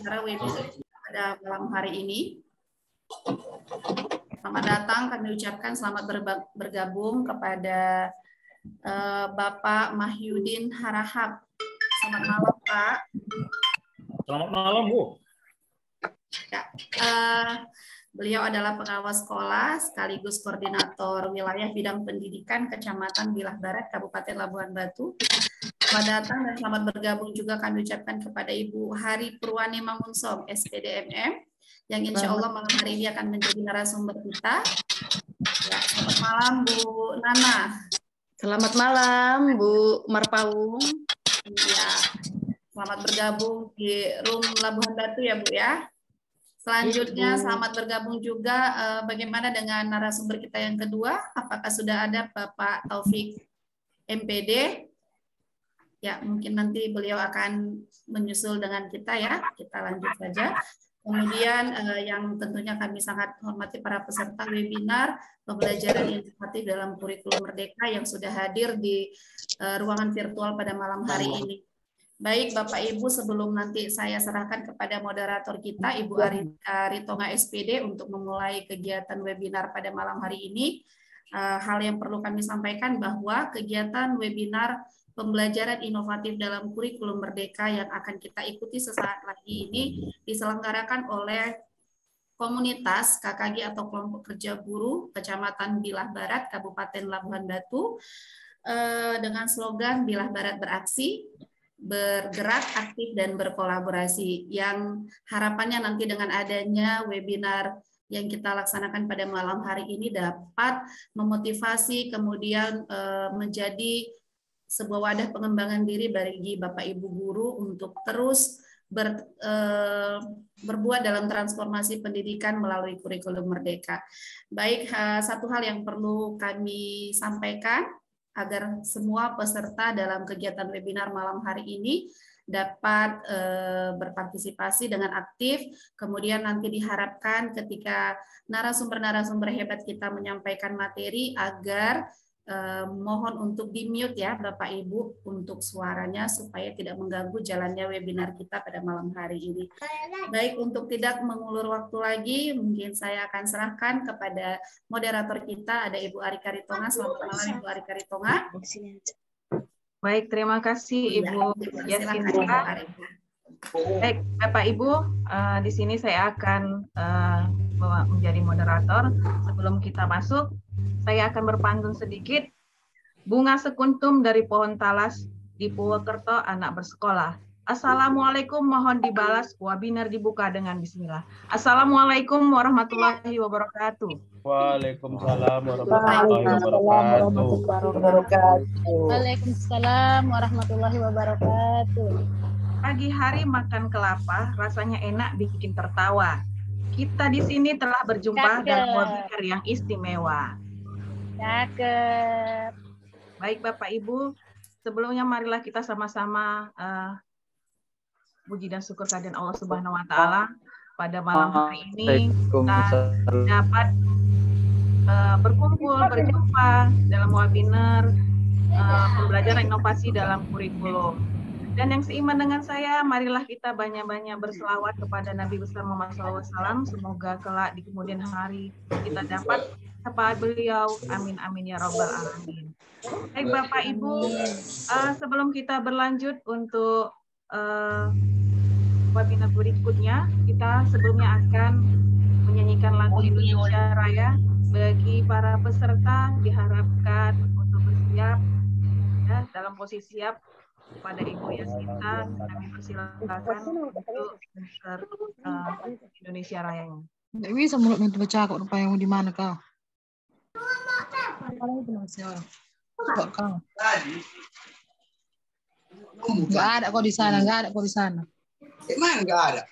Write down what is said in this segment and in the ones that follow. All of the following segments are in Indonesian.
acara webinar pada malam hari ini. Selamat datang, kami ucapkan selamat bergabung kepada Bapak Mahyudin Harahap. Selamat malam, Pak. Selamat malam, Bu. Ya, beliau adalah pengawas sekolah sekaligus koordinator wilayah bidang pendidikan Kecamatan Bilah Barat, Kabupaten Labuhan Batu. Selamat datang dan selamat bergabung juga kami ucapkan kepada Ibu Hari Purwani Mangunsom, SPDMM, yang insya Allah malam hari ini akan menjadi narasumber kita. Ya, selamat malam, Bu Nana. Selamat malam, Bu Marpaung. Ya, selamat bergabung di Room Labuhan Batu ya, Bu ya. Selanjutnya selamat bergabung juga bagaimana dengan narasumber kita yang kedua? Apakah sudah ada Bapak Taufik MPD? Ya, mungkin nanti beliau akan menyusul dengan kita ya. Kita lanjut saja. Kemudian yang tentunya kami sangat hormati para peserta webinar pembelajaran inovatif dalam kurikulum Merdeka yang sudah hadir di ruangan virtual pada malam hari ini. Baik Bapak Ibu, sebelum nanti saya serahkan kepada moderator kita, Ibu Aritonga SPD untuk memulai kegiatan webinar pada malam hari ini, hal yang perlu kami sampaikan bahwa kegiatan webinar pembelajaran inovatif dalam kurikulum Merdeka yang akan kita ikuti sesaat lagi ini diselenggarakan oleh komunitas KKG atau kelompok kerja buruh Kecamatan Bilah Barat, Kabupaten Labuhan Batu, dengan slogan Bilah Barat Beraksi, bergerak, aktif, dan berkolaborasi, yang harapannya nanti dengan adanya webinar yang kita laksanakan pada malam hari ini dapat memotivasi, kemudian menjadi sebuah wadah pengembangan diri bagi Bapak Ibu guru untuk terus berbuat dalam transformasi pendidikan melalui kurikulum Merdeka. Baik, satu hal yang perlu kami sampaikan, agar semua peserta dalam kegiatan webinar malam hari ini dapat berpartisipasi dengan aktif. Kemudian nanti diharapkan ketika narasumber-narasumber hebat kita menyampaikan materi agar mohon untuk di-mute ya Bapak Ibu untuk suaranya supaya tidak mengganggu jalannya webinar kita pada malam hari ini. Baik, untuk tidak mengulur waktu lagi, mungkin saya akan serahkan kepada moderator kita, ada Ibu Ari Karitonga. Selamat malam Ibu Ari Karitonga. Baik, terima kasih Ibu Yasinta. Baik, Bapak Ibu, di sini saya akan menjadi moderator. Sebelum kita masuk, saya akan berpantun sedikit. Bunga sekuntum dari pohon talas di Purwokerto anak bersekolah. Assalamualaikum, mohon dibalas. Webinar dibuka dengan bismillah. Assalamualaikum warahmatullahi wabarakatuh. Waalaikumsalam warahmatullahi wabarakatuh. Waalaikumsalam warahmatullahi wabarakatuh. Pagi hari makan kelapa, rasanya enak bikin tertawa. Kita di sini telah berjumpa dalam webinar yang istimewa. Cakep. Baik Bapak Ibu, sebelumnya marilah kita sama-sama puji dan syukur kehadiran Allah Subhanahu wa taala pada malam hari ini kita dapat berkumpul, berjumpa dalam webinar pembelajaran inovasi dalam kurikulum. Dan yang seiman dengan saya, marilah kita banyak-banyak berselawat kepada Nabi besar Muhammad SAW. Semoga kelak di kemudian hari kita dapat syafaat beliau. Amin amin ya robbal alamin. Baik Bapak Ibu, sebelum kita berlanjut untuk webinar berikutnya, kita sebelumnya akan menyanyikan lagu Indonesia Raya. Bagi para peserta diharapkan untuk bersiap ya, dalam posisi siap. Kepada Ibu Yasinta, kami persilakan untuk Indonesia Raya. Nggak bisa mulut nanti baca kok lupa yang di mana kau. Nggak ada kok di sana, nggak ada kok di sana. Emang nggak ada.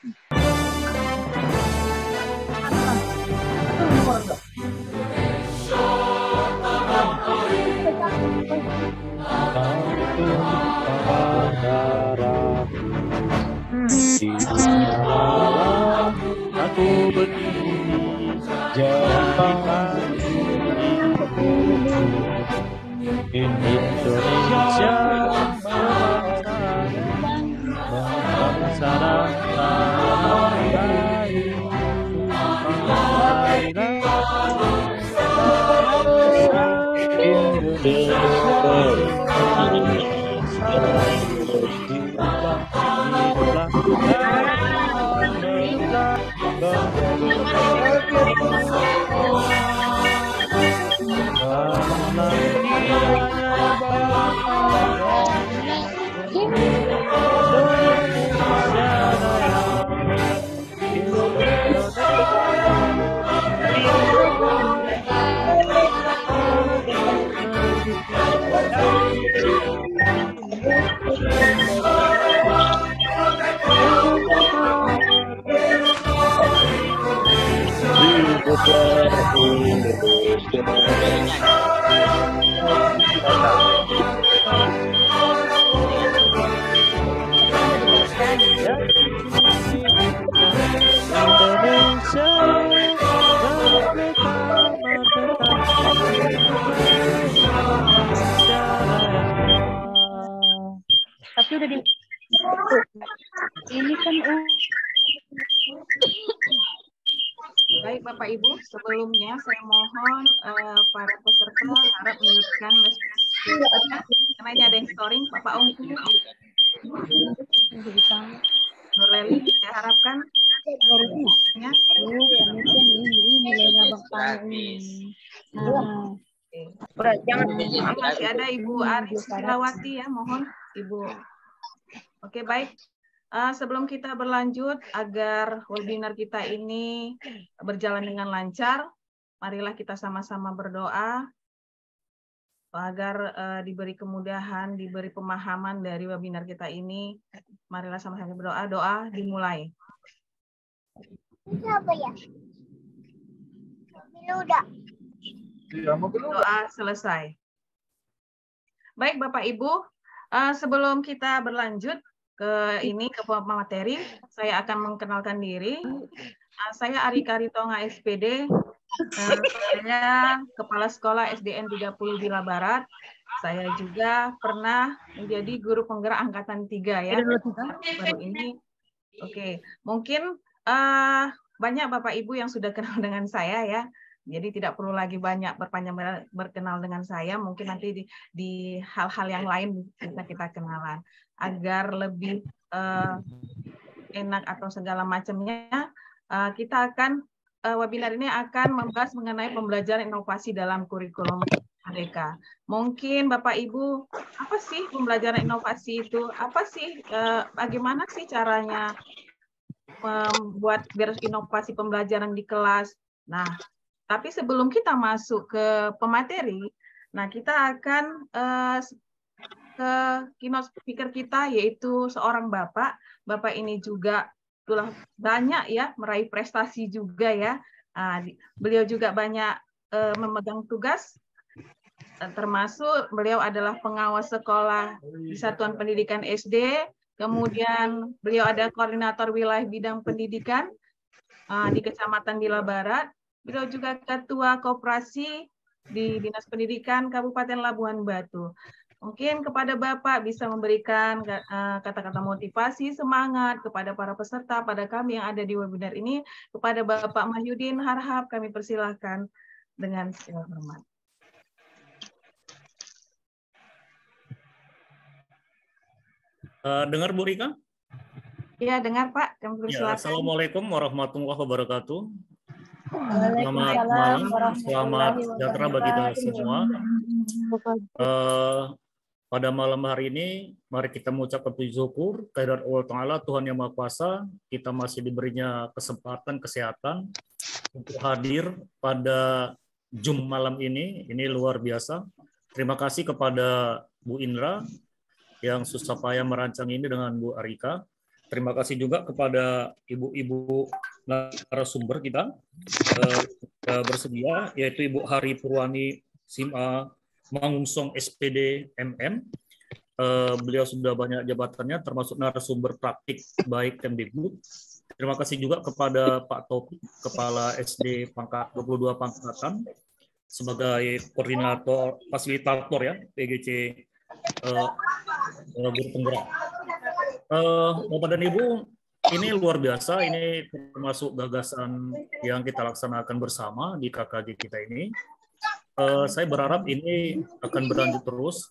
Aku berdiri jauh Indonesia bangsa dan Tapi udah di ini kan Baik Bapak Ibu, sebelumnya saya mohon para peserta harap mute-kan speaker-nya karena ini ada yang storing. Bapak Ongku, Nurleli, saya harapkan ya. Masih ada Ibu Aris Silawati ya, mohon Ibu. Oke, baik. Sebelum kita berlanjut, agar webinar kita ini berjalan dengan lancar, marilah kita sama-sama berdoa agar diberi kemudahan, diberi pemahaman dari webinar kita ini. Marilah sama-sama berdoa. Doa dimulai. Doa selesai. Baik Bapak Ibu, sebelum kita berlanjut ke materi, saya akan mengenalkan diri. Saya Arika Ritonga SPD, saya Kepala Sekolah SDN 30 Bila Barat. Saya juga pernah menjadi guru penggerak angkatan 3 ya. Baru ini. Oke, mungkin banyak Bapak Ibu yang sudah kenal dengan saya ya. Jadi tidak perlu lagi banyak berpanjang berkenal dengan saya. Mungkin nanti di hal-hal yang lain bisa kita kenalan. Agar lebih enak atau segala macamnya, kita akan webinar ini akan membahas mengenai pembelajaran inovasi dalam kurikulum Merdeka. Mungkin Bapak Ibu, apa sih pembelajaran inovasi itu? Apa sih, bagaimana sih caranya membuat inovasi pembelajaran di kelas? Nah, tapi sebelum kita masuk ke pemateri, nah kita akan ke keynote speaker kita, yaitu seorang Bapak. Bapak ini juga telah banyak ya meraih prestasi juga ya. Beliau juga banyak memegang tugas, termasuk beliau adalah pengawas sekolah di Satuan Pendidikan SD. Kemudian beliau ada koordinator wilayah bidang pendidikan di Kecamatan Bila Barat. Beliau juga ketua koperasi di Dinas Pendidikan Kabupaten Labuhan Batu. Mungkin kepada Bapak bisa memberikan kata-kata motivasi, semangat kepada para peserta, pada kami yang ada di webinar ini. Kepada Bapak Mahyudin Harhab, kami persilahkan dengan segala hormat. Dengar Bu Rika? Ya, dengar Pak. Kami persilahkan. Assalamualaikum warahmatullahi wabarakatuh. Selamat malam, selamat sejahtera bagi kita semua. Pada malam hari ini, mari kita mengucapkan puji syukur kehadirat Allah Ta'ala, Tuhan Yang Maha Kuasa. Kita masih diberinya kesempatan, kesehatan untuk hadir pada Zoom malam ini. Ini luar biasa. Terima kasih kepada Bu Indra yang susah payah merancang ini dengan Bu Arika. Terima kasih juga kepada ibu-ibu narasumber kita bersedia, yaitu Ibu Hari Purwani SIMA Mangunsong SPD MM. Beliau sudah banyak jabatannya, termasuk narasumber praktik baik Kemdikbud. Terima kasih juga kepada Pak Taufik, Kepala SD pangkat 22 Pangkatan, sebagai koordinator, fasilitator ya, PGC guru penggerak. Bapak dan Ibu, ini luar biasa, ini termasuk gagasan yang kita laksanakan bersama di KKJ kita ini. saya berharap ini akan berlanjut terus.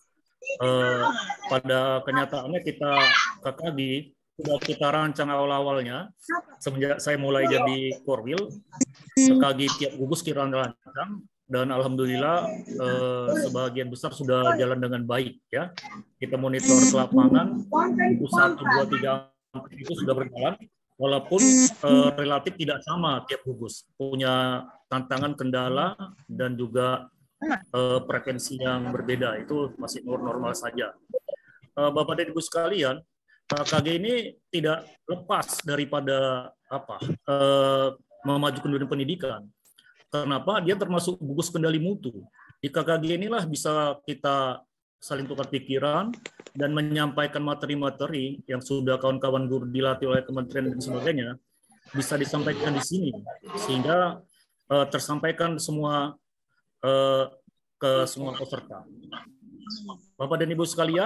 Pada kenyataannya kita KKG sudah kita rancang awal-awalnya semenjak saya mulai jadi Korwil, KKG tiap gugus kita rancang dan alhamdulillah sebagian besar sudah jalan dengan baik ya. Kita monitor ke lapangan 1, 2, 3 itu sudah berjalan walaupun relatif tidak sama tiap gugus, punya tantangan, kendala dan juga frekuensi yang berbeda, itu masih normal saja. Bapak dan Ibu sekalian, KKG ini tidak lepas daripada memajukan dunia pendidikan. Kenapa? Dia termasuk gugus kendali mutu. Di KKG inilah bisa kita saling tukar pikiran dan menyampaikan materi-materi yang sudah kawan-kawan guru dilatih oleh kementerian dan sebagainya bisa disampaikan di sini sehingga tersampaikan semua ke semua peserta. Bapak dan Ibu sekalian,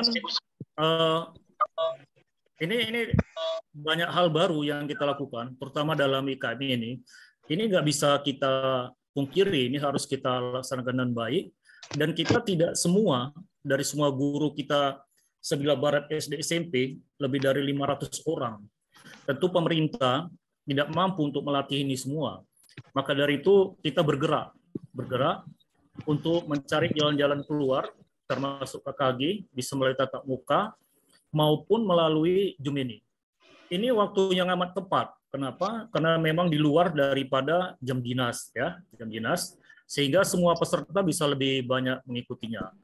ini banyak hal baru yang kita lakukan, terutama dalam IKM ini. Ini nggak bisa kita pungkiri, ini harus kita laksanakan dengan baik. Dan kita tidak semua, dari semua guru kita sebelah barat SD SMP, lebih dari 500 orang. Tentu pemerintah tidak mampu untuk melatih ini semua. Maka dari itu kita bergerak untuk mencari jalan-jalan keluar, termasuk KKG, bisa melalui tatap muka, maupun melalui Zoom ini. Ini waktu yang amat tepat. Kenapa? Karena memang di luar daripada jam dinas, ya, jam dinas, sehingga semua peserta bisa lebih banyak mengikutinya.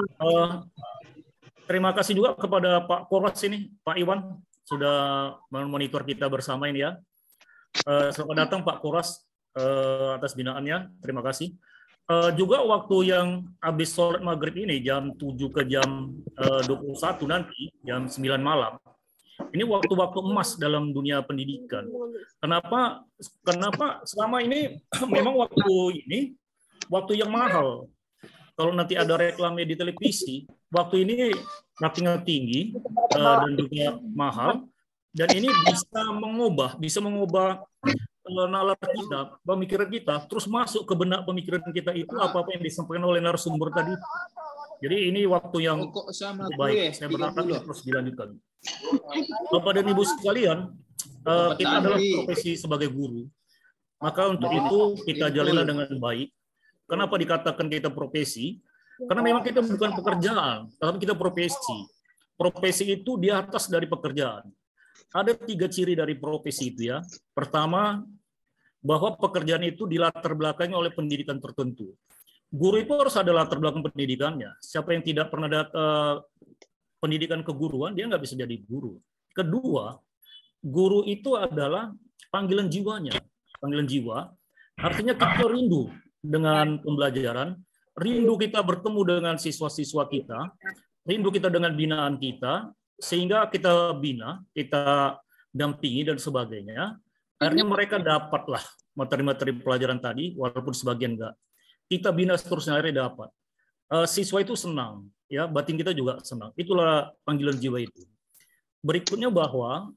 Terima kasih juga kepada Pak Korwas ini, Pak Iwan, sudah memonitor kita bersama ini ya. Selamat datang Pak Korwas atas binaannya, terima kasih. Juga waktu yang habis sholat maghrib ini jam 7 ke jam 21 nanti, jam 9 malam, ini waktu-waktu emas dalam dunia pendidikan. Kenapa selama ini memang waktu ini waktu yang mahal. Kalau nanti ada reklamnya di televisi, waktu ini ratingnya tinggi dan juga mahal, dan ini bisa mengubah nalar kita, pemikiran kita, terus masuk ke benak pemikiran kita itu apa-apa yang disampaikan oleh narasumber tadi. Jadi ini waktu yang baik. Saya berharap terus dilanjutkan. Bapak dan Ibu sekalian, kita adalah profesi sebagai guru. Maka untuk itu kita jalanlah dengan baik. Kenapa dikatakan kita profesi? Karena memang kita bukan pekerjaan, tapi kita profesi. Profesi itu di atas dari pekerjaan. Ada 3 ciri dari profesi itu ya. Pertama, bahwa pekerjaan itu dilatar belakangi oleh pendidikan tertentu. Guru itu harus ada latar belakang pendidikannya. Siapa yang tidak pernah ada pendidikan keguruan, dia nggak bisa jadi guru. Kedua, guru itu adalah panggilan jiwanya. Panggilan jiwa, artinya kita rindu dengan pembelajaran, rindu kita bertemu dengan siswa-siswa kita, rindu kita dengan binaan kita, sehingga kita bina, kita dampingi dan sebagainya. Akhirnya mereka dapatlah materi-materi pelajaran tadi, walaupun sebagian enggak. Kita bina seterusnya akhirnya dapat. Siswa itu senang, ya batin kita juga senang. Itulah panggilan jiwa itu. Berikutnya bahwa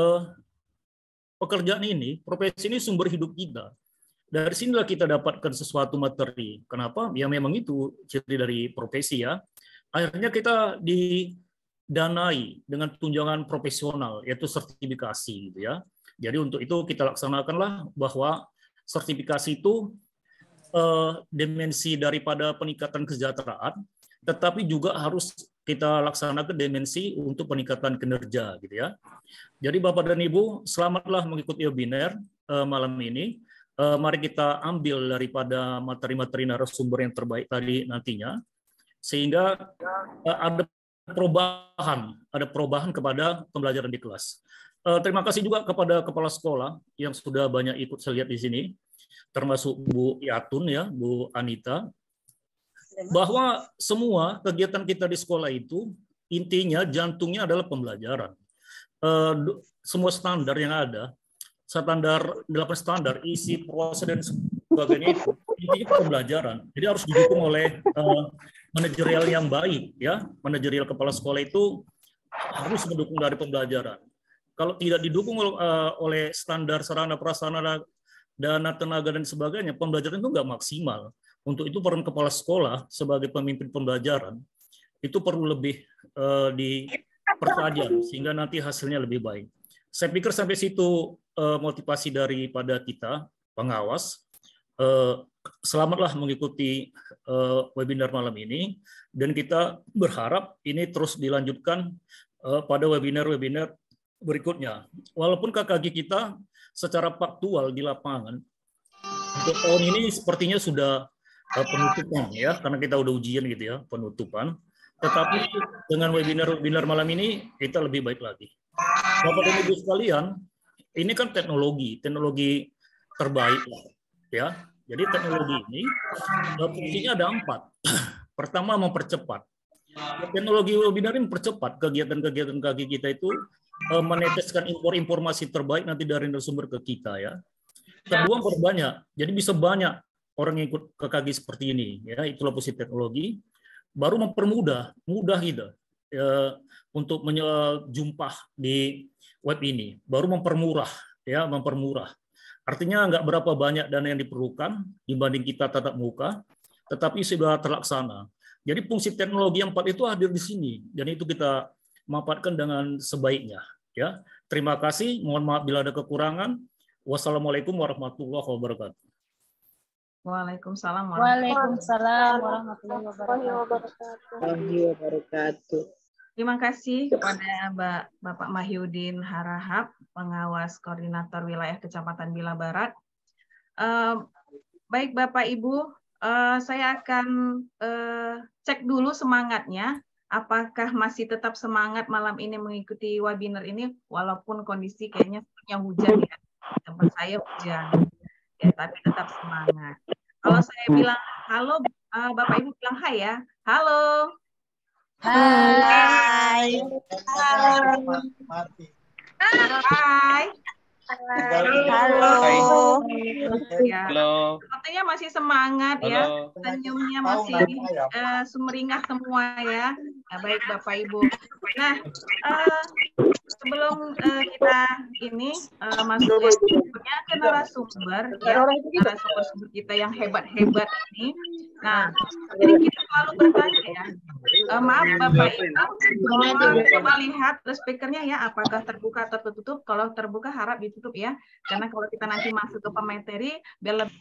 pekerjaan ini, profesi ini sumber hidup kita. Dari sinilah kita dapatkan sesuatu materi. Kenapa? Ya memang itu ciri dari profesi ya. Akhirnya kita didanai dengan tunjangan profesional, yaitu sertifikasi gitu ya. Jadi untuk itu kita laksanakanlah bahwa sertifikasi itu dimensi daripada peningkatan kesejahteraan, tetapi juga harus kita laksanakan dimensi untuk peningkatan kinerja gitu ya. Jadi Bapak dan Ibu, selamatlah mengikuti webinar malam ini. Mari kita ambil daripada materi-materi narasumber yang terbaik tadi nantinya, sehingga ada perubahan kepada pembelajaran di kelas. Terima kasih juga kepada kepala sekolah yang sudah banyak ikut saya lihat di sini, termasuk Bu Yatun ya, Bu Anita, bahwa semua kegiatan kita di sekolah itu intinya jantungnya adalah pembelajaran. Semua standar yang ada, standar 8 standar, isi, proses dan sebagainya itu intinya pembelajaran. Jadi harus didukung oleh manajerial yang baik ya. Manajerial kepala sekolah itu harus mendukung dari pembelajaran. Kalau tidak didukung oleh standar sarana prasarana dana tenaga dan sebagainya, pembelajaran itu nggak maksimal. Untuk itu peran kepala sekolah sebagai pemimpin pembelajaran itu perlu lebih dipertajam sehingga nanti hasilnya lebih baik. Saya pikir sampai situ motivasi daripada kita pengawas. Selamatlah mengikuti webinar malam ini, dan kita berharap ini terus dilanjutkan pada webinar-webinar berikutnya. Walaupun KKG kita secara faktual di lapangan untuk tahun ini sepertinya sudah penutupan ya, karena kita udah ujian gitu ya, penutupan. Tetapi dengan webinar malam ini kita lebih baik lagi. Bapak dan Ibu sekalian, ini kan teknologi terbaik ya. Jadi teknologi ini fungsinya ada 4. Pertama, mempercepat. Teknologi webinar ini mempercepat kegiatan-kegiatan KKG kita itu meneteskan informasi terbaik nanti dari narasumber ke kita ya. Kedua, berbanyak. Jadi bisa banyak orang yang ikut KKG seperti ini ya. Itulah posisi teknologi. Baru mudah gitu untuk jumpa di web ini. Baru mempermurah. Artinya nggak berapa banyak dana yang diperlukan dibanding kita tatap muka, tetapi sudah terlaksana. Jadi fungsi teknologi yang 4 itu hadir di sini, dan itu kita manfaatkan dengan sebaiknya. Ya, terima kasih. Mohon maaf bila ada kekurangan. Wassalamualaikum warahmatullahi wabarakatuh. Waalaikumsalam warahmatullahi wabarakatuh. Terima kasih kepada Bapak Mahyudin Harahap, pengawas koordinator wilayah Kecamatan Bila Barat. Baik Bapak Ibu, saya akan cek dulu semangatnya. Apakah masih tetap semangat malam ini mengikuti webinar ini, walaupun kondisi kayaknya hujan ya. Tempat saya hujan, ya, tapi tetap semangat. Kalau saya bilang halo, Bapak Ibu bilang hai ya. Halo. Hai. Hai. Halo. Ya, sepertinya masih semangat ya, senyumnya masih sumeringah semua ya. Nah, baik Bapak Ibu. Nah, sebelum kita ini masuk ke narasumber ya, narasumber kita yang hebat-hebat ini. Nah, jadi kita selalu bertanya ya. Maaf Bapak Ibu, coba lihat speakernya ya, apakah terbuka atau tertutup. Kalau terbuka harap ditutup ya, karena kalau kita nanti masuk ke pemateri biar lebih.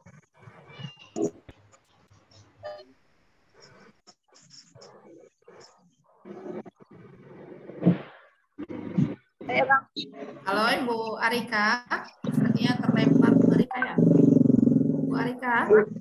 Halo Ibu Arika, sepertinya terlempar Bu Arika ya. Bu Arika.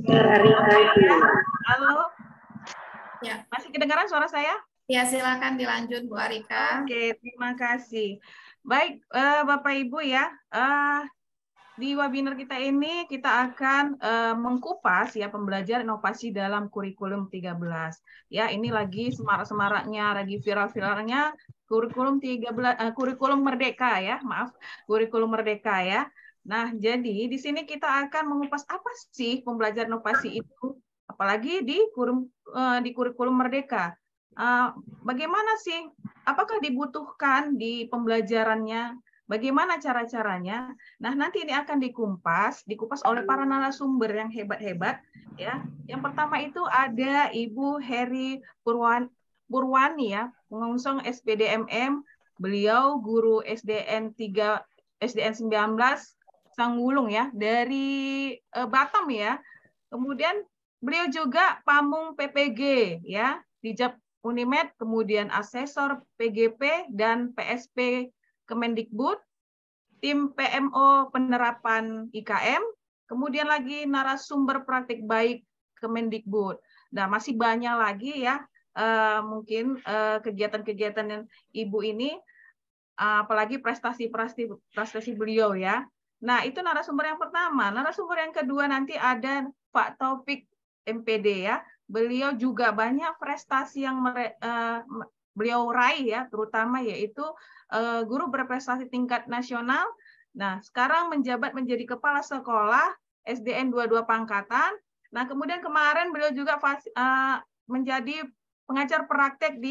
Halo. Ya, masih kedengaran suara saya? Ya, silakan dilanjut Bu Arika. Oke, terima kasih. Baik, Bapak Ibu ya, di webinar kita ini kita akan mengkupas ya pembelajaran inovasi dalam kurikulum 13. Ya, ini lagi semarak-semaraknya, lagi viral-viralnya kurikulum 13 kurikulum merdeka ya, maaf, kurikulum merdeka ya. Nah, jadi di sini kita akan mengupas apa sih pembelajaran inovasi itu, apalagi di kurikulum merdeka. Bagaimana sih? Apakah dibutuhkan di pembelajarannya? Bagaimana cara-caranya? Nah, nanti ini akan dikupas oleh para narasumber yang hebat-hebat ya. Yang pertama itu ada Ibu Heri Purwani ya, pengusung SPDMM. Beliau guru SDN 19 Sanggulung ya, dari Batam ya. Kemudian beliau juga pamung PPG ya, di JAP Unimed, kemudian asesor PGP dan PSP Kemendikbud, tim PMO penerapan IKM, kemudian lagi narasumber praktik baik Kemendikbud. Nah, masih banyak lagi ya, mungkin kegiatan-kegiatan yang Ibu ini, apalagi prestasi beliau ya. Nah, itu narasumber yang pertama. Narasumber yang kedua nanti ada Pak Taufik MPD ya. Beliau juga banyak prestasi yang beliau raih ya, terutama yaitu guru berprestasi tingkat nasional. Nah, sekarang menjabat menjadi kepala sekolah SDN 22 Pangkatan. Nah, kemudian kemarin beliau juga menjadi pengajar praktek di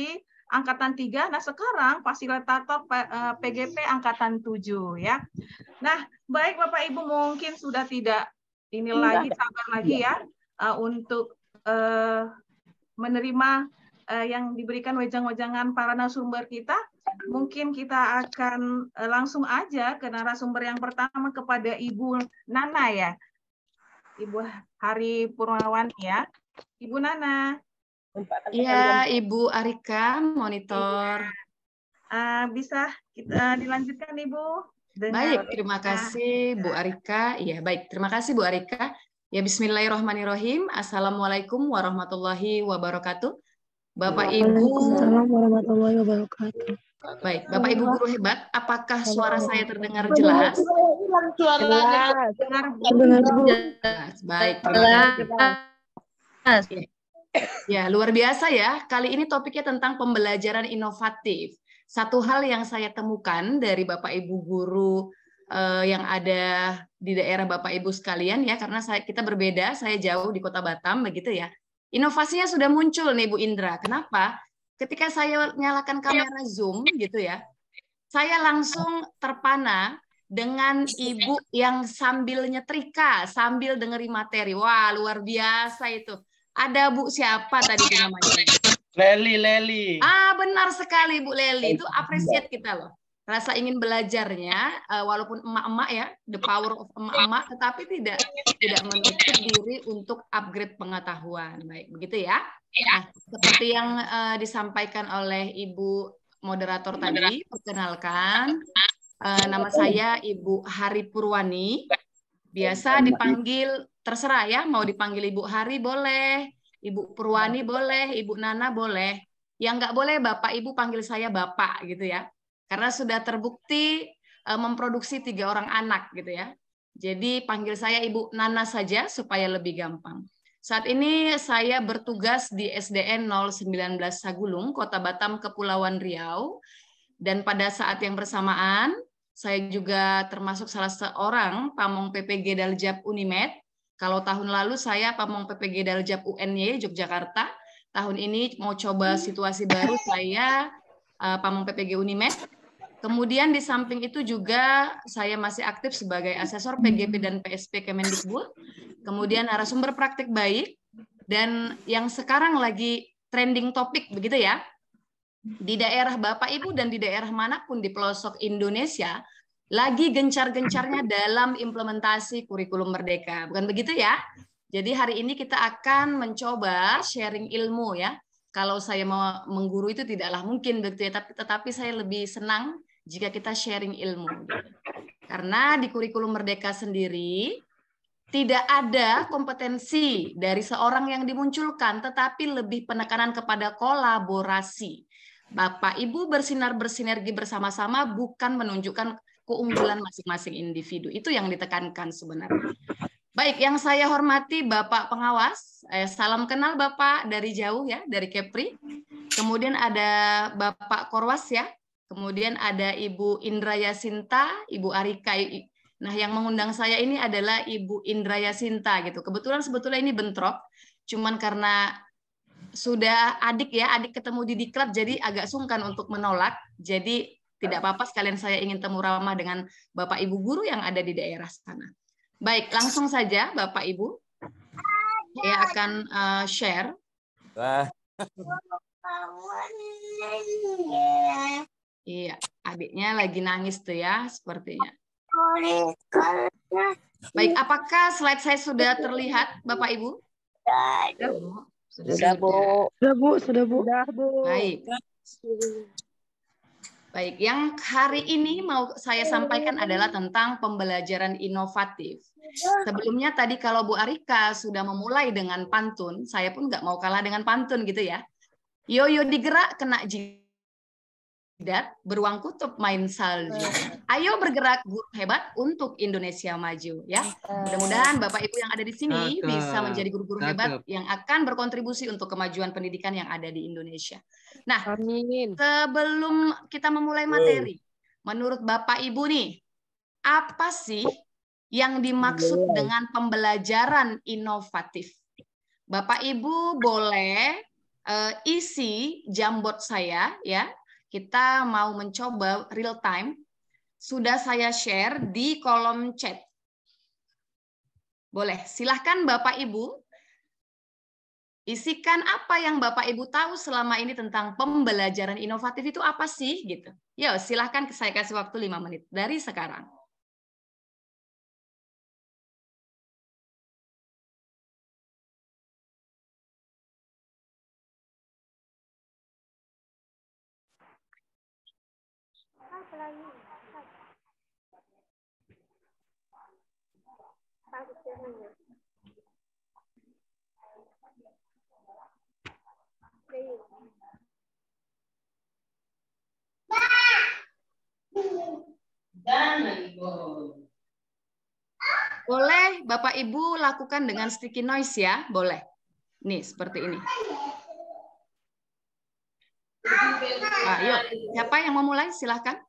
angkatan 3. Nah, sekarang fasilitator PGP angkatan 7 ya. Nah, baik Bapak Ibu, mungkin sudah tidak ini lagi sabar lagi ya untuk menerima yang diberikan wejangan-wejangan para narasumber kita. Mungkin kita akan langsung aja ke narasumber yang pertama, kepada Ibu Nana ya. Ibu Hari Purwani ya. Ibu Nana. Iya, Ibu Arika, monitor. Bisa kita dilanjutkan Ibu? Baik, terima kasih Bu Arika. Iya, baik. Terima kasih Bu Arika. Ya, bismillahirrahmanirrahim. Assalamualaikum warahmatullahi wabarakatuh. Bapak Ibu. Assalamualaikum warahmatullahi wabarakatuh. Baik, Bapak Ibu guru hebat, apakah suara saya terdengar jelas? Jelas. Jelas. Baik, terima kasih. Ya, luar biasa ya. Kali ini topiknya tentang pembelajaran inovatif. Satu hal yang saya temukan dari Bapak Ibu guru yang ada di daerah Bapak Ibu sekalian ya, karena kita berbeda, saya jauh di Kota Batam begitu ya. Inovasinya sudah muncul nih Bu Indra. Kenapa? Ketika saya nyalakan kamera Zoom gitu ya, saya langsung terpana dengan ibu yang sambil nyetrika, sambil dengerin materi. Wah, luar biasa itu. Ada Bu siapa tadi namanya? Leli. Benar sekali Bu Leli. Itu appreciate kita loh. Rasa ingin belajarnya, walaupun emak-emak ya, the power of emak-emak, tetapi tidak menutup diri untuk upgrade pengetahuan. Baik, begitu ya. Nah, seperti yang disampaikan oleh Ibu moderator tadi, perkenalkan, nama saya Ibu Hari Purwani. Biasa dipanggil, terserah ya, mau dipanggil Ibu Hari boleh, Ibu Purwani boleh, Ibu Nana boleh. Yang nggak boleh Bapak Ibu panggil saya Bapak gitu ya. Karena sudah terbukti memproduksi 3 orang anak gitu ya. Jadi panggil saya Ibu Nana saja supaya lebih gampang. Saat ini saya bertugas di SDN 019 Sagulung, Kota Batam, Kepulauan Riau. Dan pada saat yang bersamaan, saya juga termasuk salah seorang pamong PPG Daljab Unimed. Kalau tahun lalu saya pamong PPG Daljab UNY Yogyakarta. Tahun ini mau coba situasi baru, saya pamong PPG Unimed. Kemudian di samping itu juga saya masih aktif sebagai asesor PGP dan PSP Kemendikbud. Kemudian narasumber praktik baik. Dan yang sekarang lagi trending topik begitu ya. Di daerah Bapak Ibu dan di daerah manapun di pelosok Indonesia lagi gencar-gencarnya dalam implementasi kurikulum merdeka. Bukan begitu ya? Jadi hari ini kita akan mencoba sharing ilmu ya. Kalau saya mau mengguru itu tidaklah mungkin begitu ya, tetapi saya lebih senang jika kita sharing ilmu. Karena di kurikulum merdeka sendiri tidak ada kompetensi dari seorang yang dimunculkan, tetapi lebih penekanan kepada kolaborasi. Bapak Ibu bersinergi bersama-sama, bukan menunjukkan keunggulan masing-masing individu. Itu yang ditekankan sebenarnya. Baik, yang saya hormati Bapak Pengawas, salam kenal Bapak dari jauh ya, dari Kepri. Kemudian ada Bapak Korwas ya, kemudian ada Ibu Indra Yasinta, Ibu Arika. Nah, yang mengundang saya ini adalah Ibu Indra Yasinta gitu. Kebetulan sebetulnya ini bentrok, cuman karena sudah adik ketemu di diklat, jadi agak sungkan untuk menolak. Jadi tidak apa-apa, sekalian saya ingin temu ramah dengan Bapak Ibu guru yang ada di daerah sana. Baik, langsung saja Bapak Ibu. Saya akan share. Iya, adiknya lagi nangis tuh ya, sepertinya. Baik, apakah slide saya sudah terlihat, Bapak Ibu? Sudah, Bu. Baik. Baik, yang hari ini mau saya sampaikan adalah tentang pembelajaran inovatif. Sebelumnya tadi kalau Bu Arika sudah memulai dengan pantun, saya pun nggak mau kalah dengan pantun gitu ya. Yoyo digerak kena jidat, beruang kutub main salju. Ayo bergerak guru hebat untuk Indonesia maju ya. Mudah-mudahan Bapak Ibu yang ada di sini bisa menjadi guru-guru hebat yang akan berkontribusi untuk kemajuan pendidikan yang ada di Indonesia. Nah, sebelum kita memulai materi, menurut Bapak Ibu nih, apa sih yang dimaksud dengan pembelajaran inovatif? Bapak Ibu boleh isi Jamboard saya ya. Kita mau mencoba real time. Sudah saya share di kolom chat. Boleh, silahkan Bapak Ibu isikan apa yang Bapak Ibu tahu selama ini tentang pembelajaran inovatif itu apa sih gitu. Yo, silahkan saya kasih waktu 5 menit dari sekarang. Boleh Bapak Ibu lakukan dengan sticky noise ya, boleh. Nih seperti ini. Ayo, siapa yang mau mulai? Silahkan.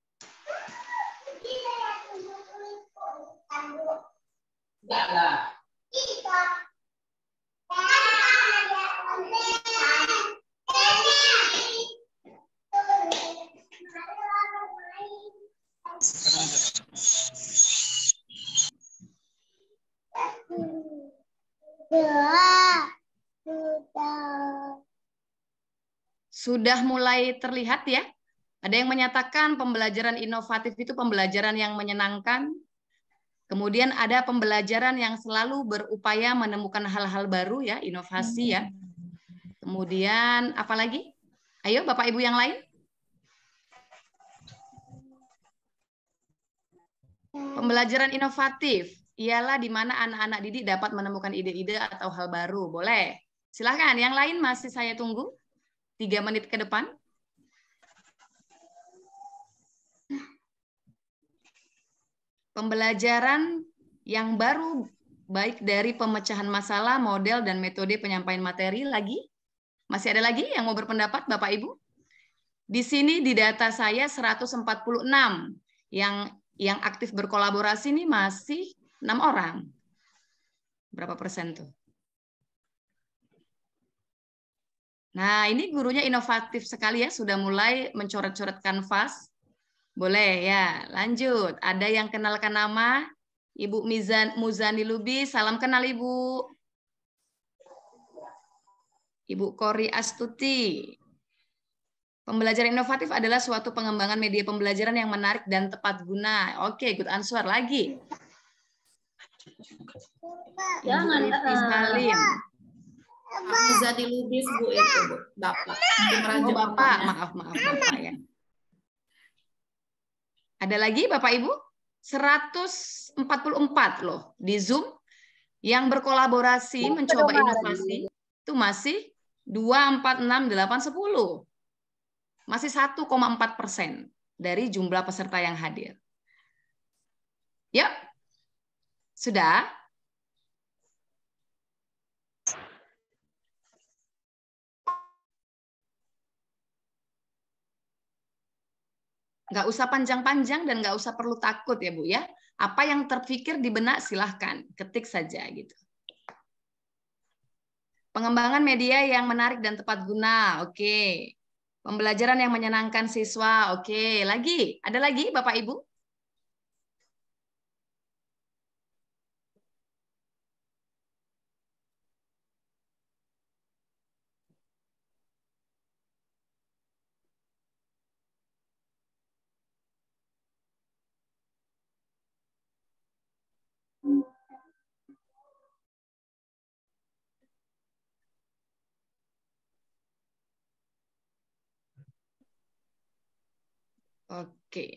Sudah mulai terlihat ya? Ada yang menyatakan pembelajaran inovatif itu pembelajaran yang menyenangkan. Kemudian ada pembelajaran yang selalu berupaya menemukan hal-hal baru ya, inovasi ya. Kemudian apa lagi? Ayo Bapak Ibu yang lain. Pembelajaran inovatif ialah di mana anak-anak didik dapat menemukan ide-ide atau hal baru. Boleh. Silahkan, yang lain masih saya tunggu. 3 menit ke depan. Pembelajaran yang baru baik dari pemecahan masalah, model, dan metode penyampaian materi lagi. Masih ada lagi yang mau berpendapat Bapak Ibu? Di sini di data saya 146 yang aktif berkolaborasi ini masih 6 orang. Berapa persen tuh? Nah, ini gurunya inovatif sekali ya, sudah mulai mencoret-coret kanvas. Boleh ya, lanjut. Ada yang kenalkan nama? Ibu Muzani Lubis, salam kenal Ibu. Ibu Kori Astuti. Pembelajaran inovatif adalah suatu pengembangan media pembelajaran yang menarik dan tepat guna. Oke, good answer lagi. Jangan. Salim. Muzani Lubis Bu itu Bu, Bapak. Oh, Bapak, maaf Bapak ya. Ada lagi Bapak Ibu? 144 loh di Zoom yang berkolaborasi mencoba inovasi itu masih 2, 4, 6, 8, 10. Masih 1,4% dari jumlah peserta yang hadir. Yuk. Sudah? Nggak usah panjang-panjang dan nggak usah perlu takut ya Bu ya. Apa yang terpikir di benak silahkan ketik saja gitu. Pengembangan media yang menarik dan tepat guna, oke. Pembelajaran yang menyenangkan siswa, oke. Lagi, ada lagi Bapak Ibu? Oke.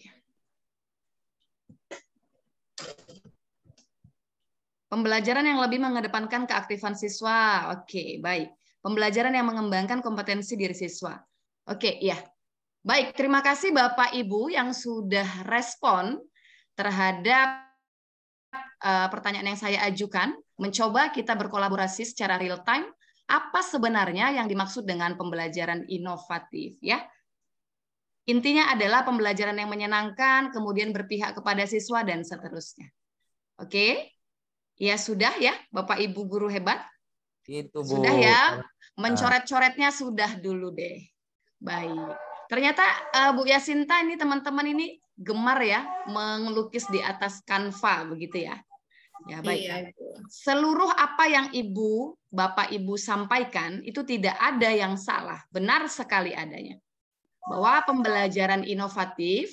Pembelajaran yang lebih mengedepankan keaktifan siswa. Oke, baik. Pembelajaran yang mengembangkan kompetensi diri siswa. Oke, ya. Baik, terima kasih Bapak Ibu yang sudah respon terhadap pertanyaan yang saya ajukan. Mencoba kita berkolaborasi secara real time. Apa sebenarnya yang dimaksud dengan pembelajaran inovatif, ya? Intinya adalah pembelajaran yang menyenangkan, kemudian berpihak kepada siswa, dan seterusnya. Oke? Ya sudah ya, Bapak Ibu guru hebat. Itu, Bu. Sudah ya? Mencoret-coretnya sudah dulu deh. Baik. Ternyata Bu Yasinta ini teman-teman ini gemar ya melukis di atas kanva begitu ya. Ya, baik. Iya. Seluruh apa yang Bapak Ibu sampaikan itu tidak ada yang salah. Benar sekali adanya. Bahwa pembelajaran inovatif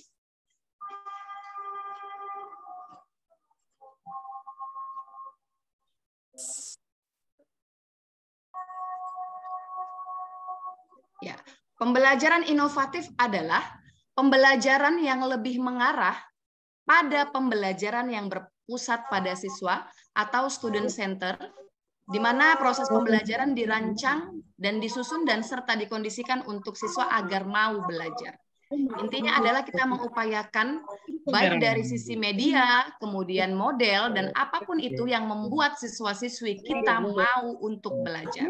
ya, pembelajaran inovatif adalah pembelajaran yang lebih mengarah pada pembelajaran yang berpusat pada siswa atau student center, di mana proses pembelajaran dirancang dan disusun dan serta dikondisikan untuk siswa agar mau belajar. Intinya adalah kita mengupayakan baik dari sisi media, kemudian model, dan apapun itu yang membuat siswa-siswi kita mau untuk belajar.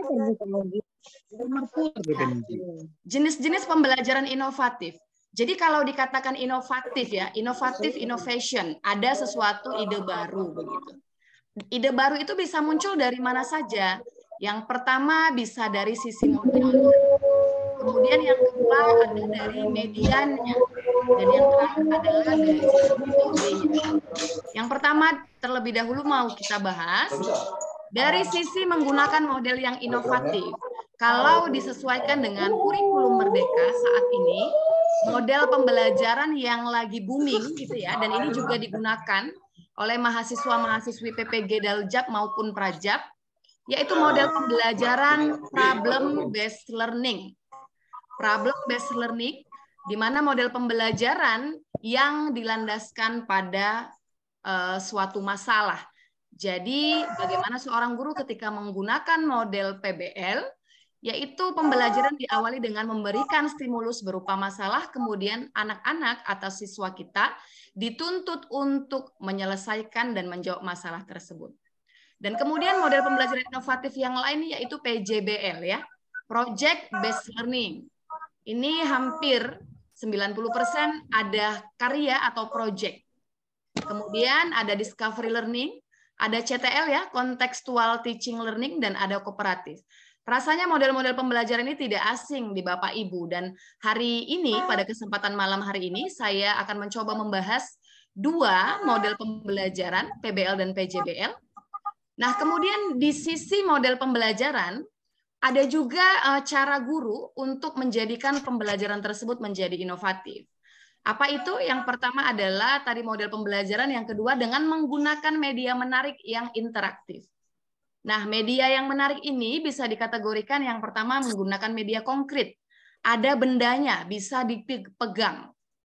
Jenis-jenis pembelajaran inovatif. Jadi kalau dikatakan inovatif ya, inovatif innovation, ada sesuatu ide baru begitu. Ide baru itu bisa muncul dari mana saja. Yang pertama bisa dari sisi model. Kemudian yang kedua ada dari medianya. Dan yang terakhir adalah dari sisi metodenya. Yang pertama terlebih dahulu mau kita bahas dari sisi menggunakan model yang inovatif. Kalau disesuaikan dengan kurikulum Merdeka saat ini, model pembelajaran yang lagi booming gitu ya, dan ini juga digunakan oleh mahasiswa-mahasiswi PPG Daljab maupun Prajab, yaitu model pembelajaran problem based learning. Problem based learning, di mana model pembelajaran yang dilandaskan pada suatu masalah. Jadi bagaimana seorang guru ketika menggunakan model PBL, yaitu pembelajaran diawali dengan memberikan stimulus berupa masalah, kemudian anak-anak atau siswa kita dituntut untuk menyelesaikan dan menjawab masalah tersebut. Dan kemudian model pembelajaran inovatif yang lain yaitu PJBL ya, Project Based Learning. Ini hampir 90% ada karya atau project. Kemudian ada Discovery Learning, ada CTL ya, Contextual Teaching Learning, dan ada kooperatif. Rasanya model-model pembelajaran ini tidak asing di Bapak Ibu, dan hari ini pada kesempatan malam hari ini saya akan mencoba membahas dua model pembelajaran PBL dan PJBL. Nah, kemudian di sisi model pembelajaran ada juga cara guru untuk menjadikan pembelajaran tersebut menjadi inovatif. Apa itu? Yang pertama adalah tadi model pembelajaran, yang kedua dengan menggunakan media menarik yang interaktif. Nah, media yang menarik ini bisa dikategorikan yang pertama menggunakan media konkret. Ada bendanya, bisa dipegang.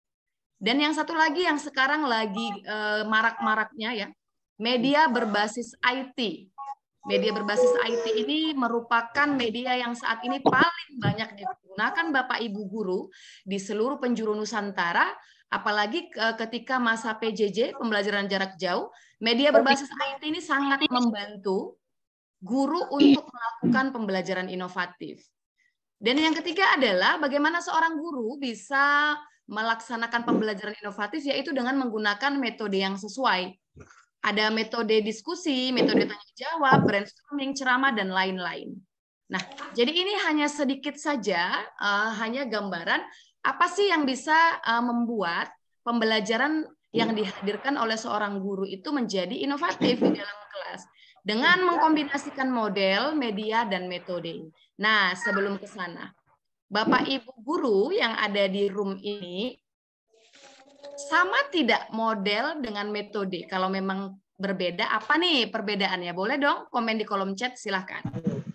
Dan yang satu lagi yang sekarang lagi marak-maraknya ya, media berbasis IT. Media berbasis IT ini merupakan media yang saat ini paling banyak digunakan Bapak Ibu guru di seluruh penjuru Nusantara, apalagi ketika masa PJJ, pembelajaran jarak jauh, media berbasis IT ini sangat membantu guru untuk melakukan pembelajaran inovatif. Dan yang ketiga adalah bagaimana seorang guru bisa melaksanakan pembelajaran inovatif, yaitu dengan menggunakan metode yang sesuai. Ada metode diskusi, metode tanya jawab, brainstorming, ceramah, dan lain-lain. Nah, jadi ini hanya sedikit saja, hanya gambaran apa sih yang bisa membuat pembelajaran yang dihadirkan oleh seorang guru itu menjadi inovatif di dalam kelas. Dengan mengkombinasikan model, media, dan metode. Nah, sebelum ke sana, Bapak Ibu guru yang ada di room ini, sama tidak model dengan metode? Kalau memang berbeda, apa nih perbedaannya? Boleh dong komen di kolom chat, silahkan.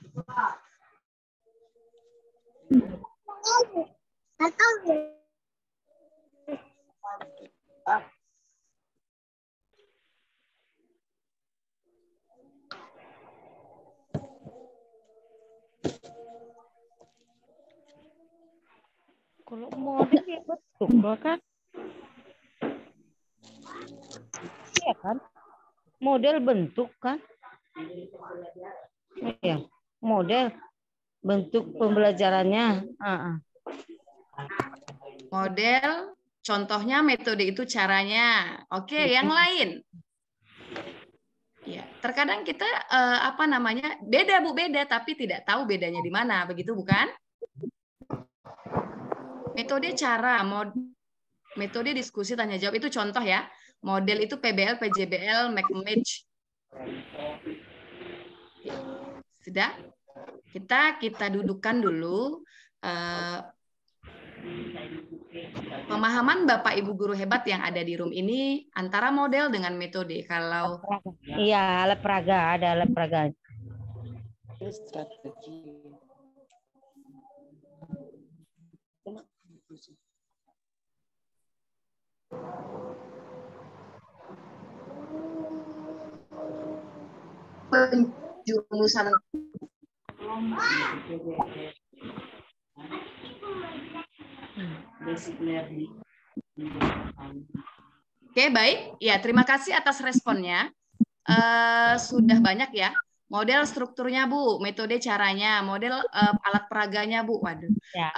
Kalau model ya bentuk kan? Iya kan? Model bentuk kan? Iya, model bentuk pembelajarannya. Model, contohnya metode itu caranya. Oke, yang lain. Ya. Terkadang kita beda Bu, beda tapi tidak tahu bedanya di mana, begitu bukan? Metode metode diskusi tanya jawab itu contoh ya. Model itu PBL, PJBL, Match. Sudah? Kita dudukkan dulu pemahaman Bapak Ibu guru hebat yang ada di room ini antara model dengan metode. Kalau iya, alat peraga, ada alat peraga. Strategi. penjurumusan Oke, baik. Ya, terima kasih atas responnya. Sudah banyak ya. Model strukturnya, Bu. Metode caranya. Model alat peraganya, Bu. Waduh.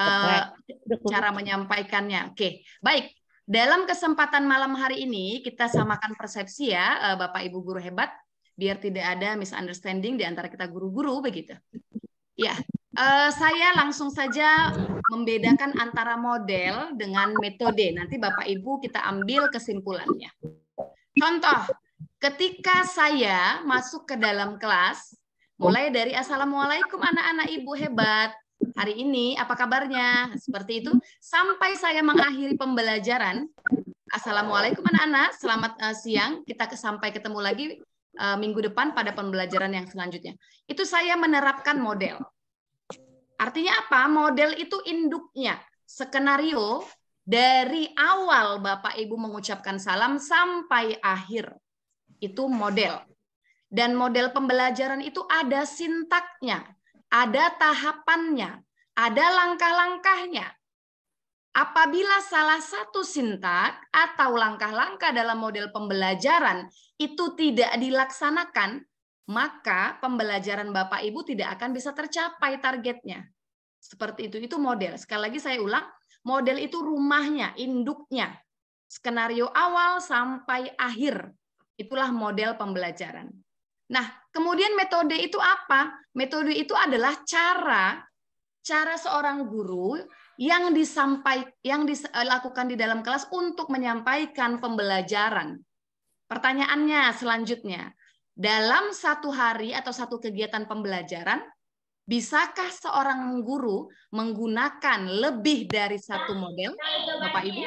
Cara menyampaikannya. Oke, baik. Dalam kesempatan malam hari ini, kita samakan persepsi ya, Bapak Ibu guru hebat, biar tidak ada misunderstanding di antara kita guru-guru, begitu. Ya, saya langsung saja membedakan antara model dengan metode. Nanti Bapak Ibu kita ambil kesimpulannya. Contoh, ketika saya masuk ke dalam kelas, mulai dari Assalamualaikum anak-anak Ibu hebat, hari ini apa kabarnya? Seperti itu, sampai saya mengakhiri pembelajaran. Assalamualaikum anak-anak, selamat siang, kita sampai ketemu lagi minggu depan pada pembelajaran yang selanjutnya. Itu saya menerapkan model. Artinya apa? Model itu induknya, skenario dari awal Bapak Ibu mengucapkan salam sampai akhir. Itu model. Dan model pembelajaran itu ada sintaknya, ada tahapannya, ada langkah-langkahnya. Apabila salah satu sintak atau langkah-langkah dalam model pembelajaran itu tidak dilaksanakan, maka pembelajaran Bapak Ibu tidak akan bisa tercapai targetnya. Seperti itu model. Sekali lagi saya ulang, model itu rumahnya, induknya. Skenario awal sampai akhir. Itulah model pembelajaran. Nah, kemudian metode itu apa? Metode itu adalah cara seorang guru yang dilakukan di dalam kelas untuk menyampaikan pembelajaran. Pertanyaannya selanjutnya, dalam satu hari atau satu kegiatan pembelajaran, bisakah seorang guru menggunakan lebih dari satu model, Bapak Ibu?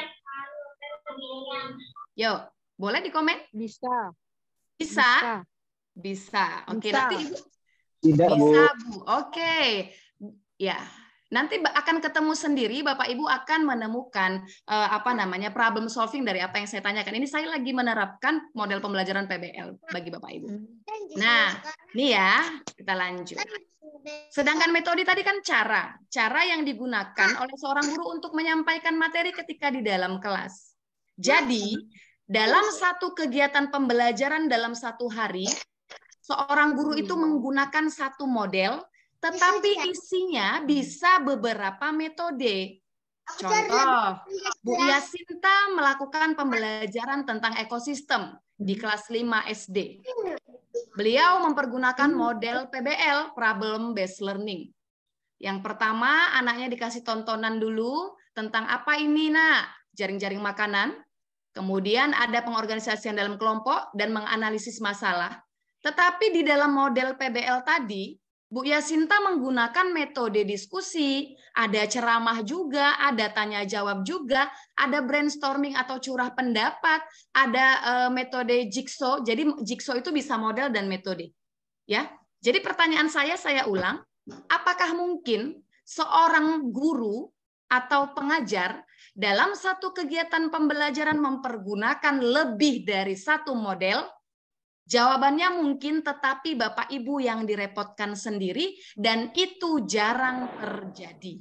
Yuk, boleh di komen? Bisa. Bisa? Bisa. Oke, Bisa. nanti Ibu. Tidak, Bu. Bisa, Bu. Oke. Ya. Nanti akan ketemu sendiri, Bapak Ibu akan menemukan problem solving dari apa yang saya tanyakan. Ini saya lagi menerapkan model pembelajaran PBL bagi Bapak Ibu. Nah, ini ya, kita lanjut. Sedangkan metode tadi kan cara yang digunakan oleh seorang guru untuk menyampaikan materi ketika di dalam kelas. Jadi, dalam satu kegiatan pembelajaran dalam satu hari, seorang guru itu menggunakan satu model, tetapi isinya bisa beberapa metode. Contoh, Bu Yasinta melakukan pembelajaran tentang ekosistem di kelas 5 SD. Beliau mempergunakan model PBL, Problem Based Learning. Yang pertama, anaknya dikasih tontonan dulu tentang apa ini, Nak? Jaring-jaring makanan. Kemudian ada pengorganisasian dalam kelompok dan menganalisis masalah. Tetapi di dalam model PBL tadi, Bu Yasinta menggunakan metode diskusi, ada ceramah juga, ada tanya jawab juga, ada brainstorming atau curah pendapat, ada metode jigsaw. Jadi jigsaw itu bisa model dan metode. Ya. Jadi pertanyaan saya ulang, apakah mungkin seorang guru atau pengajar dalam satu kegiatan pembelajaran mempergunakan lebih dari satu model? Jawabannya mungkin, tetapi Bapak Ibu yang direpotkan sendiri dan itu jarang terjadi.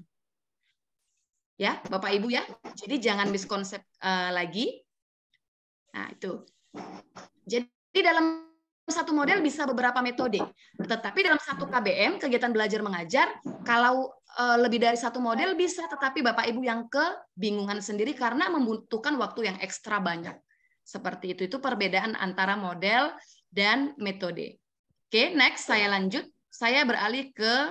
Ya, Bapak Ibu ya. Jadi jangan miskonsep lagi. Nah, itu. Jadi dalam satu model bisa beberapa metode. Tetapi dalam satu KBM, kegiatan belajar mengajar, kalau lebih dari satu model bisa, tetapi Bapak Ibu yang kebingungan sendiri karena membutuhkan waktu yang ekstra banyak. Seperti itu perbedaan antara model dan metode. Oke, next saya lanjut. Saya beralih ke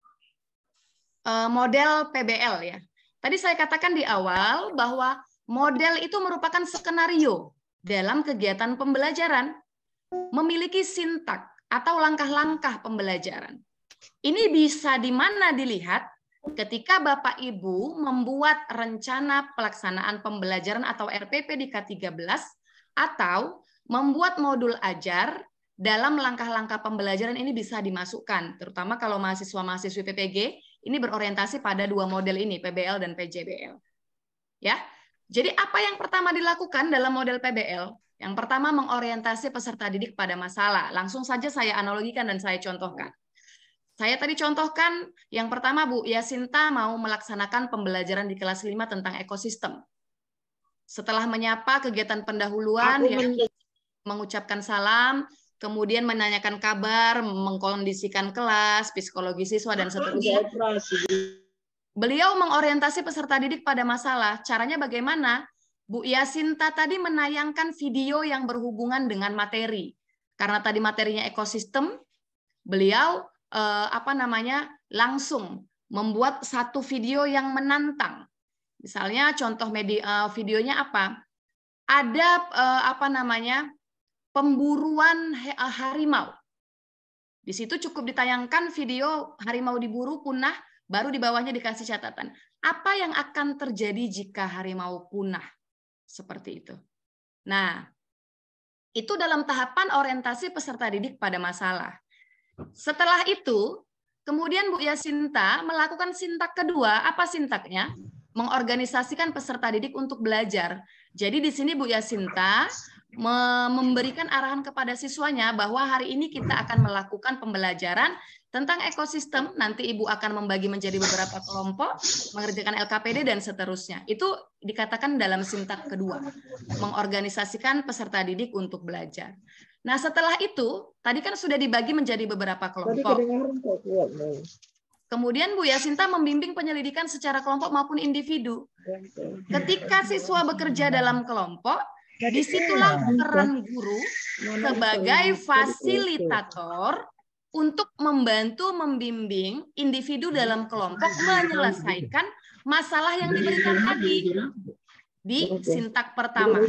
model PBL ya. Tadi saya katakan di awal bahwa model itu merupakan skenario dalam kegiatan pembelajaran, memiliki sintak atau langkah-langkah pembelajaran. Ini bisa di mana dilihat ketika Bapak Ibu membuat rencana pelaksanaan pembelajaran atau RPP di K13 atau membuat modul ajar dalam langkah-langkah pembelajaran ini bisa dimasukkan, terutama kalau mahasiswa-mahasiswi PPG ini berorientasi pada dua model ini, PBL dan PJBL. Ya. Jadi apa yang pertama dilakukan dalam model PBL? Yang pertama mengorientasi peserta didik pada masalah. Langsung saja saya analogikan dan saya contohkan. Saya tadi contohkan yang pertama Bu Yasinta mau melaksanakan pembelajaran di kelas 5 tentang ekosistem. Setelah menyapa kegiatan pendahuluan, mengucapkan salam, kemudian menanyakan kabar, mengkondisikan kelas, psikologi siswa, dan seterusnya. Beliau mengorientasi peserta didik pada masalah. Caranya bagaimana? Bu Yasinta tadi menayangkan video yang berhubungan dengan materi. Karena tadi materinya ekosistem, beliau langsung membuat satu video yang menantang. Misalnya contoh videonya apa? Ada pemburuan harimau. Di situ cukup ditayangkan video harimau diburu punah, baru di bawahnya dikasih catatan. Apa yang akan terjadi jika harimau punah? Seperti itu. Nah, itu dalam tahapan orientasi peserta didik pada masalah. Setelah itu, kemudian Bu Yasinta melakukan sintak kedua. Apa sintaknya? Mengorganisasikan peserta didik untuk belajar. Jadi di sini Bu Yasinta memberikan arahan kepada siswanya bahwa hari ini kita akan melakukan pembelajaran tentang ekosistem. Nanti Ibu akan membagi menjadi beberapa kelompok, mengerjakan LKPD, dan seterusnya. Itu dikatakan dalam sintak kedua, mengorganisasikan peserta didik untuk belajar. Nah, setelah itu, tadi kan sudah dibagi menjadi beberapa kelompok. Kemudian Bu Yasinta membimbing penyelidikan secara kelompok maupun individu. Ketika siswa bekerja dalam kelompok, disitulah peran guru sebagai fasilitator untuk membantu membimbing individu dalam kelompok menyelesaikan masalah yang diberikan tadi di sintak pertama.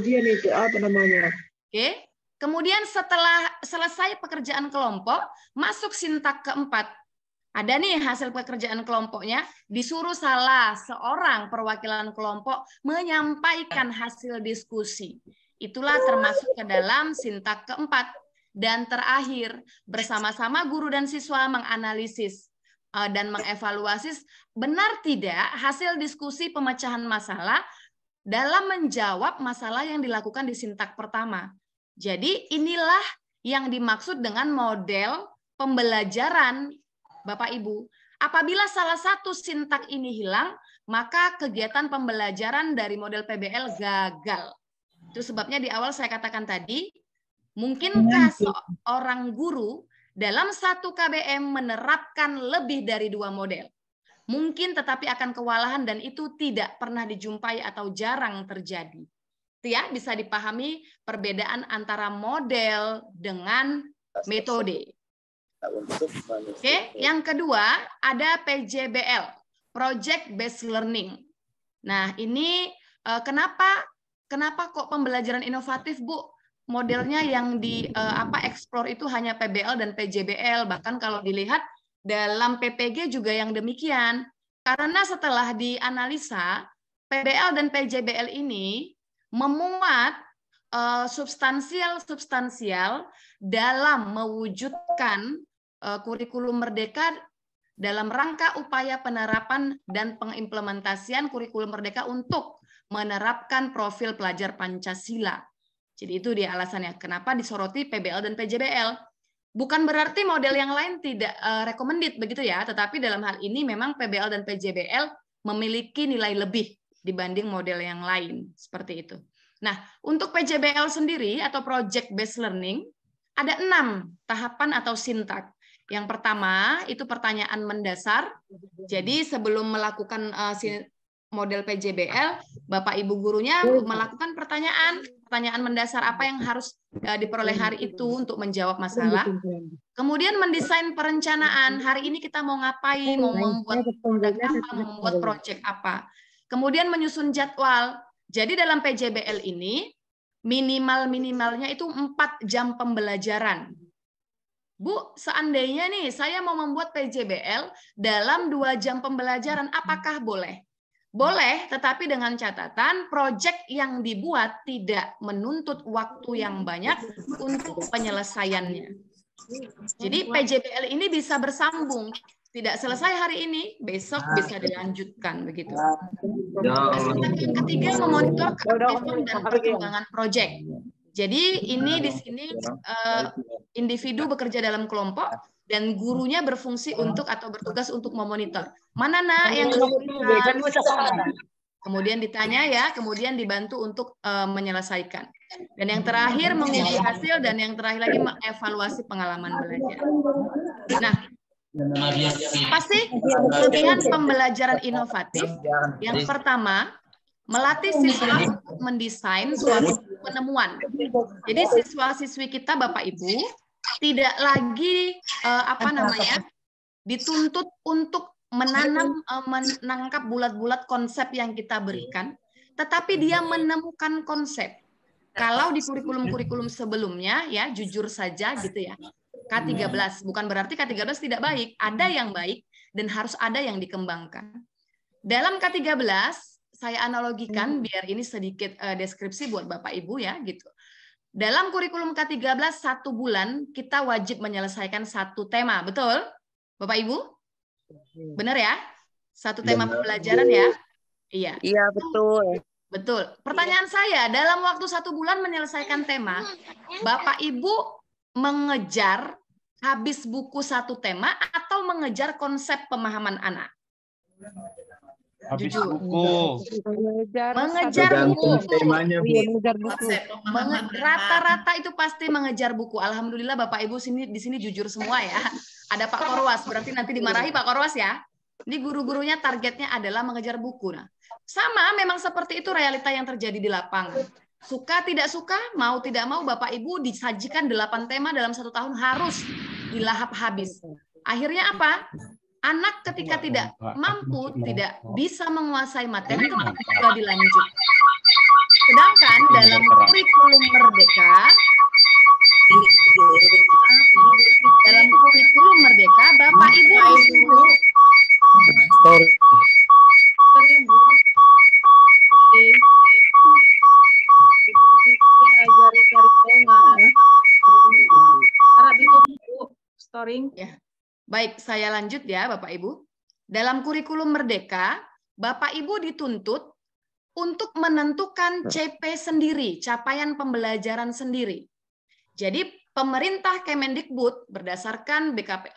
Oke. Kemudian setelah selesai pekerjaan kelompok, masuk sintak keempat. Ada nih hasil pekerjaan kelompoknya, disuruh salah seorang perwakilan kelompok menyampaikan hasil diskusi. Itulah termasuk ke dalam sintak keempat. Dan terakhir, bersama-sama guru dan siswa menganalisis dan mengevaluasi benar tidak hasil diskusi pemecahan masalah dalam menjawab masalah yang dilakukan di sintak pertama. Jadi inilah yang dimaksud dengan model pembelajaran Bapak Ibu. Apabila salah satu sintak ini hilang, maka kegiatan pembelajaran dari model PBL gagal. Itu sebabnya di awal saya katakan tadi, mungkinkah seorang guru dalam satu KBM menerapkan lebih dari dua model? Mungkin, tetapi akan kewalahan dan itu tidak pernah dijumpai atau jarang terjadi. Ya, bisa dipahami perbedaan antara model dengan metode. Oke, yang kedua ada PJBL, Project Based Learning. Nah, ini kenapa kok pembelajaran inovatif, Bu? Modelnya yang explore itu hanya PBL dan PJBL, bahkan kalau dilihat dalam PPG juga yang demikian. Karena setelah dianalisa, PBL dan PJBL ini memuat substansial dalam mewujudkan kurikulum merdeka dalam rangka upaya penerapan dan pengimplementasian kurikulum merdeka untuk menerapkan profil pelajar Pancasila. Jadi itu dia alasannya kenapa disoroti PBL dan PJBL. Bukan berarti model yang lain tidak recommended begitu ya, tetapi dalam hal ini memang PBL dan PJBL memiliki nilai lebih dibanding model yang lain, seperti itu. Nah, untuk PJBL sendiri atau Project Based Learning, ada 6 tahapan atau sintak. Yang pertama, itu pertanyaan mendasar. Jadi sebelum melakukan model PJBL, Bapak Ibu gurunya melakukan pertanyaan mendasar apa yang harus diperoleh hari itu untuk menjawab masalah. Kemudian mendesain perencanaan, hari ini kita mau ngapain, mau membuat produk apa, mau membuat proyek apa. Kemudian menyusun jadwal. Jadi dalam PJBL ini minimalnya itu 4 jam pembelajaran. Bu, seandainya nih saya mau membuat PJBL dalam 2 jam pembelajaran, apakah boleh? Boleh, tetapi dengan catatan proyek yang dibuat tidak menuntut waktu yang banyak untuk penyelesaiannya. Jadi PJBL ini bisa bersambung, tidak selesai hari ini, besok bisa dilanjutkan begitu. Yang ketiga, memonitor keaktifan dan perkembangan proyek. Jadi ini di sini individu bekerja dalam kelompok dan gurunya berfungsi untuk atau bertugas untuk memonitor. Mana nak yang kesulitan? Kemudian ditanya ya, kemudian dibantu untuk menyelesaikan. Dan yang terakhir menguji hasil dan yang terakhir lagi mengevaluasi pengalaman belajar. Nah, pasti pelatihan pembelajaran inovatif. Yang pertama, melatih siswa untuk mendesain suatu penemuan. Jadi siswa-siswi kita Bapak Ibu tidak lagi dituntut untuk menangkap bulat-bulat konsep yang kita berikan, tetapi dia menemukan konsep. Kalau di kurikulum-kurikulum sebelumnya ya jujur saja gitu ya, K13 bukan berarti K13 tidak baik, ada yang baik dan harus ada yang dikembangkan. Dalam K13 saya analogikan biar ini sedikit deskripsi buat Bapak Ibu ya gitu. Dalam kurikulum K13 1 bulan kita wajib menyelesaikan 1 tema, betul? Bapak Ibu? Benar ya? 1 tema pembelajaran ya? Iya. Iya, betul. Betul. Pertanyaan saya, dalam waktu 1 bulan menyelesaikan tema, Bapak Ibu mengejar habis buku 1 tema atau mengejar konsep pemahaman anak? Habis Jujur. buku. Mengejar buku. Temanya, Bu. Rata-rata itu pasti mengejar buku. Alhamdulillah Bapak Ibu di sini jujur semua ya. Ada Pak Korwas, berarti nanti dimarahi Pak Korwas ya. Ini guru-gurunya targetnya adalah mengejar buku. Nah, sama memang seperti itu realita yang terjadi di lapangan. Suka tidak suka, mau tidak mau Bapak Ibu disajikan 8 tema dalam 1 tahun harus dilahap habis. Akhirnya apa? Anak ketika tidak mampu, tidak bisa menguasai materi, itu juga dilanjut. Sedangkan dalam kurikulum Merdeka, Bapak Ibu disuruh ya. Baik, saya lanjut ya Bapak Ibu. Dalam kurikulum Merdeka, Bapak Ibu dituntut untuk menentukan CP sendiri, capaian pembelajaran sendiri. Jadi pemerintah Kemendikbud berdasarkan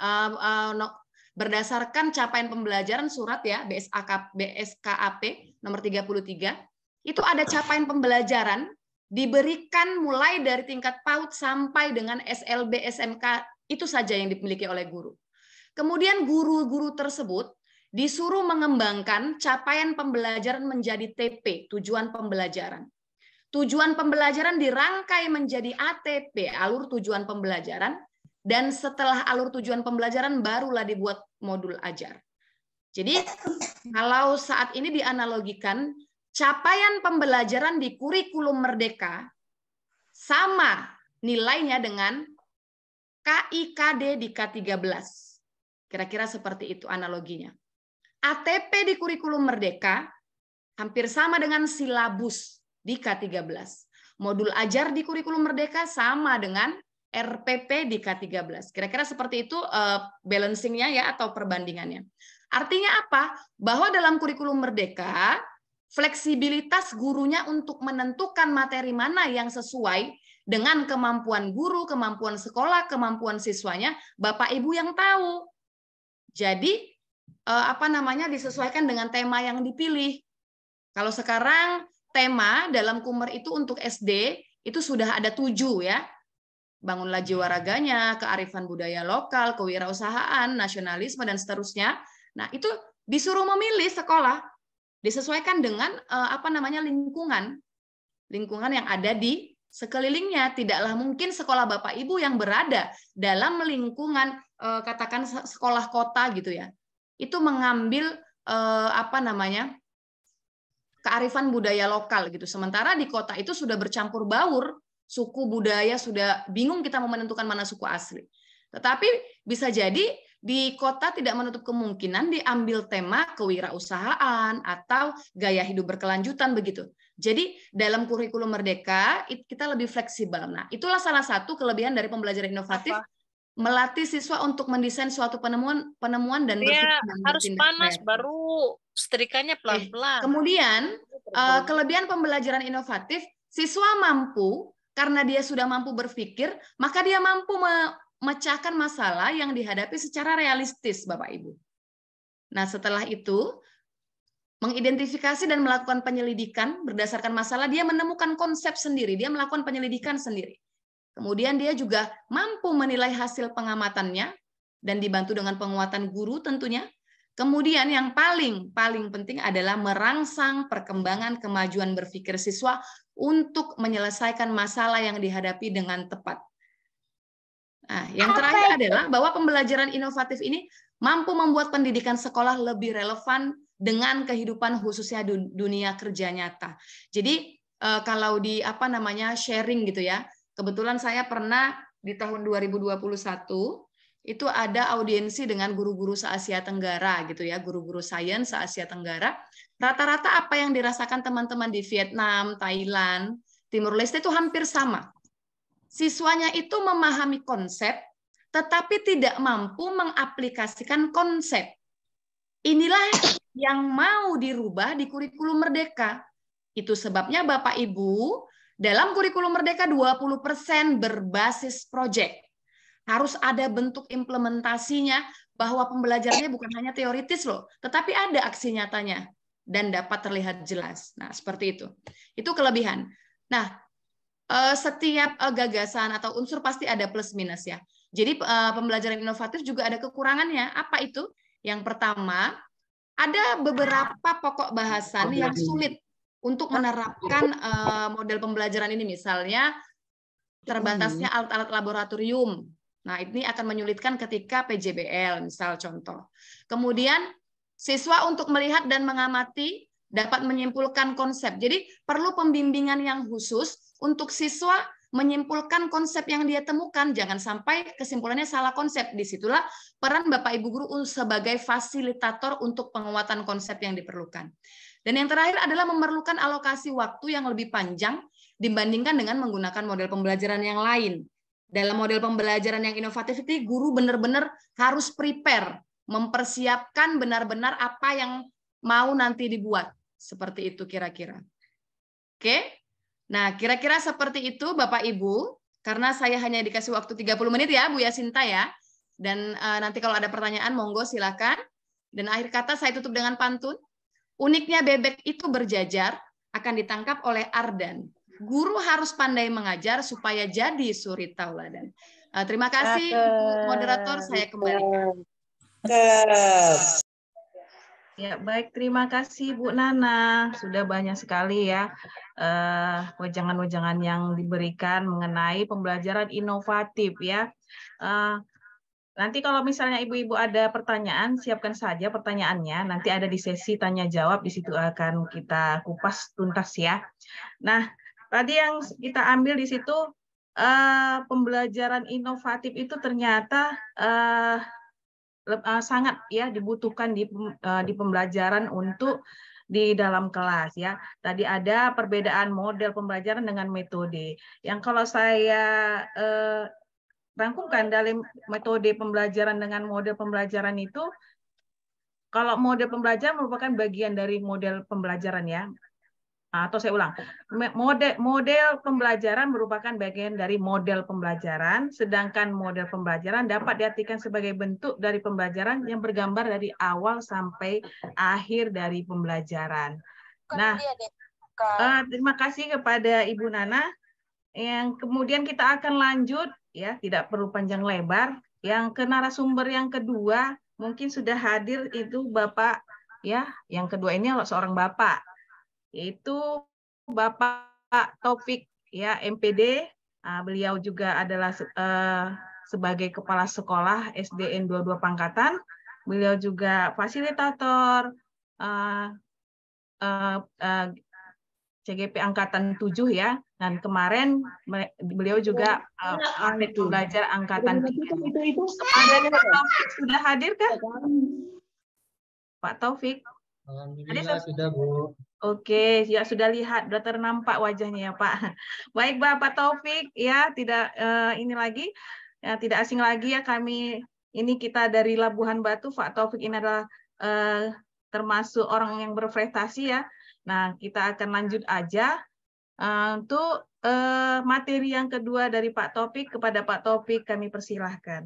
berdasarkan capaian pembelajaran surat ya BSKAP nomor 33, itu ada capaian pembelajaran diberikan mulai dari tingkat PAUD sampai dengan SLB SMK, itu saja yang dimiliki oleh guru. Kemudian guru-guru tersebut disuruh mengembangkan capaian pembelajaran menjadi TP, tujuan pembelajaran. Tujuan pembelajaran dirangkai menjadi ATP, alur tujuan pembelajaran, dan setelah alur tujuan pembelajaran barulah dibuat modul ajar. Jadi kalau saat ini dianalogikan, capaian pembelajaran di kurikulum Merdeka sama nilainya dengan KIKD di K13. Kira-kira seperti itu analoginya. ATP di kurikulum Merdeka hampir sama dengan silabus di K13. Modul ajar di kurikulum Merdeka sama dengan RPP di K13. Kira-kira seperti itu balancingnya ya atau perbandingannya. Artinya apa? Bahwa dalam kurikulum Merdeka, fleksibilitas gurunya untuk menentukan materi mana yang sesuai dengan kemampuan guru, kemampuan sekolah, kemampuan siswanya, Bapak Ibu yang tahu. Jadi disesuaikan dengan tema yang dipilih. Kalau sekarang tema dalam Kumer itu untuk SD itu sudah ada 7 ya. Bangunlah jiwa raganya, kearifan budaya lokal, kewirausahaan, nasionalisme dan seterusnya. Nah, itu disuruh memilih sekolah. Disesuaikan dengan lingkungan yang ada di sekelilingnya. Tidaklah mungkin sekolah Bapak Ibu yang berada dalam lingkungan katakan sekolah kota gitu ya, itu mengambil kearifan budaya lokal gitu. Sementara di kota itu sudah bercampur baur suku budaya, sudah bingung kita mau menentukan mana suku asli. Tetapi bisa jadi di kota tidak menutup kemungkinan diambil tema kewirausahaan atau gaya hidup berkelanjutan begitu. Jadi dalam kurikulum Merdeka kita lebih fleksibel. Nah, itulah salah satu kelebihan dari pembelajaran inovatif, melatih siswa untuk mendesain suatu penemuan dan berpikir dan harus panas kreatif. baru setrikanya pelan-pelan. Kemudian kelebihan pembelajaran inovatif, siswa mampu karena dia sudah mampu berpikir, maka dia mampu memecahkan masalah yang dihadapi secara realistis, Bapak Ibu. Nah, setelah itu mengidentifikasi dan melakukan penyelidikan berdasarkan masalah, dia menemukan konsep sendiri, dia melakukan penyelidikan sendiri. Kemudian dia juga mampu menilai hasil pengamatannya dan dibantu dengan penguatan guru tentunya. Kemudian yang paling penting adalah merangsang perkembangan kemajuan berpikir siswa untuk menyelesaikan masalah yang dihadapi dengan tepat. Nah, yang terakhir adalah bahwa pembelajaran inovatif ini mampu membuat pendidikan sekolah lebih relevan dengan kehidupan khususnya dunia kerja nyata. Jadi kalau di sharing gitu ya, kebetulan saya pernah di tahun 2021 itu ada audiensi dengan guru-guru se-Asia Tenggara gitu ya, guru-guru sains se-Asia Tenggara. Rata-rata apa yang dirasakan teman-teman di Vietnam, Thailand, Timur Leste itu hampir sama. Siswanya itu memahami konsep, tetapi tidak mampu mengaplikasikan konsep. Inilah yang mau dirubah di kurikulum Merdeka. Itu sebabnya Bapak Ibu, dalam kurikulum Merdeka 20% berbasis proyek. Harus ada bentuk implementasinya, bahwa pembelajarannya bukan hanya teoritis loh, tetapi ada aksi nyatanya dan dapat terlihat jelas. Nah, seperti itu. Itu kelebihan. Nah, setiap gagasan atau unsur pasti ada plus minus ya. Jadi pembelajaran inovatif juga ada kekurangannya. Apa itu? Yang pertama, ada beberapa pokok bahasan yang sulit untuk menerapkan model pembelajaran ini. Misalnya terbatasnya alat-alat laboratorium. Nah, ini akan menyulitkan ketika PJBL, misal contoh. Kemudian, siswa untuk melihat dan mengamati dapat menyimpulkan konsep. Jadi, perlu pembimbingan yang khusus untuk siswa menyimpulkan konsep yang dia temukan. Jangan sampai kesimpulannya salah konsep. Disitulah peran Bapak Ibu Guru sebagai fasilitator untuk penguatan konsep yang diperlukan. Dan yang terakhir adalah memerlukan alokasi waktu yang lebih panjang dibandingkan dengan menggunakan model pembelajaran yang lain. Dalam model pembelajaran yang inovatif itu, guru benar-benar harus prepare, mempersiapkan benar-benar apa yang mau nanti dibuat. Seperti itu kira-kira. Oke? Nah, kira-kira seperti itu Bapak Ibu, karena saya hanya dikasih waktu 30 menit ya, Bu Yasinta ya. Dan nanti kalau ada pertanyaan, monggo silakan. Dan akhir kata saya tutup dengan pantun. Uniknya bebek itu berjajar, akan ditangkap oleh Ardan. Guru harus pandai mengajar supaya jadi suri tauladan. Terima kasih, moderator. Saya kembali. Ya, baik. Terima kasih, Bu Nana. Sudah banyak sekali ya wejangan-wejangan yang diberikan mengenai pembelajaran inovatif ya. Nanti kalau misalnya ibu-ibu ada pertanyaan, siapkan saja pertanyaannya. Nanti ada di sesi tanya jawab, di situ akan kita kupas tuntas ya. Nah, tadi yang kita ambil di situ pembelajaran inovatif itu ternyata sangat ya dibutuhkan di pembelajaran untuk di dalam kelas ya. Tadi ada perbedaan model pembelajaran dengan metode. Yang kalau saya rangkumkan dalam metode pembelajaran dengan model pembelajaran itu, kalau model pembelajaran merupakan bagian dari model pembelajaran ya. Atau saya ulang, model pembelajaran merupakan bagian dari model pembelajaran, sedangkan model pembelajaran dapat diartikan sebagai bentuk dari pembelajaran yang bergambar dari awal sampai akhir dari pembelajaran. Nah, terima kasih kepada Ibu Nana. Yang kemudian kita akan lanjut, ya, tidak perlu panjang lebar. Yang ke narasumber yang kedua, mungkin sudah hadir itu Bapak ya. Yang kedua ini seorang bapak, yaitu Bapak Taufik ya, MPD. Beliau juga adalah sebagai kepala sekolah SDN 22 Pangkatan. Beliau juga fasilitator CGP Angkatan 7 ya. Dan kemarin beliau juga praktek pembelajar Angkatan 3. Kemarin Pak Taufik sudah hadir kan? Pak Taufik? Alhamdulillah sudah, Bu. Oke, ya sudah lihat, sudah ternampak wajahnya ya Pak. Baik Bapak Taufik, ya tidak ini lagi, ya, tidak asing lagi ya kami. Ini kita dari Labuhan Batu. Pak Taufik ini adalah termasuk orang yang berprestasi ya. Nah, kita akan lanjut aja untuk materi yang kedua dari Pak Taufik. Kepada Pak Taufik kami persilahkan.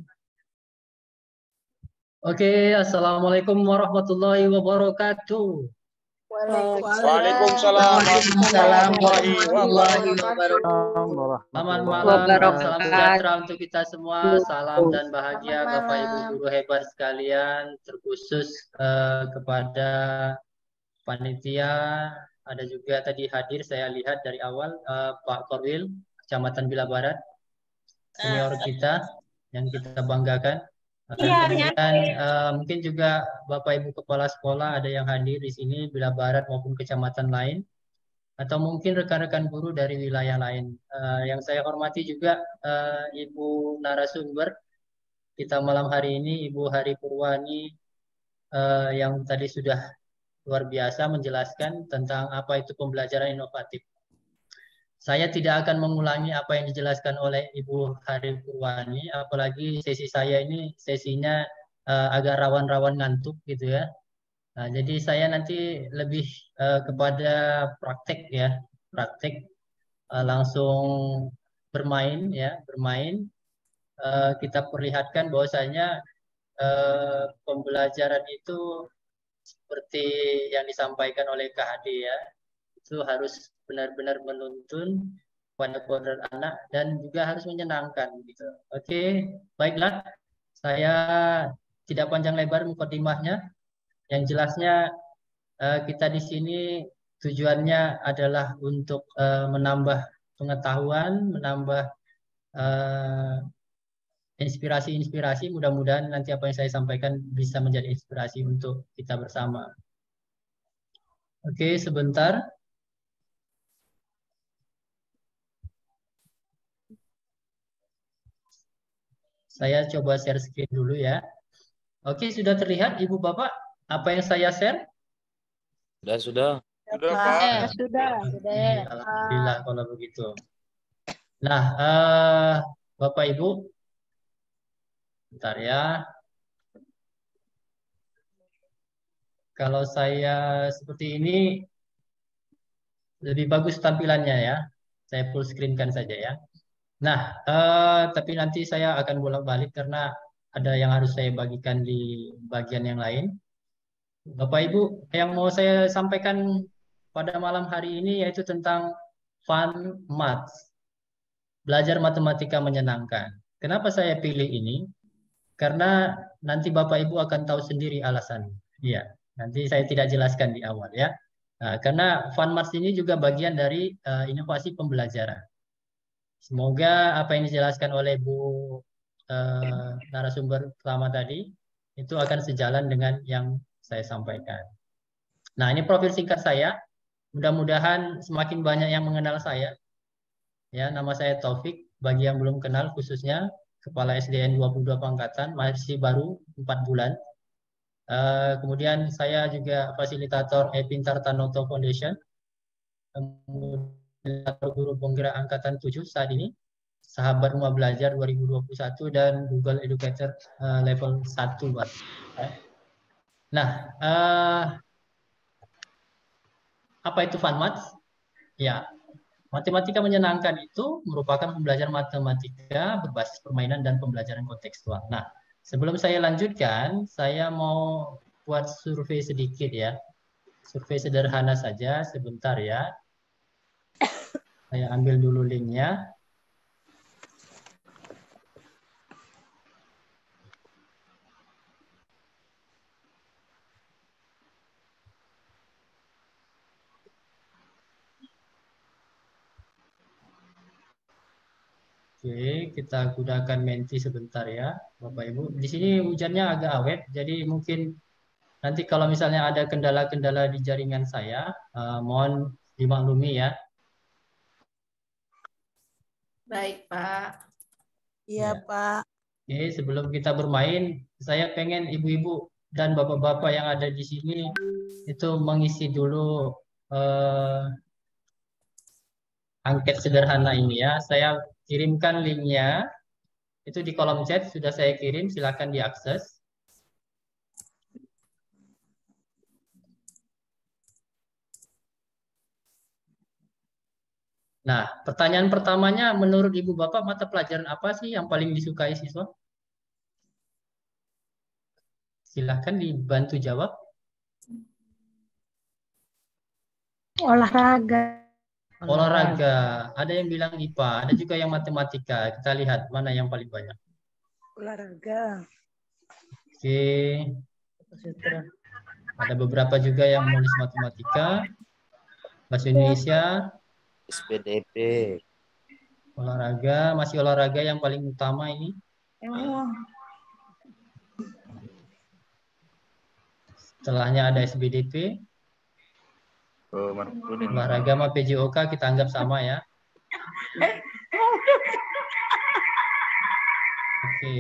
Oke, Assalamualaikum warahmatullahi wabarakatuh. Waalaikumsalam warahmatullahi wabarakatuh. Selamat malam, salam sejahtera untuk kita semua. Salam dan bahagia Bapak Ibu guru hebat sekalian, terkhusus kepada panitia. Ada juga tadi hadir, saya lihat dari awal Pak Korwil, Kecamatan Bila Barat, senior kita yang kita banggakan. Kemudian mungkin juga Bapak Ibu Kepala Sekolah ada yang hadir di sini, Bila Barat maupun kecamatan lain, atau mungkin rekan-rekan guru dari wilayah lain. Yang saya hormati juga Ibu narasumber kita malam hari ini, Ibu Hari Purwani, yang tadi sudah luar biasa menjelaskan tentang apa itu pembelajaran inovatif. Saya tidak akan mengulangi apa yang dijelaskan oleh Ibu Hari Purwani, apalagi sesi saya ini sesinya agak rawan-rawan ngantuk gitu ya. Nah, jadi saya nanti lebih kepada praktek ya, praktek langsung bermain ya, bermain. Kita perlihatkan bahwasanya pembelajaran itu seperti yang disampaikan oleh KHD ya, itu harus benar-benar menuntun pada kodrat anak dan juga harus menyenangkan gitu. Oke, baiklah. Saya tidak panjang lebar mukadimahnya. Yang jelasnya kita di sini tujuannya adalah untuk menambah pengetahuan, menambah inspirasi-inspirasi. Mudah-mudahan nanti apa yang saya sampaikan bisa menjadi inspirasi untuk kita bersama. Oke, sebentar. Saya coba share screen dulu ya. Oke, sudah terlihat Ibu Bapak apa yang saya share? Sudah. Sudah, Pak. Sudah. Alhamdulillah kalau begitu. Nah, Bapak Ibu, bentar ya. Kalau saya seperti ini lebih bagus tampilannya ya. Saya full screen-kan saja ya. Nah, tapi nanti saya akan bolak-balik karena ada yang harus saya bagikan di bagian yang lain. Bapak Ibu, yang mau saya sampaikan pada malam hari ini yaitu tentang fun maths. Belajar matematika menyenangkan. Kenapa saya pilih ini? Karena nanti Bapak Ibu akan tahu sendiri alasannya. Iya, nanti saya tidak jelaskan di awal ya. Nah, karena fun maths ini juga bagian dari inovasi pembelajaran. Semoga apa yang dijelaskan oleh Bu narasumber pertama tadi itu akan sejalan dengan yang saya sampaikan. Nah, ini profil singkat saya. Mudah-mudahan semakin banyak yang mengenal saya. Ya, nama saya Taufik. Bagi yang belum kenal khususnya Kepala SDN 22 Pangkatan, masih baru 4 bulan. Kemudian saya juga fasilitator E-Pintar Tanoto Foundation. Kemudian guru penggerak Angkatan 7 saat ini, Sahabat Rumah Belajar 2021 dan Google Educator level 1. Nah, apa itu fun maths? Ya, matematika menyenangkan itu merupakan pembelajaran matematika berbasis permainan dan pembelajaran kontekstual. Nah, sebelum saya lanjutkan, saya mau buat survei sedikit ya. Survei sederhana saja, sebentar ya. Saya ambil dulu linknya. Oke, kita gunakan Menti sebentar ya, Bapak Ibu. Di sini hujannya agak awet, jadi mungkin nanti kalau misalnya ada kendala-kendala di jaringan saya, mohon dimaklumi ya. Baik, Pak. Iya, Ya. Pak. Oke, sebelum kita bermain, saya pengen ibu-ibu dan bapak-bapak yang ada di sini itu mengisi dulu angket sederhana ini ya. Saya kirimkan linknya, itu di kolom chat sudah saya kirim, silakan diakses. Nah, pertanyaan pertamanya, menurut Ibu Bapak, mata pelajaran apa sih yang paling disukai siswa? Silahkan dibantu jawab. Olahraga. Olahraga. Ada yang bilang IPA, ada juga yang matematika. Kita lihat mana yang paling banyak. Olahraga. Oke. Ada beberapa juga yang menulis matematika. Bahasa Indonesia. SPDP. Olahraga, masih olahraga yang paling utama ini. Setelahnya ada SBDP. Olahraga sama PJOK kita anggap sama ya. Oke.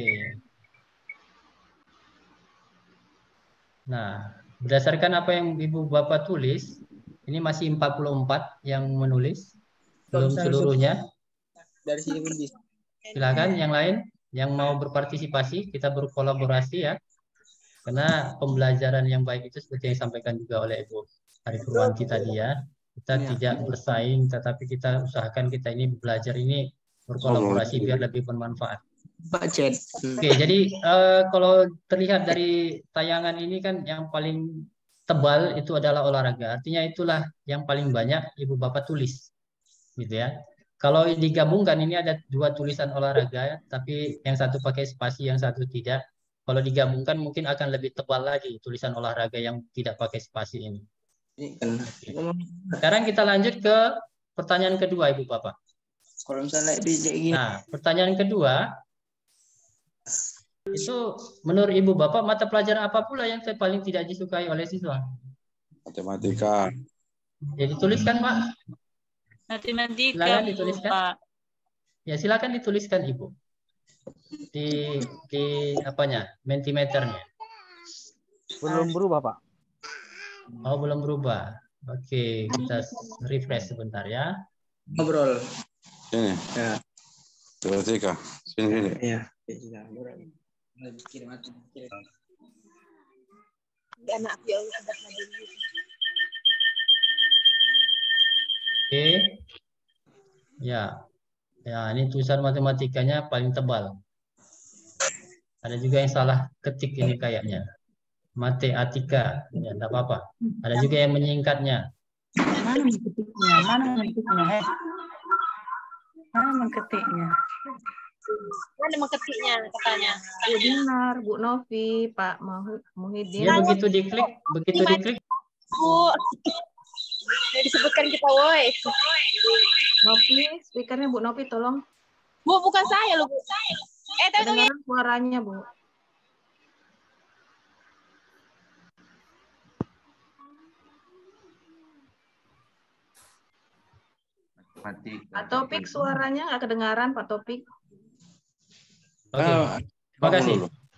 Nah, berdasarkan apa yang Ibu Bapak tulis, ini masih 44 yang menulis. Belum seluruhnya. Dari sini pun bisa. Silakan yang lain yang mau berpartisipasi, kita berkolaborasi ya. Karena pembelajaran yang baik itu seperti yang disampaikan juga oleh Ibu Arif Purwanti tadi ya. Kita tidak bersaing, tetapi kita usahakan kita ini belajar ini berkolaborasi biar lebih bermanfaat. Oke, jadi kalau terlihat dari tayangan ini kan yang paling tebal itu adalah olahraga. Artinya itulah yang paling banyak Ibu Bapak tulis. Gitu ya. Kalau digabungkan ini ada dua tulisan olahraga, tapi yang satu pakai spasi, yang satu tidak. Kalau digabungkan mungkin akan lebih tebal lagi tulisan olahraga yang tidak pakai spasi ini. Sekarang kita lanjut ke pertanyaan kedua, Ibu Bapak. Kalau misalnya gini. Nah, pertanyaan kedua, itu menurut Ibu Bapak mata pelajaran apa pula yang paling tidak disukai oleh siswa? Matematika. Jadi tuliskan, Pak. Matematika, Silakan dituliskan. Pak. Ya, silakan dituliskan, Ibu. Di apanya? Mentimeternya. Belum berubah, Pak. Oh, belum berubah. Oke, kita refresh sebentar ya. Ngobrol. Sini. Ya. Matematika. Sini. Iya. Oke. Ya. Ya, ini tulisan matematikanya paling tebal. Ada juga yang salah ketik ini kayaknya. Matematika. Ya, enggak apa-apa. Ada juga yang menyingkatnya. Mana mengetiknya? Mana mengetiknya? Mana mengetiknya? Mana mengetiknya katanya? Bu Dinar, Bu Novi, Pak Muhyiddin. Ya, begitu diklik. Bu, yang disebutkan kita, woi. Novi, speakernya Bu Novi tolong. Bu, bukan saya loh, Bu. Kedengaran suaranya, Bu. Pak Topik suaranya nggak kedengaran, Pak Topik. Oke, terima kasih.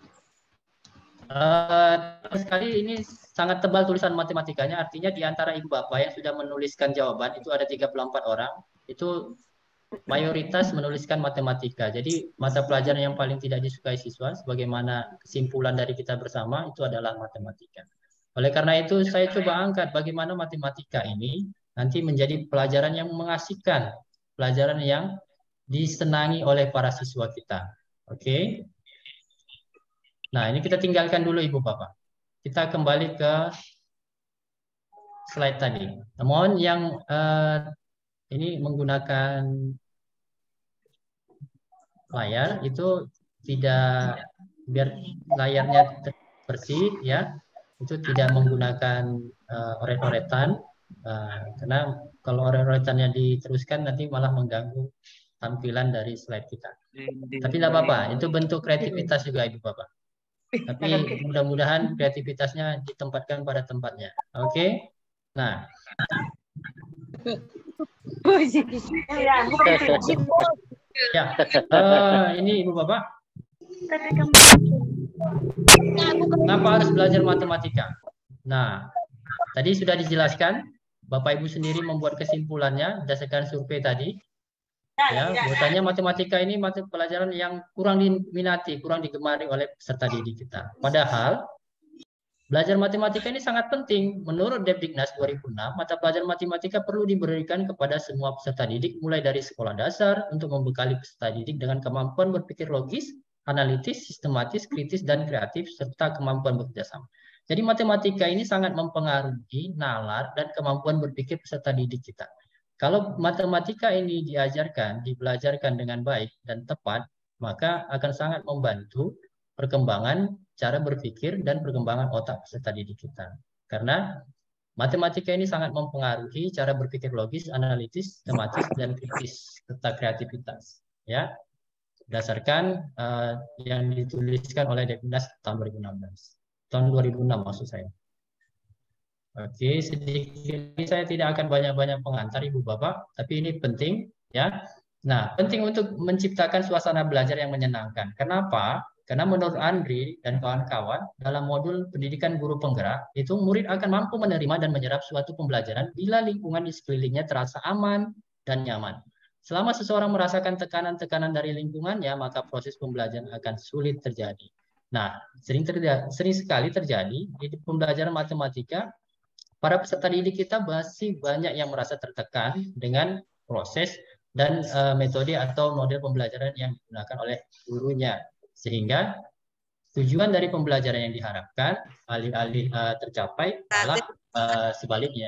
Sekali ini sangat tebal tulisan matematikanya, artinya di antara Ibu Bapak yang sudah menuliskan jawaban itu ada 34 orang, itu mayoritas menuliskan matematika. Jadi mata pelajaran yang paling tidak disukai siswa, sebagaimana kesimpulan dari kita bersama, itu adalah matematika. Oleh karena itu saya coba angkat bagaimana matematika ini nanti menjadi pelajaran yang mengasihkan, pelajaran yang disenangi oleh para siswa kita. Oke. Nah, ini kita tinggalkan dulu Ibu Bapak. Kita kembali ke slide tadi. Namun yang ini menggunakan layar itu tidak, biar layarnya bersih ya, itu tidak menggunakan oret-oretan. Karena kalau oret-oretannya diteruskan nanti malah mengganggu tampilan dari slide kita. Tapi tidak apa-apa, itu bentuk kreativitas juga Ibu Bapak. Tapi mudah-mudahan kreativitasnya ditempatkan pada tempatnya. Oke? Nah. Ya, ini Ibu Bapak. Kenapa harus belajar matematika? Nah, tadi sudah dijelaskan, Bapak Ibu sendiri membuat kesimpulannya berdasarkan survei tadi. Ya, bahwasanya matematika ini mata pelajaran yang kurang diminati, kurang digemari oleh peserta didik kita. Padahal belajar matematika ini sangat penting. Menurut Depdiknas 2006, mata pelajaran matematika perlu diberikan kepada semua peserta didik mulai dari sekolah dasar untuk membekali peserta didik dengan kemampuan berpikir logis, analitis, sistematis, kritis, dan kreatif, serta kemampuan bekerja sama. Jadi matematika ini sangat mempengaruhi nalar dan kemampuan berpikir peserta didik kita. Kalau matematika ini dibelajarkan dengan baik dan tepat, maka akan sangat membantu perkembangan cara berpikir dan perkembangan otak peserta didik kita. Karena matematika ini sangat mempengaruhi cara berpikir logis, analitis, sistematis, dan kritis, serta kreativitas. Ya, berdasarkan yang dituliskan oleh Depdiknas tahun 2016. Tahun 2006 maksud saya. Oke, sedikit ini saya tidak akan banyak-banyak pengantar Ibu Bapak, tapi ini penting ya. Nah, penting untuk menciptakan suasana belajar yang menyenangkan. Kenapa? Karena menurut Andri dan kawan-kawan, dalam modul pendidikan guru penggerak, itu murid akan mampu menerima dan menyerap suatu pembelajaran bila lingkungan di sekelilingnya terasa aman dan nyaman. Selama seseorang merasakan tekanan-tekanan dari lingkungannya, maka proses pembelajaran akan sulit terjadi. Nah, sering sekali terjadi di pembelajaran matematika, para peserta didik kita masih banyak yang merasa tertekan dengan proses dan metode atau model pembelajaran yang digunakan oleh gurunya. Sehingga tujuan dari pembelajaran yang diharapkan alih-alih tercapai malah sebaliknya.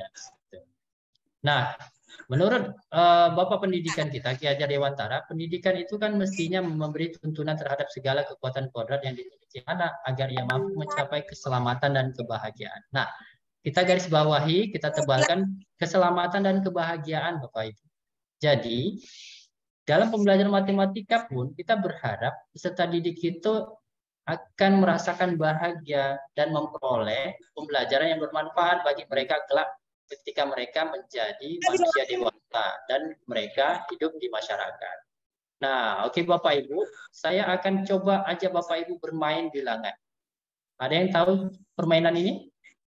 Nah, menurut Bapak Pendidikan kita, Ki Hajar Dewantara, pendidikan itu kan mestinya memberi tuntunan terhadap segala kekuatan kodrat yang dimiliki anak agar ia mampu mencapai keselamatan dan kebahagiaan. Nah, kita garis bawahi, kita tebalkan keselamatan dan kebahagiaan Bapak Ibu. Jadi, dalam pembelajaran matematika pun kita berharap peserta didik itu akan merasakan bahagia dan memperoleh pembelajaran yang bermanfaat bagi mereka kelak ketika mereka menjadi manusia dewasa dan mereka hidup di masyarakat. Nah, oke Bapak Ibu, saya akan coba ajak Bapak Ibu bermain bilangan. Ada yang tahu permainan ini?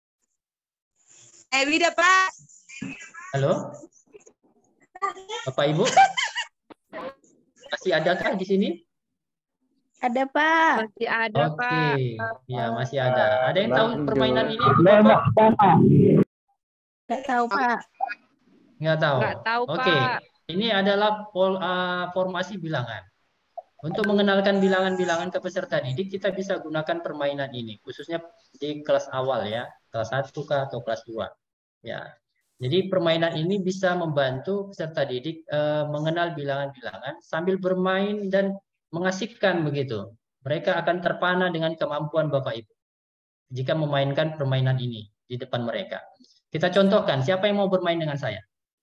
Bida, Pak. Halo? Bapak Ibu? Masih adakah di sini? Ada, Pak. Masih ada, Pak. Oke, ya masih ada. Ada yang tahu permainan ini? Nggak tahu, Pak. Nggak tahu? Nggak tahu, Pak. Oke, ini adalah formasi bilangan. Untuk mengenalkan bilangan-bilangan ke peserta didik, kita bisa gunakan permainan ini, khususnya di kelas awal ya, kelas 1 atau kelas 2. Ya, jadi permainan ini bisa membantu peserta didik mengenal bilangan-bilangan sambil bermain dan mengasihkan begitu. Mereka akan terpana dengan kemampuan Bapak Ibu jika memainkan permainan ini di depan mereka. Kita contohkan, siapa yang mau bermain dengan saya?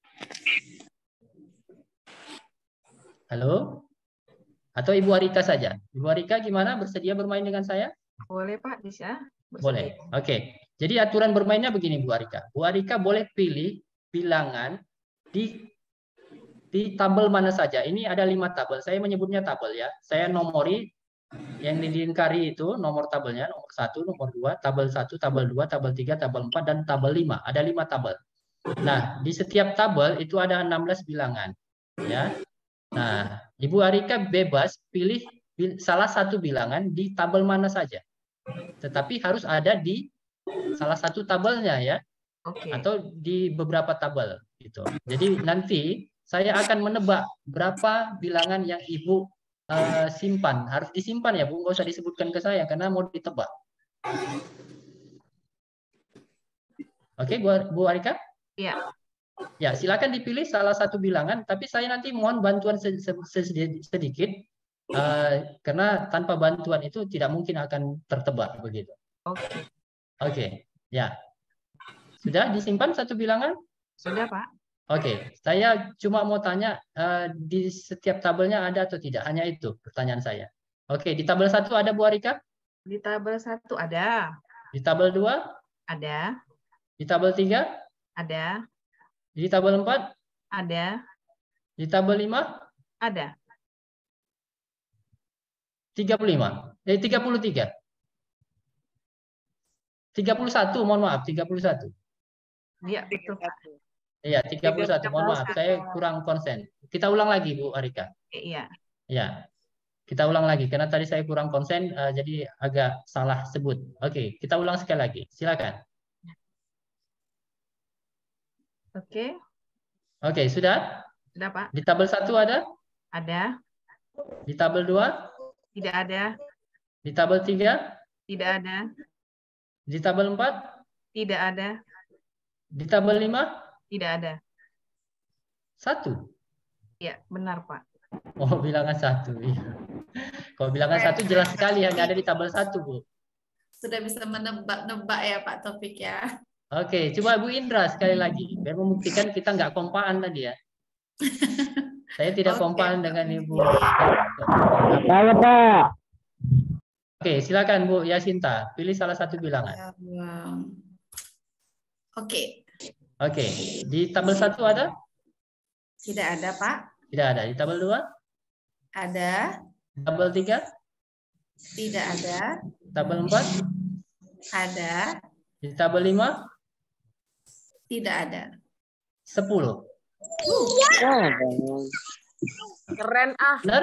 Halo? Atau Ibu Arika saja? Ibu Arika gimana? Bersedia bermain dengan saya? Boleh Pak, bisa. Boleh. Oke. Jadi aturan bermainnya begini Bu Arika. Bu Arika boleh pilih bilangan di tabel mana saja. Ini ada 5 tabel. Saya menyebutnya tabel ya. Saya nomori yang dilingkari itu nomor tabelnya, nomor 1, nomor 2, tabel 1, tabel 2, tabel 3, tabel 4, dan tabel 5. Ada 5 tabel. Nah, di setiap tabel itu ada 16 bilangan. Ya. Nah, Ibu Arika bebas pilih salah satu bilangan di tabel mana saja. Tetapi harus ada di salah satu tabelnya ya. Atau di beberapa tabel gitu. Jadi nanti saya akan menebak berapa bilangan yang Ibu simpan. Harus disimpan ya Bu, nggak usah disebutkan ke saya karena mau ditebak. Oke, Bu Arika? Iya. Ya, silakan dipilih salah satu bilangan, tapi saya nanti mohon bantuan sedikit, karena tanpa bantuan itu tidak mungkin akan tertebak begitu. Oke, ya. Sudah disimpan satu bilangan? Sudah, Pak. Oke, saya cuma mau tanya di setiap tabelnya ada atau tidak? Hanya itu pertanyaan saya. Oke, di tabel 1 ada Bu Arika? Di tabel 1 ada. Di tabel 2? Ada. Di tabel 3? Ada. Di tabel 4? Ada. Di tabel 5? Ada. 35. 33. 31, mohon maaf, 31. Iya, betul. Iya, 31. Mohon maaf, saya kurang konsen. Kita ulang lagi, Bu Arika. Iya. Ya, kita ulang lagi karena tadi saya kurang konsen, jadi agak salah sebut. Oke, kita ulang sekali lagi. Silakan. Oke. Oke, sudah? Sudah, Pak. Di tabel 1 ada? Ada. Di tabel 2? Tidak ada. Di tabel 3? Tidak ada. Di tabel 4? Tidak ada. Di tabel 5? Tidak ada. 1? Iya, benar, Pak. Oh, bilangan 1. Iya. Kalau bilangan 1 jelas sekali hanya ada di tabel 1, Bu. Sudah bisa menebak-nebak ya Pak Taufik ya. Oke, coba Bu Indra sekali lagi biar membuktikan kita nggak kompaan tadi ya. Saya tidak kompaan dengan Ibu. Saya Pak. Oke, silakan Bu Yasinta, pilih salah satu bilangan. Oke. Oke, di tabel 1 ada? Tidak ada Pak. Tidak ada. Di tabel 2? Ada. Tabel 3? Tidak ada. Tabel 4? Ada. Di tabel 5? Tidak ada. 10. Keren ah. Benar?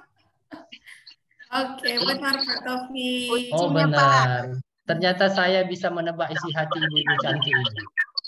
Oke, benar Pak Taufik. Oh, benar. Ternyata saya bisa menebak isi hati ibu-ibu cantik ini.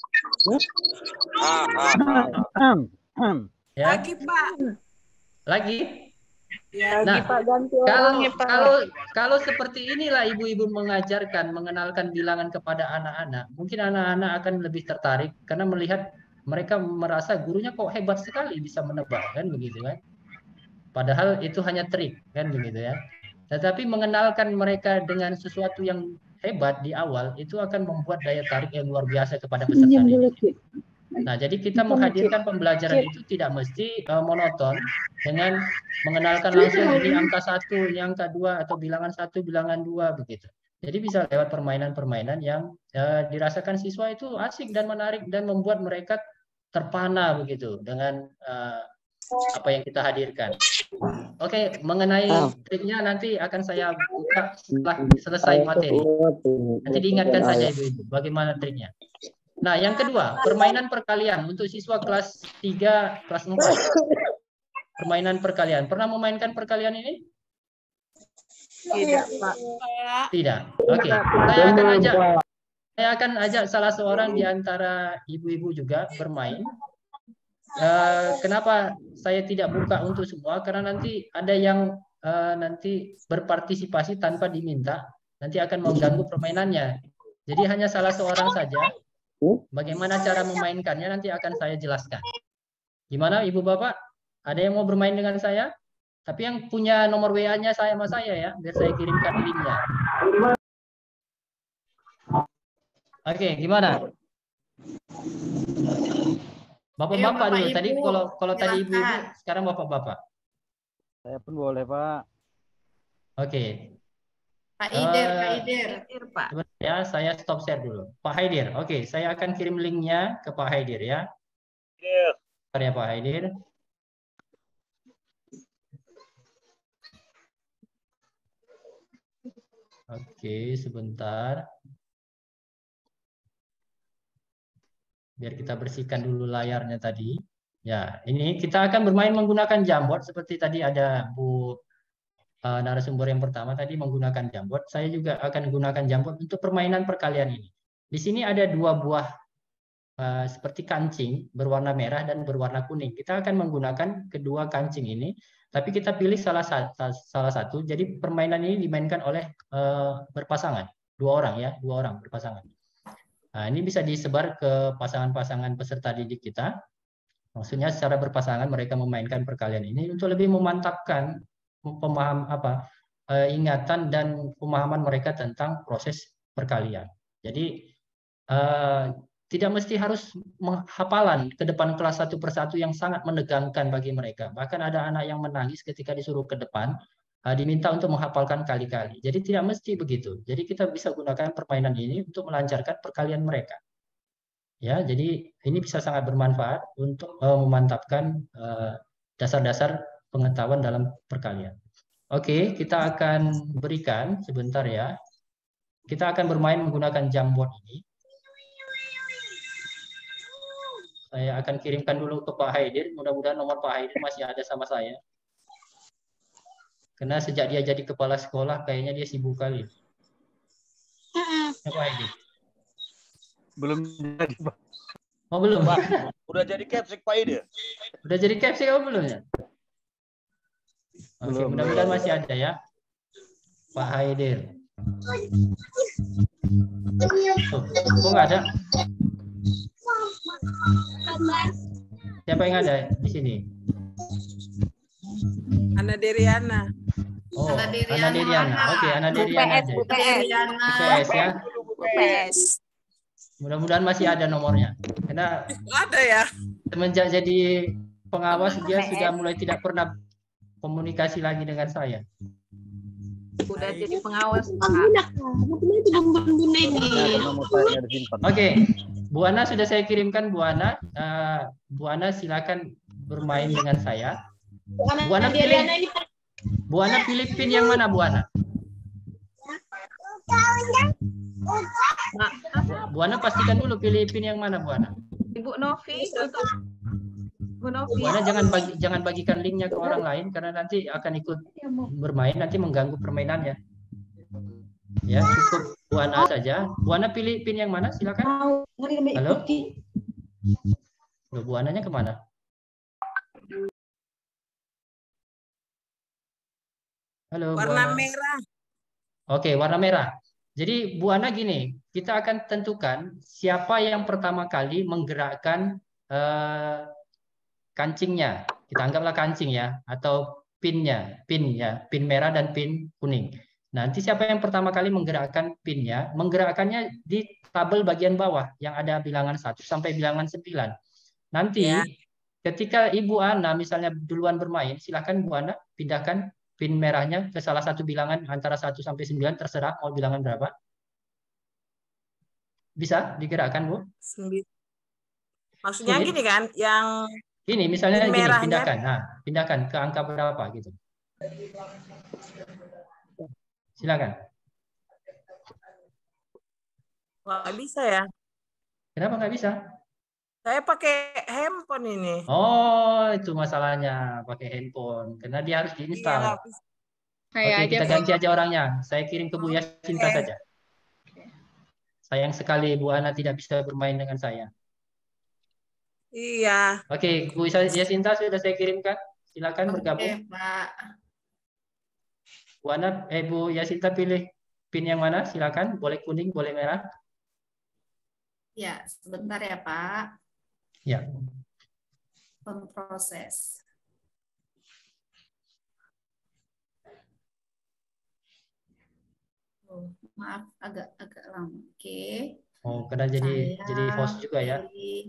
Ya? Lagi, Pak. Lagi? Ya, Nah, Pak, ganti kalau orangnya, Pak. kalau seperti inilah ibu-ibu mengajarkan, mengenalkan bilangan kepada anak-anak, mungkin anak-anak akan lebih tertarik karena melihat mereka merasa gurunya kok hebat sekali bisa menebak, kan begitu kan? Padahal itu hanya trik, kan begitu ya. Tetapi mengenalkan mereka dengan sesuatu yang hebat di awal itu akan membuat daya tarik yang luar biasa kepada peserta didik. Nah, jadi kita menghadirkan pembelajaran itu tidak mesti monoton dengan mengenalkan langsung ini angka 1, ini angka 2, atau bilangan 1, bilangan 2, begitu. Jadi bisa lewat permainan-permainan yang dirasakan siswa itu asik dan menarik dan membuat mereka terpana begitu dengan apa yang kita hadirkan. Oke, mengenai triknya nanti akan saya buka setelah selesai materi. Nanti diingatkan saja ibu-ibu bagaimana triknya. Nah, yang kedua, permainan perkalian untuk siswa kelas 3, kelas 4. Permainan perkalian. Pernah memainkan perkalian ini? Tidak, Pak. Tidak. Oke. Saya akan ajak salah seorang di antara ibu-ibu juga bermain. Kenapa saya tidak buka untuk semua? Karena nanti ada yang nanti berpartisipasi tanpa diminta, nanti akan mengganggu permainannya. Jadi hanya salah seorang saja. Bagaimana cara memainkannya nanti akan saya jelaskan. Gimana Ibu Bapak? Ada yang mau bermain dengan saya? Tapi yang punya nomor WA-nya saya sama saya ya, biar saya kirimkan linknya. Oke, gimana? Bapak-bapak dulu. Tadi kalau tadi ibu-ibu, sekarang bapak-bapak. Saya pun boleh, Pak. Oke. Pak Haidir, Pak. Ya, saya stop share dulu. Pak Haidir, oke, saya akan kirim linknya ke Pak Haidir ya. Bentar ya Pak Haidir. Oke, sebentar. Biar kita bersihkan dulu layarnya tadi. Ya, ini kita akan bermain menggunakan Jamboard seperti tadi ada Bu narasumber yang pertama tadi menggunakan Jamboard. Saya juga akan menggunakan Jamboard untuk permainan perkalian ini. Di sini ada 2 buah seperti kancing berwarna merah dan berwarna kuning. Kita akan menggunakan kedua kancing ini, tapi kita pilih salah satu. Jadi permainan ini dimainkan oleh berpasangan, 2 orang ya, 2 orang berpasangan. Nah, ini bisa disebar ke pasangan-pasangan peserta didik kita. Maksudnya secara berpasangan mereka memainkan perkalian ini untuk lebih memantapkan ingatan dan pemahaman mereka tentang proses perkalian. Jadi tidak mesti harus hafalan ke depan kelas satu persatu yang sangat menegangkan bagi mereka. Bahkan ada anak yang menangis ketika disuruh ke depan, diminta untuk menghafalkan kali-kali. Jadi tidak mesti begitu. Jadi kita bisa gunakan permainan ini untuk melancarkan perkalian mereka. Ya, jadi ini bisa sangat bermanfaat untuk memantapkan dasar-dasar pengetahuan dalam perkalian. Oke, kita akan berikan sebentar ya. Kita akan bermain menggunakan Jamboard ini. Saya akan kirimkan dulu ke Pak Haidir. Mudah-mudahan nomor Pak Haidir masih ada sama saya. Karena sejak dia jadi kepala sekolah, kayaknya dia sibuk kali. Ya, Pak Haidir. Belum jadi, Pak. Oh, belum, Pak. Udah jadi capsek Pak Haidir. Udah jadi capsek oh, belum ya? Oke, mudah-mudahan masih ada ya. Pak Haidir. Kok nggak ada? Siapa yang ada di sini? Ana Deriana. Oh, Ana Deriana. Oke, Ana Deriana aja. UPS ya. UPS. Mudah-mudahan masih ada nomornya. Karena ada ya. Semenjak jadi pengawas dia sudah mulai tidak pernah komunikasi lagi dengan saya. Udah jadi pengawas. Oke, Bu Ana sudah saya kirimkan. Bu Ana, silakan bermain dengan saya. Bu Ana pilih pin yang mana, Bu Ana? Bu Ana pastikan dulu pilih pin yang mana, Bu Ana. Ibu Novi untuk Bu Novi. Bu Ana jangan bagikan linknya ke orang lain karena nanti akan ikut bermain, nanti mengganggu permainannya. Ya, cukup Bu Ana saja. Bu Ana pilih pin yang mana? Silakan. Halo. Loh, Bu Ananya kemana? Halo. Warna merah. Oke, warna merah. Jadi Bu Ana gini, kita akan tentukan siapa yang pertama kali menggerakkan kancingnya. Kita anggaplah kancing ya, atau pinnya, pin merah dan pin kuning. Nanti siapa yang pertama kali menggerakkan pinnya, menggerakkannya di tabel bagian bawah yang ada bilangan 1 sampai bilangan 9. Nanti ketika Ibu Ana misalnya duluan bermain, silakan Bu Ana pindahkan pin merahnya ke salah satu bilangan antara 1 sampai 9, terserah mau bilangan berapa. Bisa digerakkan, Bu? 9. Maksudnya gini kan, yang ini misalnya gini, merahnya... pindahkan. Nah, pindahkan ke angka berapa gitu. Silakan. Nggak bisa ya? Kenapa nggak bisa? Saya pakai handphone ini. Oh, itu masalahnya pakai handphone. Karena dia harus diinstal. Iya, oke, kita ganti aja orangnya. Saya kirim ke Bu Yasinta saja. Sayang sekali Bu Ana tidak bisa bermain dengan saya. Iya. Oke, Bu Yasinta sudah saya kirimkan. Silakan bergabung. Oke, Pak. Bu Ana, Bu Yasinta pilih pin yang mana? Silakan. Boleh kuning, boleh merah. Ya, sebentar ya, Pak. Ya. Memproses. Oh, maaf, agak lama. Oke. Oh, karena jadi host juga ya.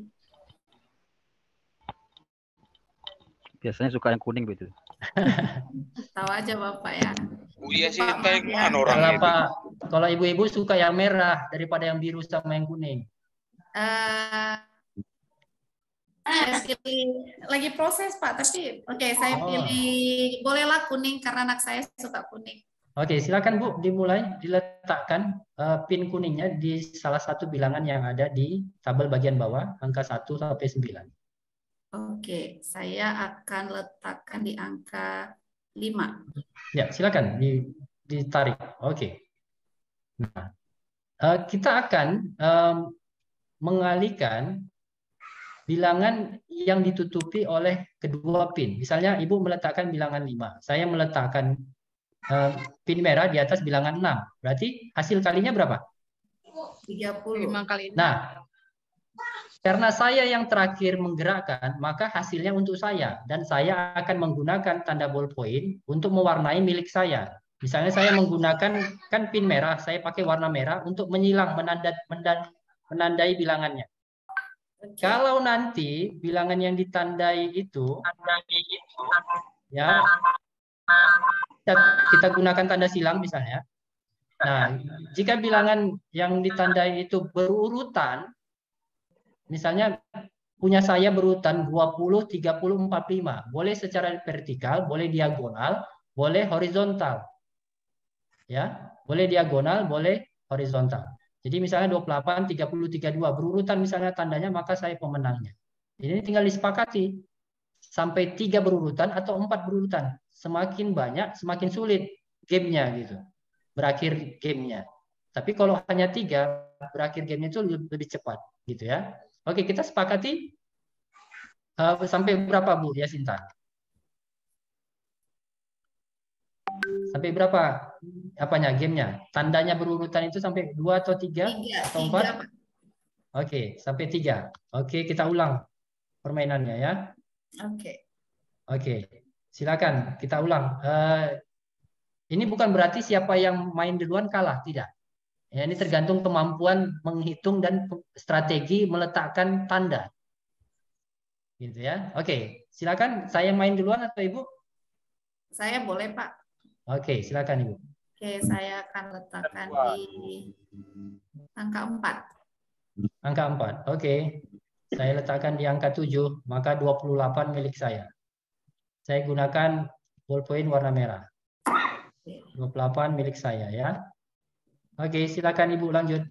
Biasanya suka yang kuning begitu. Tahu aja Bapak ya. Yasinta yang mana orangnya? Kalau ibu-ibu suka yang merah daripada yang biru sama yang kuning. Lagi proses Pak, tapi oke, saya pilih bolehlah kuning karena anak saya suka kuning. Oke, silakan Bu, dimulai diletakkan pin kuningnya di salah satu bilangan yang ada di tabel bagian bawah angka 1 sampai 9. Oke, saya akan letakkan di angka 5. Ya, silakan ditarik. Oke. Nah, kita akan mengalihkan bilangan yang ditutupi oleh kedua pin. Misalnya Ibu meletakkan bilangan 5. Saya meletakkan pin merah di atas bilangan 6. Berarti hasil kalinya berapa? 30. 5 kali 6. Nah, karena saya yang terakhir menggerakkan, maka hasilnya untuk saya. Dan saya akan menggunakan tanda ballpoint untuk mewarnai milik saya. Misalnya saya menggunakan kan pin merah, saya pakai warna merah untuk menyilang, menandai bilangannya. Kalau nanti bilangan yang ditandai itu, ya kita gunakan tanda silang misalnya. Nah, jika bilangan yang ditandai itu berurutan, misalnya punya saya berurutan 20, 30, 45. Boleh secara vertikal, boleh diagonal, boleh horizontal. Ya, boleh diagonal, boleh horizontal. Jadi misalnya 28, 30, 32 berurutan misalnya tandanya, maka saya pemenangnya. Ini tinggal disepakati sampai 3 berurutan atau 4 berurutan. Semakin banyak, semakin sulit gamenya gitu. Berakhir gamenya. Tapi kalau hanya 3, berakhir gamenya itu lebih cepat gitu ya. Oke, kita sepakati sampai berapa Bu Yasinta? Sampai berapa apanya gamenya? Tandanya berurutan itu sampai 2 atau 3 atau 4? Oke, sampai 3. Oke, kita ulang permainannya ya. Oke, silakan kita ulang. Ini bukan berarti siapa yang main duluan kalah, tidak. Ya, ini tergantung kemampuan menghitung dan strategi meletakkan tanda. Gitu ya. Oke, silakan. Saya main duluan atau Ibu? Saya boleh, Pak. Oke, silakan Ibu. Oke, saya akan letakkan di angka 4. Angka 4. Oke. Saya letakkan di angka 7, maka 28 milik saya. Saya gunakan ballpoint warna merah. 28 milik saya ya. Oke, silakan Ibu lanjut.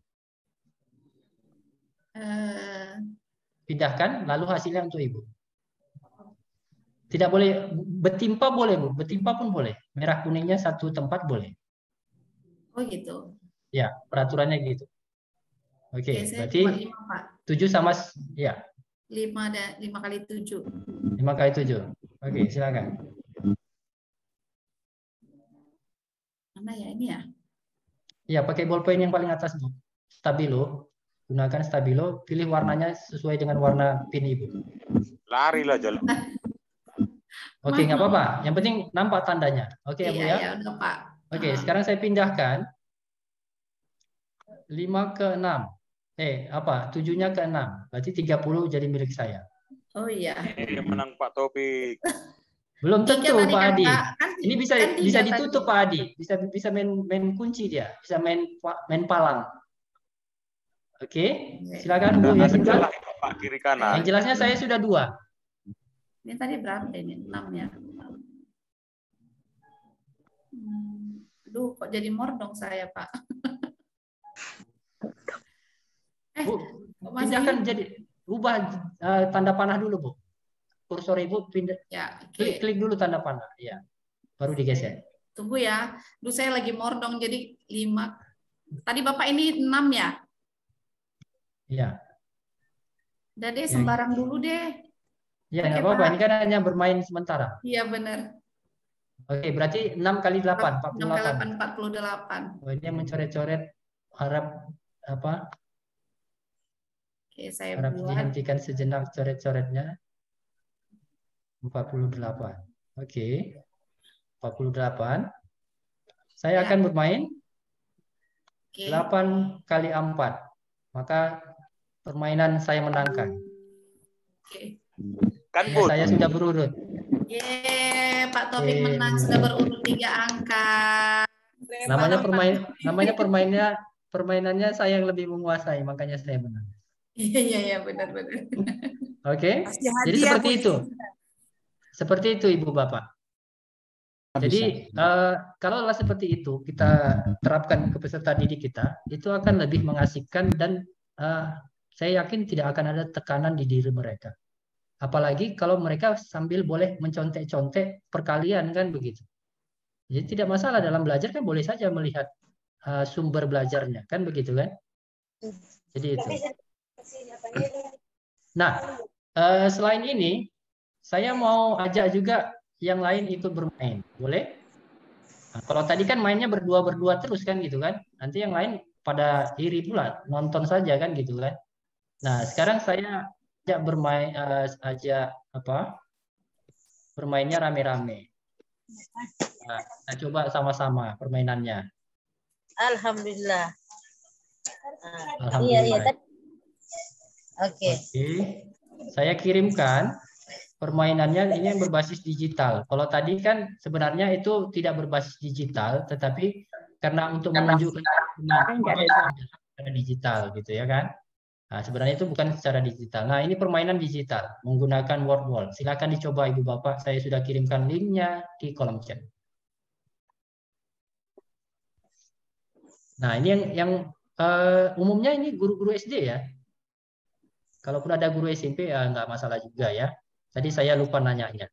Pindahkan, lalu hasilnya untuk Ibu. Tidak boleh bertimpa, boleh Bu, bertimpa pun boleh. Merah kuningnya satu tempat boleh. Oh gitu. Ya, peraturannya gitu. Oke, berarti 5, 7 sama ya. 5 kali 7. 5 kali 7. Oke, silakan. Mana ya ini ya? Ya, pakai ballpoint yang paling atas Bu. Stabilo. Gunakan stabilo, pilih warnanya sesuai dengan warna pin Ibu. Larilah jalan. Oke, nggak apa-apa. Yang penting nampak tandanya. Oke, iya, Bu ya. Ya udah, Pak. Oke, sekarang saya pindahkan 5 ke 6. 7-nya ke 6. Berarti 30 jadi milik saya. Oh iya. Ini menang Pak Topik. Belum tentu Pak Adi. Kan, ini bisa ditutup Pak Adi. Bisa main kunci dia. Bisa main palang. Oke, silakan Bu Yasinta. Pak kiri kanan. Yang jelasnya saya sudah 2. Ini tadi berapa ini? 6 ya. Aduh, kok jadi mordong saya, Pak. Bu, pindahkan jadi ubah tanda panah dulu, Bu. Kursor Ibu pindah. Ya, klik dulu tanda panah, ya. Baru digeser. Tunggu ya. Duh, saya lagi mordong jadi 5. Tadi Bapak ini 6 ya? Iya. Udah deh, sembarang dulu deh. Ya, nggak apa-apa. Ini kan hanya bermain sementara. Iya, benar. Oke, berarti 6 kali 8, 48. 6 kali 8, 48. Oh, ini mencoret-coret, harap apa? Oke, saya harap buat. dihentikan sejenak coret-coretnya. 48. Oke. 48. Saya akan bermain 8 kali 4. Maka permainan saya menangkan. Oke. Kan ya, saya sudah berurut. Yeay, Pak Topik menang sudah berurut 3 angka. Namanya permainannya saya yang lebih menguasai, makanya saya menang. Iya benar. Oke. Jadi seperti itu. Seperti itu Ibu Bapak. Jadi kalau seperti itu kita terapkan ke peserta didik kita, itu akan lebih mengasihkan dan saya yakin tidak akan ada tekanan di diri mereka. Apalagi kalau mereka sambil boleh mencontek-contek perkalian kan begitu. Jadi tidak masalah dalam belajar kan boleh saja melihat sumber belajarnya kan begitu kan. Jadi itu. Nah selain ini saya mau ajak juga yang lain ikut bermain, boleh? Nah, kalau tadi kan mainnya berdua terus kan gitu kan. Nanti yang lain pada iri pula nonton saja kan gitu kan. Nah sekarang saya ajak bermain bermainnya rame-rame. Nah, kita coba sama-sama permainannya. Alhamdulillah. Alhamdulillah. Oke. Oke. Saya kirimkan permainannya ini yang berbasis digital. Kalau tadi kan sebenarnya itu tidak berbasis digital, tetapi karena untuk menunjukkan secara digital gitu ya kan. Nah, sebenarnya itu bukan secara digital. Nah, ini permainan digital menggunakan word wall. Silakan dicoba Ibu Bapak. Saya sudah kirimkan linknya di kolom chat. Nah, ini yang umumnya ini guru-guru SD ya. Kalaupun ada guru SMP ya nggak masalah juga ya. Tadi saya lupa nanyanya.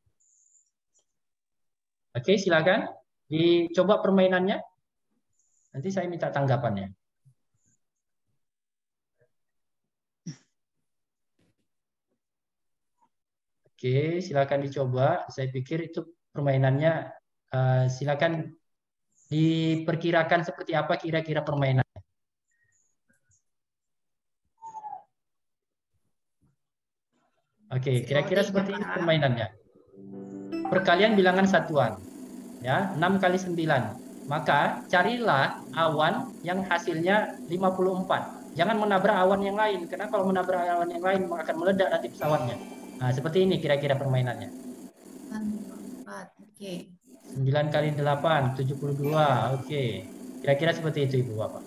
Oke, silakan dicoba permainannya. Nanti saya minta tanggapannya. Oke, silakan dicoba. Saya pikir itu permainannya. Silakan diperkirakan seperti apa kira-kira permainannya. Oke, kira-kira seperti ini permainannya. Perkalian bilangan satuan. Ya, 6 kali 9. Maka carilah awan yang hasilnya 54. Jangan menabrak awan yang lain. Karena kalau menabrak awan yang lain akan meledak nanti pesawatnya. Nah, seperti ini kira-kira permainannya. 4, oke. 9 kali 8, 72. Oke. Kira-kira seperti itu Ibu Bapak.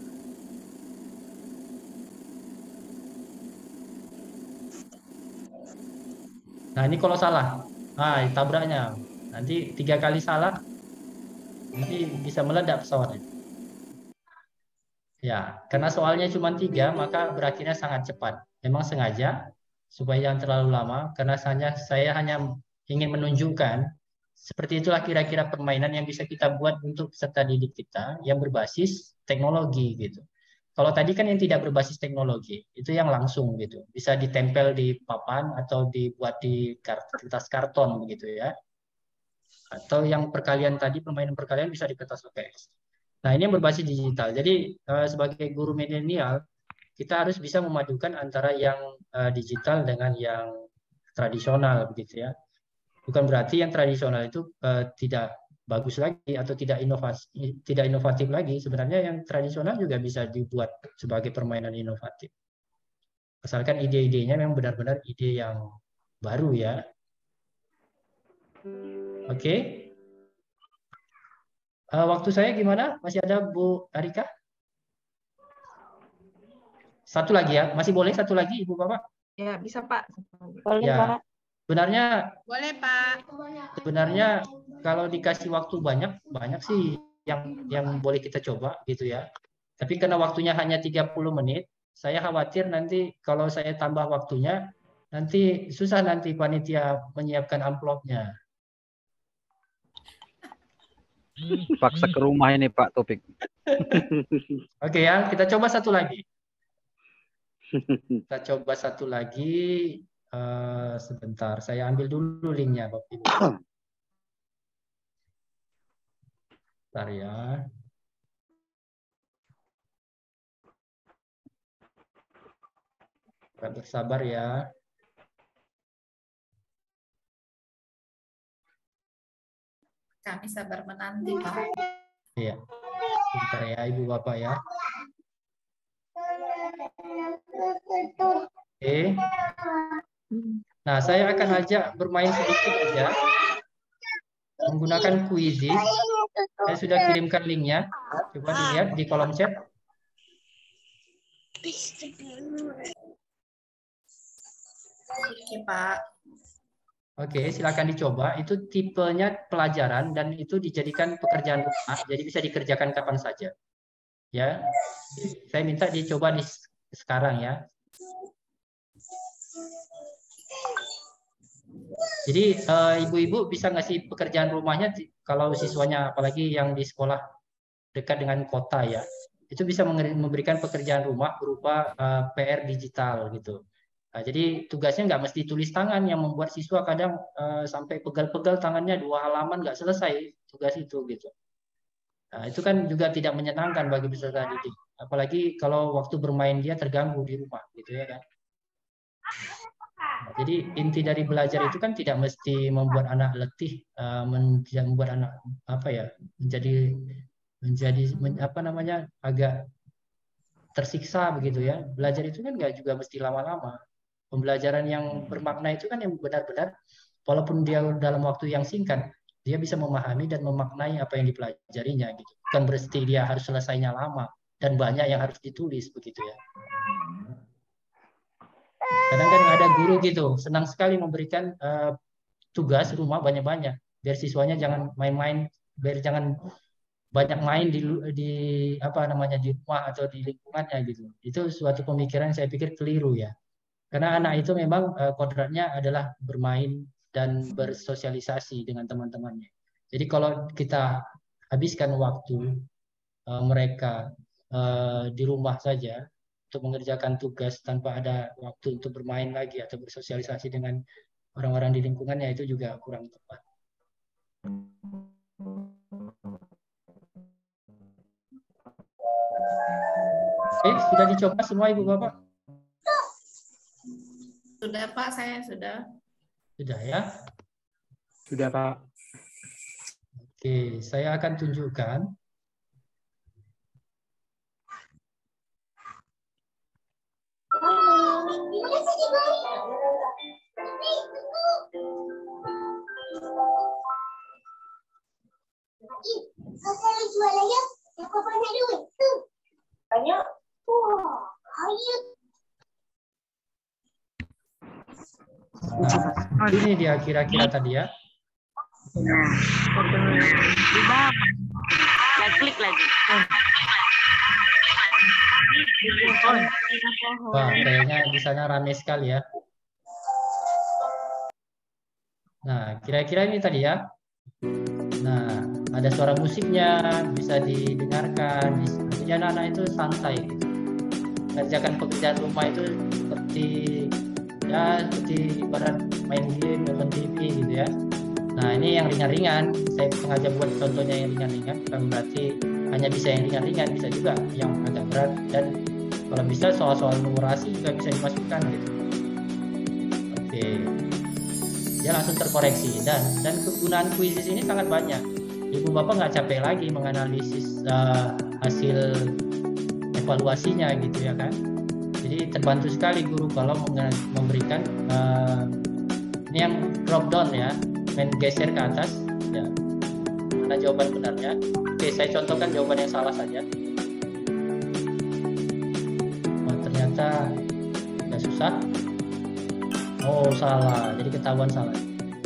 Nah, ini kalau salah. Nah, tabraknya. Nanti 3 kali salah, nanti bisa meledak pesawatnya. Ya, karena soalnya cuma 3, maka berakhirnya sangat cepat. Memang sengaja, supaya jangan terlalu lama, karena saya hanya ingin menunjukkan, seperti itulah kira-kira permainan yang bisa kita buat untuk peserta didik kita, yang berbasis teknologi gitu. Kalau tadi kan yang tidak berbasis teknologi, itu yang langsung gitu. Bisa ditempel di papan atau dibuat di kertas karton begitu ya. Atau yang perkalian tadi, permainan perkalian bisa di kertas UTS. Nah, ini yang berbasis digital. Jadi sebagai guru milenial, kita harus bisa memadukan antara yang digital dengan yang tradisional begitu ya. Bukan berarti yang tradisional itu tidak bagus lagi atau tidak inovatif lagi. Sebenarnya yang tradisional juga bisa dibuat sebagai permainan inovatif. Asalkan ide-idenya memang benar-benar ide yang baru ya. Oke. Waktu saya gimana? Masih ada Bu Arika? Satu lagi ya. Masih boleh satu lagi Ibu Bapak? Ya, bisa Pak. Boleh Ya. Pak. Sebenarnya Boleh Pak. Sebenarnya kalau dikasih waktu banyak sih yang boleh kita coba gitu ya. Tapi karena waktunya hanya 30 menit, saya khawatir nanti kalau saya tambah waktunya, nanti susah nanti panitia menyiapkan amplopnya. Paksa ke rumah ini Pak Topik. Oke ya, kita coba satu lagi. Kita coba satu lagi. Sebentar, saya ambil dulu linknya Bapak Ibu. Bentar ya. Bersabar ya. Kami sabar menanti, Pak. Iya. Bentar ya Ibu Bapak ya. Oke. Nah, saya akan ajak bermain sedikit aja menggunakan Quizizz. Saya sudah kirimkan linknya. Coba dilihat di kolom chat. Oke, Pak. Oke, silakan dicoba. Itu tipenya pelajaran dan itu dijadikan pekerjaan rumah, jadi bisa dikerjakan kapan saja. Ya, saya minta dicoba sekarang ya. Jadi ibu-ibu bisa ngasih pekerjaan rumahnya kalau siswanya apalagi yang di sekolah dekat dengan kota ya, itu bisa memberikan pekerjaan rumah berupa PR digital gitu. Nah, jadi tugasnya nggak mesti tulis tangan, yang membuat siswa kadang sampai pegal-pegal tangannya 2 halaman nggak selesai tugas itu gitu. Nah, itu kan juga tidak menyenangkan bagi peserta didik, apalagi kalau waktu bermain dia terganggu di rumah gitu ya kan. Jadi inti dari belajar itu kan tidak mesti membuat anak letih, membuat anak apa ya menjadi apa namanya agak tersiksa begitu ya. Belajar itu kan nggak juga mesti lama-lama. Pembelajaran yang bermakna itu kan yang benar-benar walaupun dia dalam waktu yang singkat, dia bisa memahami dan memaknai apa yang dipelajarinya gitu. Bukan berarti dia harus selesainya lama dan banyak yang harus ditulis begitu ya. Kadang kan ada guru gitu, senang sekali memberikan tugas rumah banyak-banyak, biar siswanya jangan main-main, biar jangan banyak main di apa namanya di rumah atau di lingkungannya gitu. Itu suatu pemikiran saya pikir keliru ya. Karena anak itu memang kodratnya adalah bermain dan bersosialisasi dengan teman-temannya. Jadi kalau kita habiskan waktu mereka di rumah saja untuk mengerjakan tugas tanpa ada waktu untuk bermain lagi atau bersosialisasi dengan orang-orang di lingkungannya, itu juga kurang tepat. Oke, sudah dicoba semua Ibu Bapak? Sudah Pak, saya sudah. Sudah ya? Sudah Pak. Oke, saya akan tunjukkan. Nah, ini dia kira-kira tadi ya. Klik lagi. Wah, kayaknya di sana ramai sekali ya. Nah, kira-kira ini tadi ya. Nah, ada suara musiknya, bisa didengarkan. Jadi anak-anak itu santai gitu. Mengerjakan pekerjaan rumah itu seperti ibarat main game, nonton TV gitu ya. Nah, ini yang ringan-ringan. Saya sengaja buat contohnya yang ringan-ringan, bukan berarti hanya bisa yang ringan-ringan, bisa juga yang agak berat, dan kalau bisa soal-soal numerasi juga bisa dimasukkan gitu. Oke. Dia langsung terkoreksi, dan kegunaan kuisis ini sangat banyak. Ibu Bapak nggak capek lagi menganalisis hasil evaluasinya gitu ya kan. Jadi terbantu sekali guru kalau memberikan ini yang drop down ya, geser ke atas ya, mana jawaban benarnya. Oke, saya contohkan jawaban yang salah saja. Oh, ternyata nggak susah. Oh, salah, jadi ketahuan salah.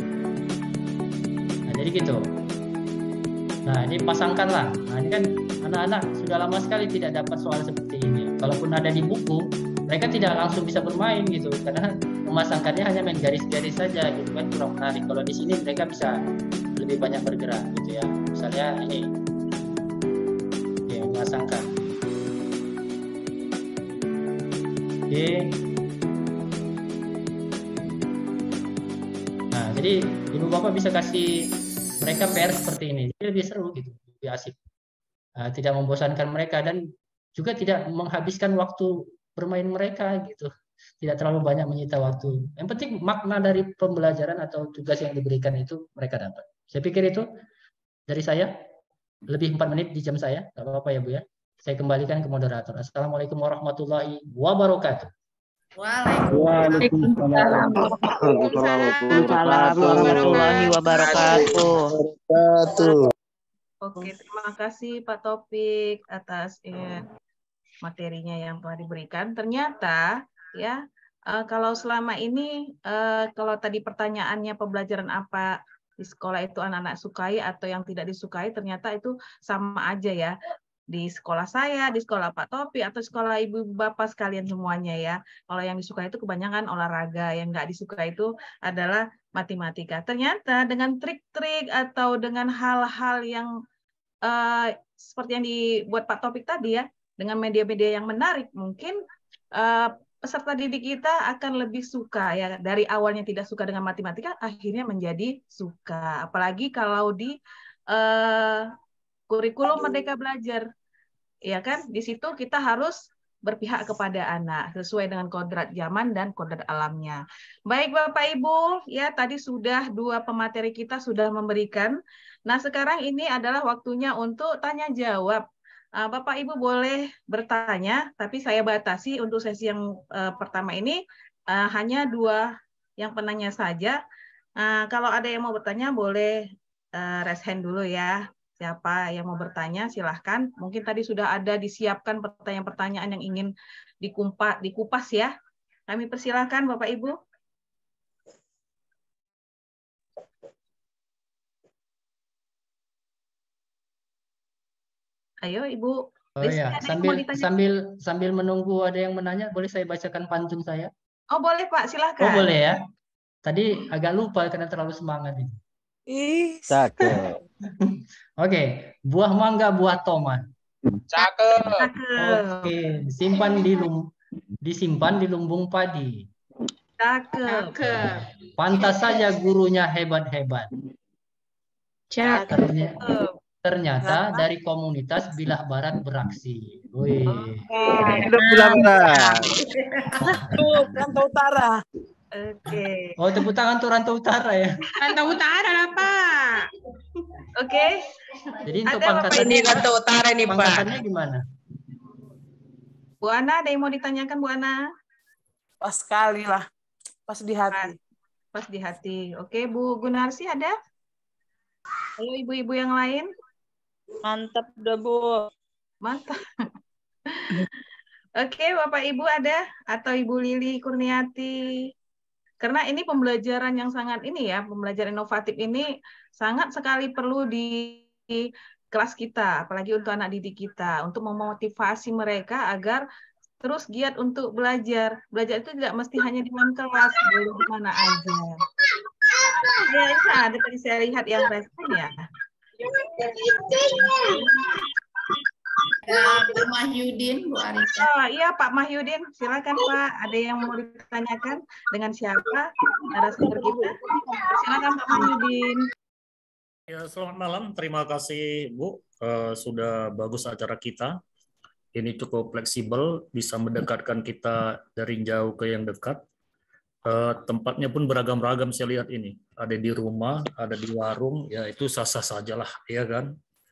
Nah, jadi gitu. Nah, ini pasangkanlah. Nah, ini kan anak-anak sudah lama sekali tidak dapat soal seperti ini. Kalaupun ada di buku, mereka tidak langsung bisa bermain gitu, karena memasangkannya hanya main garis-garis saja gitu kan, kurang menarik. Kalau di sini mereka bisa lebih banyak bergerak gitu ya. Misalnya ini, ya, memasangkan. Oke. Nah, jadi Ibu Bapak bisa kasih mereka PR seperti ini, jadi lebih seru gitu, lebih asik. Tidak membosankan mereka dan juga tidak menghabiskan waktu bermain mereka gitu. Tidak terlalu banyak menyita waktu. Yang penting makna dari pembelajaran atau tugas yang diberikan itu mereka dapat. Saya pikir itu dari saya. Lebih 4 menit di jam saya. Tidak apa-apa ya Bu ya. Saya kembalikan ke moderator. Assalamualaikum warahmatullahi wabarakatuh. Waalaikumsalam warahmatullahi wabarakatuh. Oke, terima kasih Pak Taufik atas materinya yang telah diberikan. Ternyata ya, kalau selama ini kalau tadi pertanyaannya pembelajaran apa di sekolah itu anak-anak sukai atau yang tidak disukai, ternyata itu sama aja ya. Di sekolah saya, di sekolah Pak Taufik, atau sekolah ibu bapak sekalian semuanya ya. Kalau yang disukai itu kebanyakan olahraga, yang nggak disukai itu adalah matematika. Ternyata dengan trik-trik atau dengan hal-hal yang seperti yang dibuat Pak Taufik tadi ya, dengan media-media yang menarik, mungkin peserta didik kita akan lebih suka ya. Dari awalnya tidak suka dengan matematika, akhirnya menjadi suka. Apalagi kalau di kurikulum Merdeka Belajar, ya kan? Di situ kita harus berpihak kepada anak sesuai dengan kodrat zaman dan kodrat alamnya. Baik Bapak Ibu, ya tadi sudah 2 pemateri kita sudah memberikan. Nah sekarang ini adalah waktunya untuk tanya jawab. Bapak Ibu boleh bertanya, tapi saya batasi untuk sesi yang pertama ini hanya 2 yang penanya saja. Kalau ada yang mau bertanya boleh raise hand dulu ya. Siapa yang mau bertanya silahkan. Mungkin tadi sudah ada disiapkan pertanyaan-pertanyaan yang ingin dikupas ya. Kami persilahkan Bapak Ibu. Ayo Ibu. Oh ya, sambil menunggu ada yang menanya, boleh saya bacakan pantun saya? Oh boleh Pak, silahkan. Oh boleh ya. Tadi agak lupa karena terlalu semangat ini. Cakep. Oke, buah mangga, buah tomat. Cakep. Oke, disimpan di lumbung padi. Cakep. Pantas saja gurunya hebat-hebat. Ternyata dari komunitas Bilah Barat beraksi. Wih. Hidup Bilah Barat. Tuh, Rantau Utara. Oke. Oh, tepuk tangan tuh Rantau Utara ya. Rantau Utara lah, Pak. Oke. Jadi untuk pangkatannya Rantau Utara nih, Pak. Pangkatannya gimana? Bu Ana, ada yang mau ditanyakan Bu Ana? Pas sekali lah. Pas di hati. Pas di hati. Oke, Bu Gunarsi ada? Ayo ibu-ibu yang lain. Mantap udah, Bu. Mantap. Oke, Bapak Ibu ada? Atau Ibu Lili Kurniati? Karena ini pembelajaran yang sangat pembelajaran inovatif ini sangat sekali perlu di kelas kita, apalagi untuk anak didik kita, untuk memotivasi mereka agar terus giat untuk belajar. Belajar itu tidak mesti hanya di dalam kelas, boleh di mana aja. Ya, ini ada tadi saya lihat yang respon ya. Pak Mahyudin, Bu Arisa. Oh iya Pak Mahyudin, silakan Pak. Ada yang mau ditanyakan dengan siapa narasumber kita? Silakan Pak Mahyudin. Ya, selamat malam. Terima kasih Bu. Sudah bagus acara kita. Ini cukup fleksibel, bisa mendekatkan kita dari jauh ke yang dekat. Tempatnya pun beragam-ragam saya lihat ini. Ada di rumah, ada di warung, ya itu sah-sah sajalah, ya kan.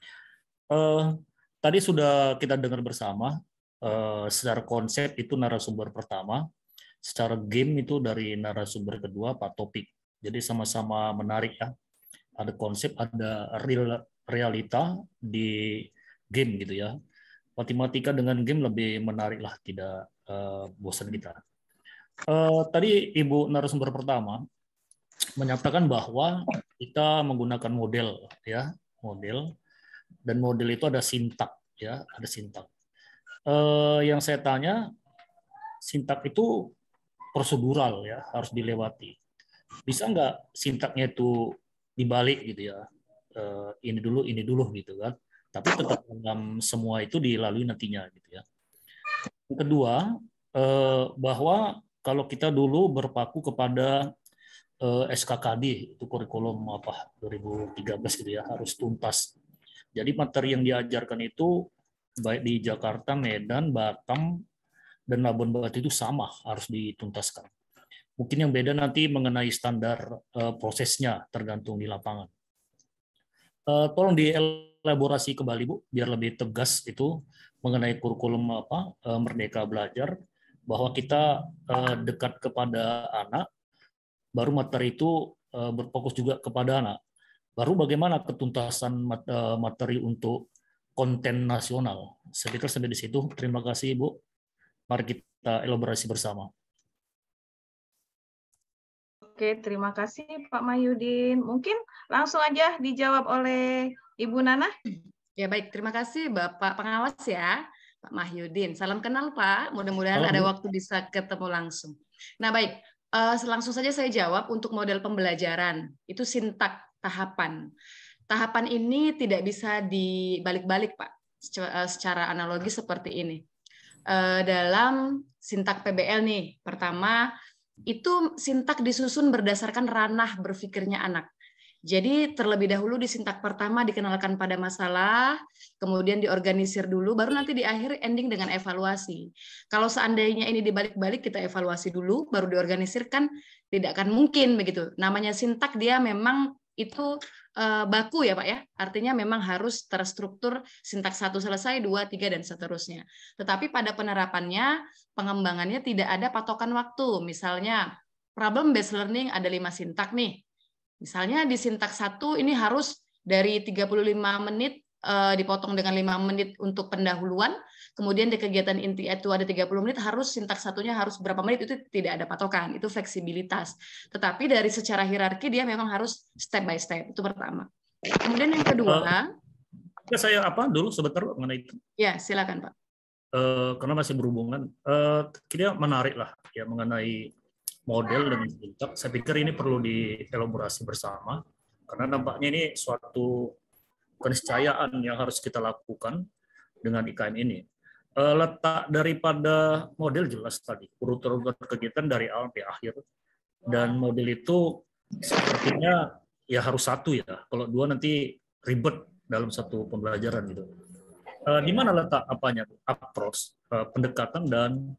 Tadi sudah kita dengar bersama, secara konsep itu narasumber pertama, secara game itu dari narasumber kedua, Pak Topik. Jadi sama-sama menarik ya. Ada konsep, ada realita di game gitu ya. Matematika dengan game lebih menarik lah, tidak bosan kita. Tadi Ibu narasumber pertama menyatakan bahwa kita menggunakan model ya, dan model itu ada sintak ya, ada sintak. Yang saya tanya, sintak itu prosedural ya, harus dilewati. Bisa nggak sintaknya itu dibalik gitu ya, ini dulu gitu kan, tapi tetap dalam semua itu dilalui nantinya gitu ya. Yang kedua, bahwa kalau kita dulu berpaku kepada SKKD, itu kurikulum 2013 gitu ya, harus tuntas. Jadi materi yang diajarkan itu baik di Jakarta, Medan, Batam, dan Labuan Batu itu sama, harus dituntaskan. Mungkin yang beda nanti mengenai standar prosesnya, tergantung di lapangan. Tolong dielaborasi kembali Bu, biar lebih tegas itu mengenai kurikulum Merdeka Belajar, bahwa kita dekat kepada anak, baru materi itu berfokus juga kepada anak. Baru bagaimana ketuntasan materi untuk konten nasional. Saya pikir sampai di situ. Terima kasih Bu. Mari kita elaborasi bersama. Oke, terima kasih Pak Mahyudin. Mungkin langsung aja dijawab oleh Ibu Nana. Ya baik, terima kasih Bapak Pengawas ya. Pak Mahyudin. Salam kenal Pak, mudah-mudahan ada waktu bisa ketemu langsung. Nah baik, langsung saja saya jawab untuk model pembelajaran. Itu sintak tahapan. Tahapan ini tidak bisa dibalik-balik Pak, secara analogi seperti ini. Dalam sintak PBL nih, pertama, itu sintak disusun berdasarkan ranah berpikirnya anak. Jadi terlebih dahulu di sintak pertama dikenalkan pada masalah, kemudian diorganisir dulu, baru nanti di akhir ending dengan evaluasi. Kalau seandainya ini dibalik-balik, kita evaluasi dulu, baru diorganisirkan, tidak akan mungkin begitu. Namanya sintak dia memang itu baku ya Pak ya. Artinya memang harus terstruktur sintaks 1 selesai, 2, 3 dan seterusnya. Tetapi pada penerapannya, pengembangannya tidak ada patokan waktu. Misalnya problem based learning ada 5 sintak nih. Misalnya di sintaks 1 ini harus dari 35 menit dipotong dengan 5 menit untuk pendahuluan, kemudian di kegiatan inti itu ada 30 menit, harus sintaks satunya harus berapa menit, itu tidak ada patokan, itu fleksibilitas. Tetapi dari secara hierarki dia memang harus step by step, itu pertama. Kemudian yang kedua, saya dulu sebentar mengenai itu. Ya, silakan Pak. Karena masih berhubungan, kita menarik lah ya mengenai model dan sintak. Saya pikir ini perlu dielaborasi bersama, karena nampaknya ini suatu keniscayaan yang harus kita lakukan dengan IKM ini. Letak daripada model jelas tadi, urutan kegiatan dari awal sampai akhir, dan model itu sepertinya ya harus satu ya, kalau 2 nanti ribet dalam satu pembelajaran gitu. Di mana letak approach, pendekatan dan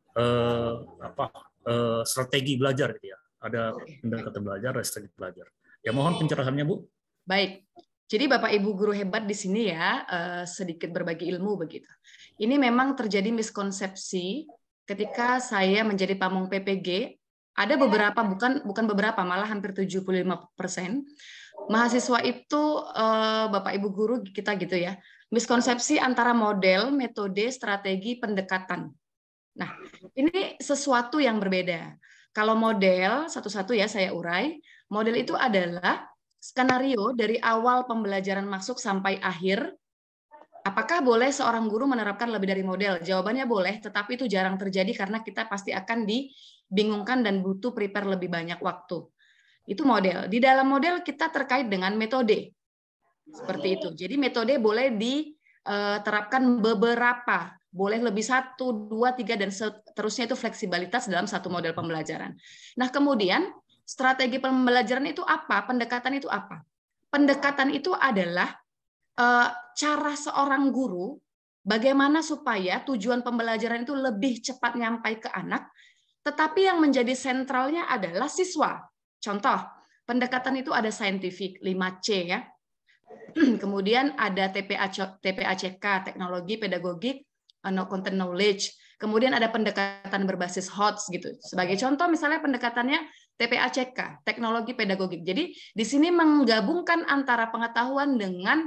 strategi belajar gitu ya. Ada pendekatan belajar, ada strategi belajar. Ya mohon pencerahannya Bu. Baik. Jadi Bapak Ibu guru hebat di sini ya, sedikit berbagi ilmu begitu. Ini memang terjadi miskonsepsi ketika saya menjadi pamong PPG. Ada beberapa, bukan beberapa, malah hampir 75% mahasiswa itu Bapak Ibu guru kita gitu ya, miskonsepsi antara model, metode, strategi, pendekatan. Nah, ini sesuatu yang berbeda. Kalau model, satu-satu ya saya urai, model itu adalah skenario dari awal pembelajaran masuk sampai akhir. Apakah boleh seorang guru menerapkan lebih dari model? Jawabannya boleh, tetapi itu jarang terjadi karena kita pasti akan dibingungkan dan butuh prepare lebih banyak waktu. Itu model. Di dalam model kita terkait dengan metode. Seperti itu. Jadi metode boleh diterapkan beberapa. Boleh lebih 1, 2, 3, dan seterusnya, itu fleksibilitas dalam satu model pembelajaran. Nah, kemudian strategi pembelajaran itu apa? Pendekatan itu apa? Pendekatan itu adalah cara seorang guru bagaimana supaya tujuan pembelajaran itu lebih cepat nyampai ke anak, tetapi yang menjadi sentralnya adalah siswa. Contoh, pendekatan itu ada scientific, 5C ya. Kemudian ada TPACK, teknologi, pedagogik, no content knowledge. Kemudian ada pendekatan berbasis HOTS gitu. Sebagai contoh misalnya pendekatannya TPACK, teknologi pedagogik. Jadi di sini menggabungkan antara pengetahuan dengan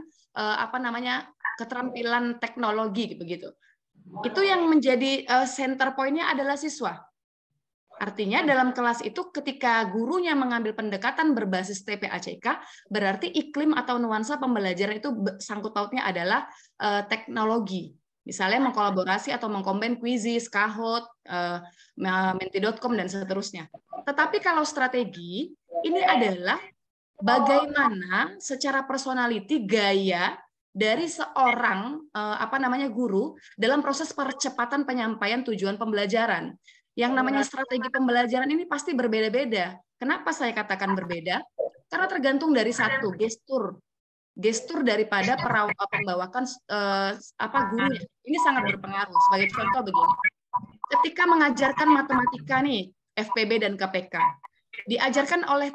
keterampilan teknologi begitu. Itu yang menjadi center point-nya adalah siswa. Artinya dalam kelas itu ketika gurunya mengambil pendekatan berbasis TPACK, berarti iklim atau nuansa pembelajaran itu sangkut pautnya adalah teknologi. Misalnya mengkolaborasi atau mengcombine Quizizz, Kahoot, Menti.com, dan seterusnya. Tetapi kalau strategi, ini adalah bagaimana secara personality, gaya dari seorang guru dalam proses percepatan penyampaian tujuan pembelajaran. Yang namanya strategi pembelajaran ini pasti berbeda-beda. Kenapa saya katakan berbeda? Karena tergantung dari satu, gestur daripada pembawakan gurunya. Ini sangat berpengaruh. Sebagai contoh begini, ketika mengajarkan matematika nih, FPB dan KPK, diajarkan oleh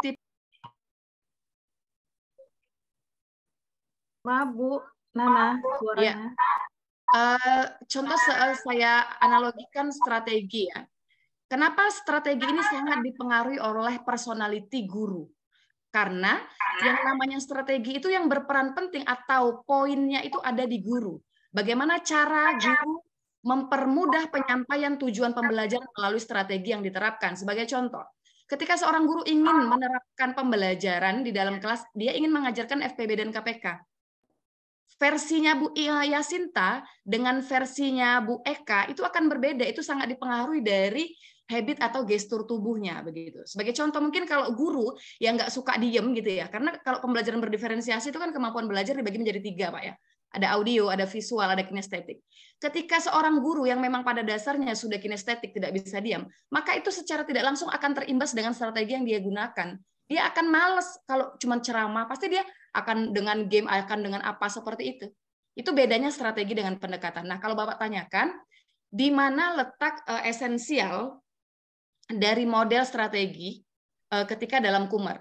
Maaf Bu, Nana, suaranya. Contoh saya analogikan strategi ya. Kenapa strategi ini sangat dipengaruhi oleh personality guru? Karena yang namanya strategi itu yang berperan penting atau poinnya itu ada di guru. Bagaimana cara guru mempermudah penyampaian tujuan pembelajaran melalui strategi yang diterapkan. Sebagai contoh, ketika seorang guru ingin menerapkan pembelajaran di dalam kelas, dia ingin mengajarkan FPB dan KPK. Versinya Bu Yasinta dengan versinya Bu Eka itu akan berbeda. Itu sangat dipengaruhi dari habit atau gestur tubuhnya begitu. Sebagai contoh, mungkin kalau guru yang nggak suka diem gitu ya, karena kalau pembelajaran berdiferensiasi itu kan kemampuan belajar dibagi menjadi 3 Pak ya. Ada audio, ada visual, ada kinestetik. Ketika seorang guru yang memang pada dasarnya sudah kinestetik, tidak bisa diam, maka itu secara tidak langsung akan terimbas dengan strategi yang dia gunakan. Dia akan males kalau cuma ceramah, pasti dia akan dengan game, akan dengan apa seperti itu. Itu bedanya strategi dengan pendekatan. Nah, kalau Bapak tanyakan, di mana letak esensial dari model strategi ketika dalam Kummer?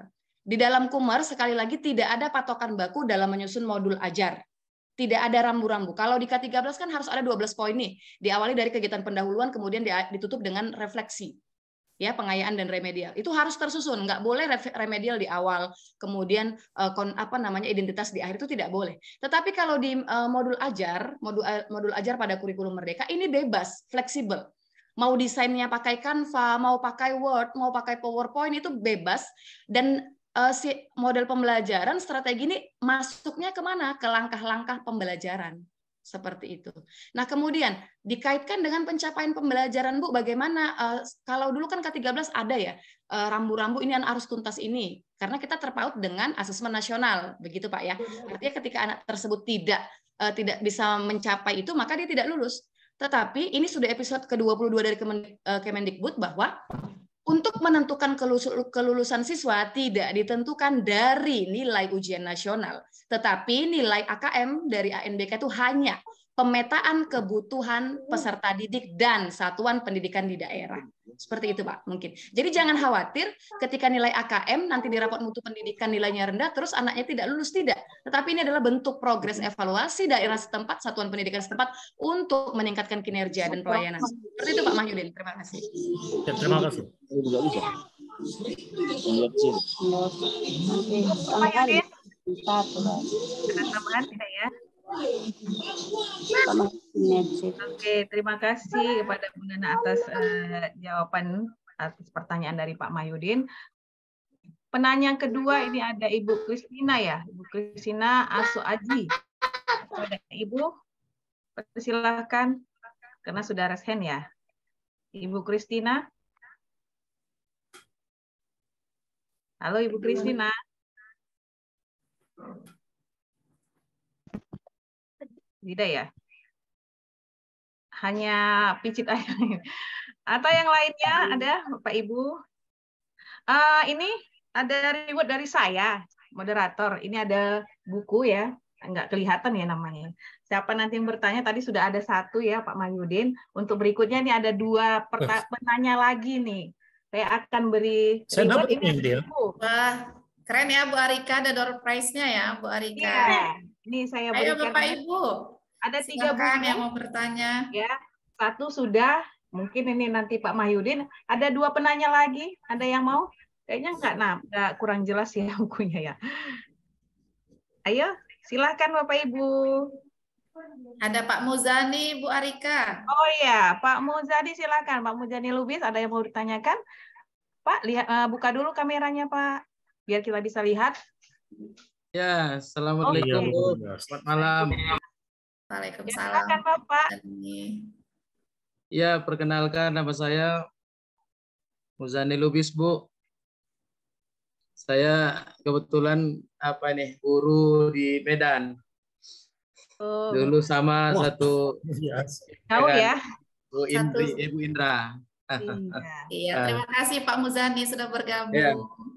Di dalam Kummer, sekali lagi tidak ada patokan baku dalam menyusun modul ajar. Tidak ada rambu-rambu. Kalau di K13 kan harus ada 12 poin nih. Diawali dari kegiatan pendahuluan, kemudian ditutup dengan refleksi. Ya, pengayaan dan remedial. Itu harus tersusun. Nggak boleh remedial di awal, kemudian identitas di akhir, itu tidak boleh. Tetapi kalau di modul ajar pada kurikulum Merdeka, ini bebas, fleksibel. Mau desainnya pakai Canva, mau pakai Word, mau pakai PowerPoint, itu bebas. Dan si model pembelajaran strategi ini masuknya kemana? Ke langkah-langkah pembelajaran. Seperti itu. Nah, kemudian dikaitkan dengan pencapaian pembelajaran, Bu, bagaimana? Kalau dulu kan K13 ada ya, rambu-rambu ini harus tuntas ini. Karena kita terpaut dengan asesmen nasional. Begitu, Pak, ya. Artinya ketika anak tersebut tidak bisa mencapai itu, maka dia tidak lulus. Tetapi ini sudah episode ke-22 dari Kemendikbud bahwa untuk menentukan kelulusan siswa tidak ditentukan dari nilai ujian nasional, tetapi nilai AKM dari ANBK itu hanya pemetaan kebutuhan peserta didik dan satuan pendidikan di daerah. Seperti itu, Pak, mungkin. Jadi jangan khawatir ketika nilai AKM nanti di rapot mutu pendidikan nilainya rendah, terus anaknya tidak lulus, tidak. Tetapi ini adalah bentuk progres evaluasi daerah setempat, satuan pendidikan setempat untuk meningkatkan kinerja dan pelayanan. Seperti itu, Pak Mahyudin. Terima kasih. Ya, terima kasih. Pak Mahyudin, ada tambahan tidak ya? Oke, terima kasih kepada Bu Nana atas jawaban atas pertanyaan dari Pak Mahyudin. Penanya yang kedua ini ada Ibu Kristina ya, Ibu Kristina Asu Aji. Ada Ibu, persilahkan karena sudah raise hand ya. Ibu Kristina. Halo Ibu Kristina. Tidak ya? Hanya picit aja. Atau yang lainnya ada Bapak Ibu? Ini ada reward dari saya, moderator. Ini ada buku ya, nggak kelihatan ya namanya. Siapa nanti yang bertanya, tadi sudah ada satu ya Pak Mahyudin. Untuk berikutnya ini ada dua penanya lagi nih. Saya akan beri reward ini. Wah, keren ya Bu Arika, ada door prize-nya ya Bu Arika. Iya. Ini saya Ayo berikan. Bapak Ibu. Ada 3 buku yang mau bertanya. Ya, satu sudah. Mungkin ini nanti Pak Mahyudin. Ada 2 penanya lagi. Ada yang mau? Kayaknya nggak kurang jelas ya bukunya ya. Ayo, silahkan Bapak Ibu. Ada Pak Muzani, Bu Arika. Oh iya, Pak Muzani silahkan. Pak Muzani Lubis, ada yang mau ditanyakan? Pak, lihat, buka dulu kameranya Pak, biar kita bisa lihat. Ya, assalamualaikum Bu. Selamat malam. Waalaikumsalam. Ya, silakan Bapak. Ya, perkenalkan nama saya Muzani Lubis Bu. Saya kebetulan guru di Medan. Oh. Dulu sama satu tahu ya. Bu Ibu Indra. Iya, terima kasih Pak Muzani sudah bergabung. Ya.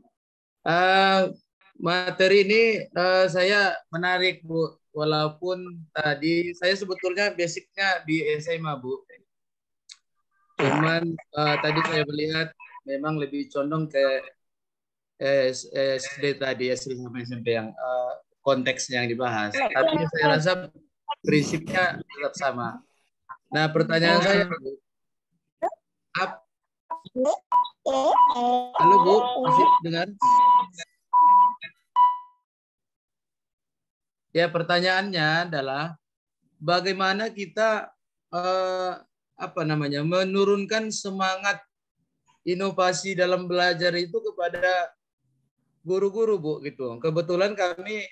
Materi ini saya menarik Bu, walaupun tadi saya sebetulnya basicnya di SMA Bu. Cuman tadi saya melihat memang lebih condong ke SD tadi, SD sampai SMP yang konteksnya yang dibahas. Tapi saya rasa prinsipnya tetap sama. Nah, pertanyaan saya Bu, halo Bu, masih dengar? Ya, pertanyaannya adalah bagaimana kita menurunkan semangat inovasi dalam belajar itu kepada guru-guru Bu gitu. Kebetulan kami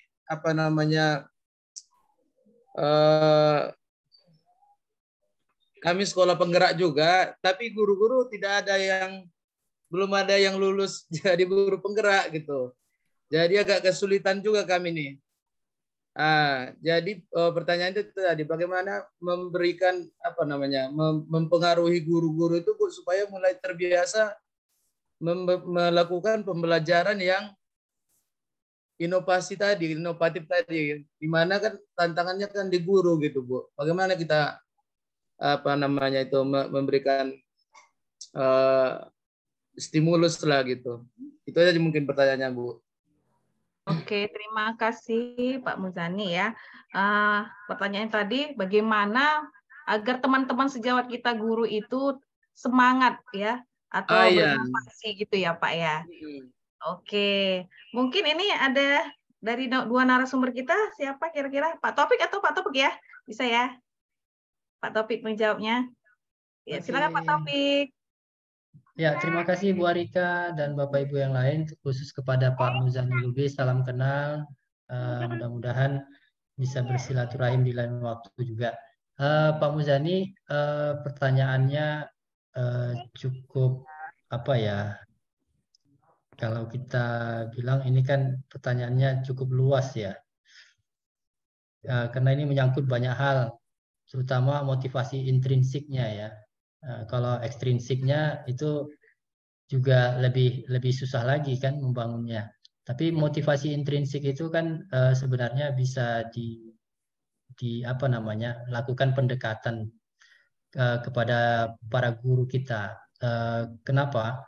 kami sekolah penggerak juga, tapi guru-guru belum ada yang lulus jadi guru penggerak gitu. Jadi agak kesulitan juga kami nih. Jadi pertanyaan itu tadi bagaimana memberikan mempengaruhi guru-guru itu Bu, supaya mulai terbiasa melakukan pembelajaran yang inovatif tadi, di mana kan tantangannya kan di guru gitu Bu. Bagaimana kita memberikan stimulus lah gitu. Itu aja mungkin pertanyaannya Bu. Oke, terima kasih Pak Muzani ya. Pertanyaan tadi, bagaimana agar teman-teman sejawat kita guru itu semangat ya, atau Iya. berinovasi gitu ya Pak ya. Oke, mungkin ini ada dari dua narasumber kita, siapa kira-kira? Pak Topik atau Pak Topik ya? Bisa ya? Pak Topik menjawabnya. Ya, silakan Pak Topik. Ya, terima kasih Bu Arika dan Bapak Ibu yang lain, khusus kepada Pak Muzani Lubis, salam kenal. Mudah-mudahan bisa bersilaturahim di lain waktu juga. Pak Muzani, pertanyaannya cukup apa ya? Kalau kita bilang ini kan pertanyaannya cukup luas ya. Karena ini menyangkut banyak hal, terutama motivasi intrinsiknya ya. Kalau ekstrinsiknya itu juga lebih susah lagi kan membangunnya. Tapi motivasi intrinsik itu kan sebenarnya bisa di apa namanya, lakukan pendekatan kepada para guru kita. Kenapa?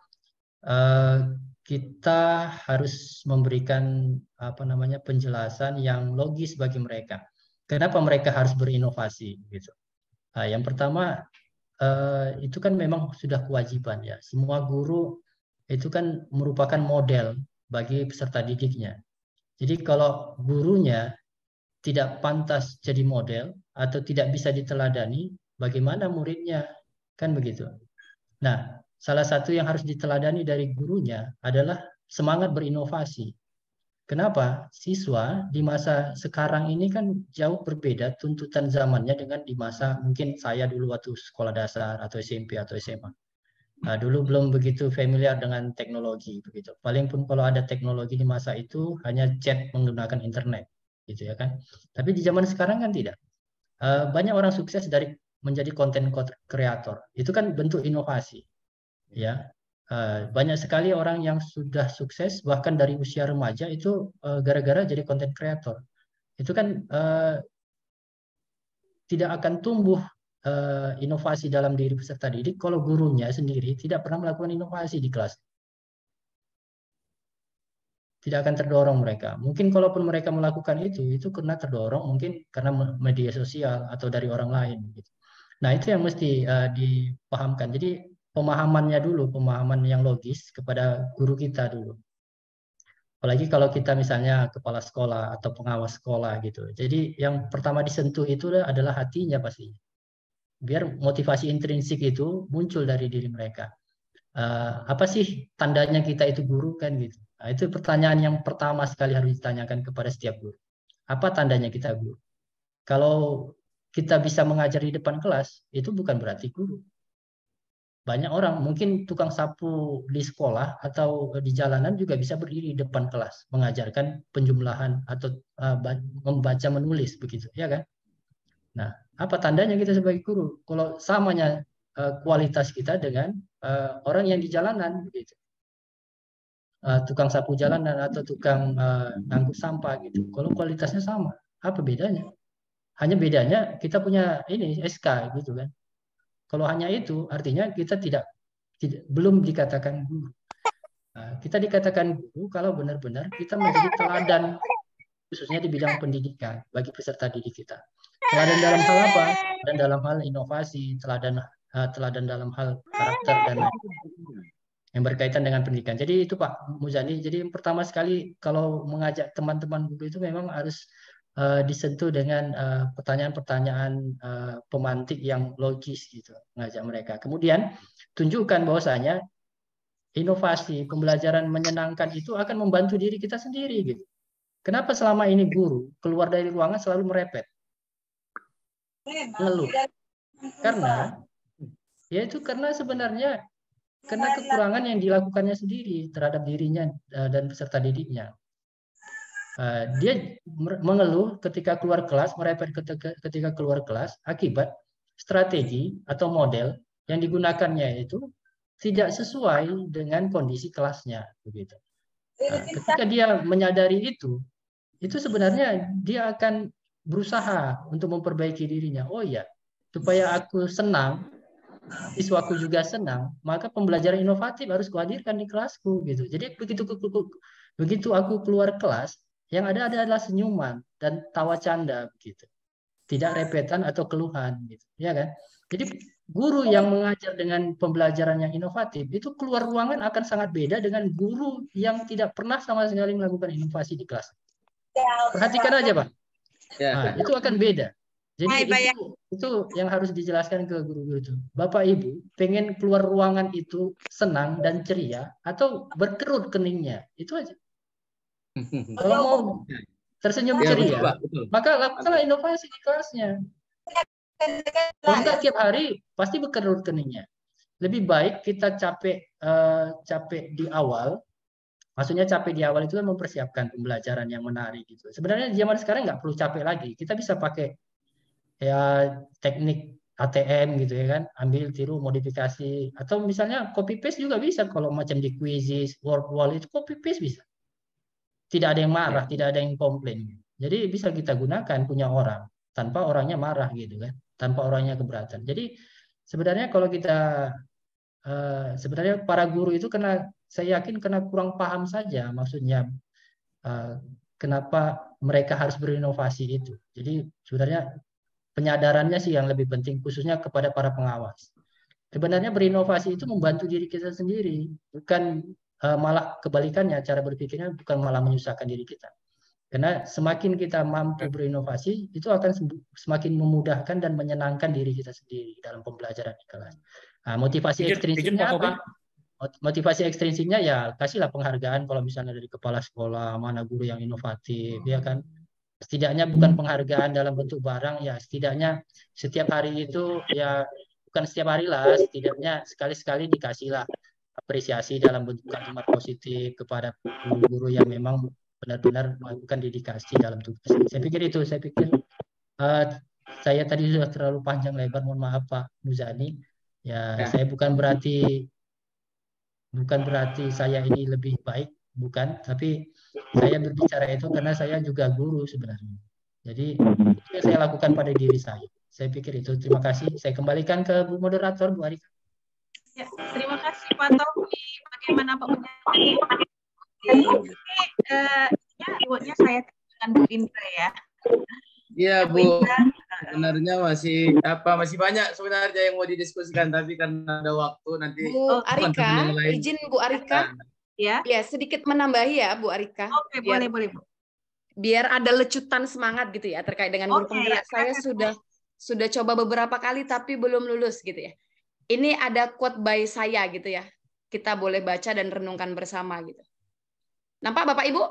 Kita harus memberikan apa namanya, penjelasan yang logis bagi mereka. Kenapa mereka harus berinovasi gitu. Yang pertama, itu kan memang sudah kewajiban ya. Semua guru itu kan merupakan model bagi peserta didiknya. Jadi kalau gurunya tidak pantas jadi model atau tidak bisa diteladani, bagaimana muridnya? Kan begitu. Nah, salah satu yang harus diteladani dari gurunya adalah semangat berinovasi. Kenapa? Siswa di masa sekarang ini kan jauh berbeda tuntutan zamannya dengan di masa mungkin saya dulu waktu sekolah dasar atau SMP atau SMA. Dulu belum begitu familiar dengan teknologi begitu. Paling pun kalau ada teknologi di masa itu hanya chat menggunakan internet, gitu ya kan. Tapi di zaman sekarang kan tidak. Banyak orang sukses dari menjadi konten kreator. Itu kan bentuk inovasi, ya. Banyak sekali orang yang sudah sukses bahkan dari usia remaja itu gara-gara jadi content creator. Itu kan tidak akan tumbuh inovasi dalam diri peserta didik kalau gurunya sendiri tidak pernah melakukan inovasi di kelas. Tidak akan terdorong mereka. Mungkin kalaupun mereka melakukan itu karena terdorong mungkin karena media sosial atau dari orang lain. Nah, itu yang mesti dipahamkan. Jadi pemahamannya dulu, pemahaman yang logis kepada guru kita dulu. Apalagi kalau kita misalnya kepala sekolah atau pengawas sekolah gitu. Jadi yang pertama disentuh itu adalah hatinya pasti. Biar motivasi intrinsik itu muncul dari diri mereka. Apa sih tandanya kita itu guru kan gitu. Nah, itu pertanyaan yang pertama sekali harus ditanyakan kepada setiap guru. Apa tandanya kita guru? Kalau kita bisa mengajar di depan kelas, itu bukan berarti guru. Banyak orang, mungkin tukang sapu di sekolah atau di jalanan juga bisa berdiri di depan kelas, mengajarkan penjumlahan atau membaca menulis begitu, ya kan? Nah, apa tandanya kita sebagai guru? Kalau samanya kualitas kita dengan orang yang di jalanan, begitu. Tukang sapu jalanan atau tukang ngangkut sampah gitu. Kalau kualitasnya sama, apa bedanya? Hanya bedanya kita punya ini SK gitu kan. Kalau hanya itu artinya kita belum dikatakan guru. Kita dikatakan guru kalau benar-benar kita menjadi teladan khususnya di bidang pendidikan bagi peserta didik kita. Teladan dalam hal apa? Dan dalam hal inovasi, teladan dalam hal karakter dan yang berkaitan dengan pendidikan. Jadi itu Pak Muzani. Jadi pertama sekali kalau mengajak teman-teman guru itu memang harus disentuh dengan pertanyaan-pertanyaan pemantik yang logis gitu, mengajak mereka. Kemudian tunjukkan bahwasanya inovasi pembelajaran menyenangkan itu akan membantu diri kita sendiri gitu. Kenapa selama ini guru keluar dari ruangan selalu merepet, ngeluh? Karena sebenarnya karena kekurangan yang dilakukannya sendiri terhadap dirinya dan peserta didiknya. Dia mengeluh ketika keluar kelas, merepet ketika keluar kelas akibat strategi atau model yang digunakannya itu tidak sesuai dengan kondisi kelasnya begitu. Ketika dia menyadari itu sebenarnya dia akan berusaha untuk memperbaiki dirinya. Oh ya, supaya aku senang, siswaku juga senang, maka pembelajaran inovatif harus kuhadirkan di kelasku gitu. Jadi begitu aku keluar kelas, Yang ada adalah senyuman dan tawa canda begitu. Tidak repetan atau keluhan gitu, ya kan? Jadi guru yang mengajar dengan pembelajaran yang inovatif itu keluar ruangan akan sangat beda dengan guru yang tidak pernah sama sekali melakukan inovasi di kelas. Perhatikan aja, Pak. Nah, itu akan beda. Jadi itu yang harus dijelaskan ke guru-guru itu. Bapak Ibu pengen keluar ruangan itu senang dan ceria atau berkerut keningnya, itu aja. Kalau mau tersenyum ceria, maka lakukanlah inovasi di kelasnya. Kalau enggak tiap hari pasti berkerut keningnya. Lebih baik kita capek di awal. Maksudnya capek di awal itu kan mempersiapkan pembelajaran yang menarik gitu. Sebenarnya zaman sekarang nggak perlu capek lagi. Kita bisa pakai ya teknik ATM gitu ya kan, ambil tiru modifikasi atau misalnya copy paste juga bisa kalau macam di quizzes, word wall itu copy paste bisa. Tidak ada yang marah, tidak ada yang komplain. Jadi bisa kita gunakan punya orang tanpa orangnya marah gitu kan, tanpa orangnya keberatan. Jadi sebenarnya kalau kita sebenarnya para guru itu saya yakin kena kurang paham saja maksudnya kenapa mereka harus berinovasi itu. Jadi sebenarnya penyadarannya sih yang lebih penting khususnya kepada para pengawas. Sebenarnya berinovasi itu membantu diri kita sendiri, bukan malah kebalikannya, cara berpikirnya bukan malah menyusahkan diri kita. Karena semakin kita mampu berinovasi, itu akan semakin memudahkan dan menyenangkan diri kita sendiri dalam pembelajaran di kelas. Nah, motivasi ekstrinsiknya apa? Motivasi ekstrinsiknya ya kasihlah penghargaan kalau misalnya dari kepala sekolah, mana guru yang inovatif, ya kan? Setidaknya bukan penghargaan dalam bentuk barang, ya setidaknya setiap hari itu, ya bukan setiap hari lah, setidaknya sekali-sekali dikasihlah apresiasi dalam bentuk kalimat positif kepada guru-guru yang memang benar-benar melakukan dedikasi dalam tugas. Saya pikir itu, saya tadi sudah terlalu panjang lebar, mohon maaf Pak Muzani. Ya, saya bukan berarti saya ini lebih baik, bukan, tapi saya berbicara itu karena saya juga guru sebenarnya. Jadi itu yang saya lakukan pada diri saya. Saya pikir itu. Terima kasih. Saya kembalikan ke Bu Moderator, Bu Arika. Ya, terima kasih Pak Taufik. Bagaimana Pak Muzani? Ya, rewardnya saya dengan Bu Indra ya. Iya Bu, sebenarnya masih banyak sebenarnya yang mau didiskusikan, tapi karena ada waktu nanti. Bu Arika, izin Bu Arika. Ya, sedikit menambahi ya Bu Arika. Oke, boleh Bu. Biar ada lecutan semangat gitu ya terkait dengan guru penggerak. Saya sudah coba beberapa kali tapi belum lulus gitu ya. Ini ada quote by saya gitu ya. Kita boleh baca dan renungkan bersama gitu. Nampak Bapak Ibu?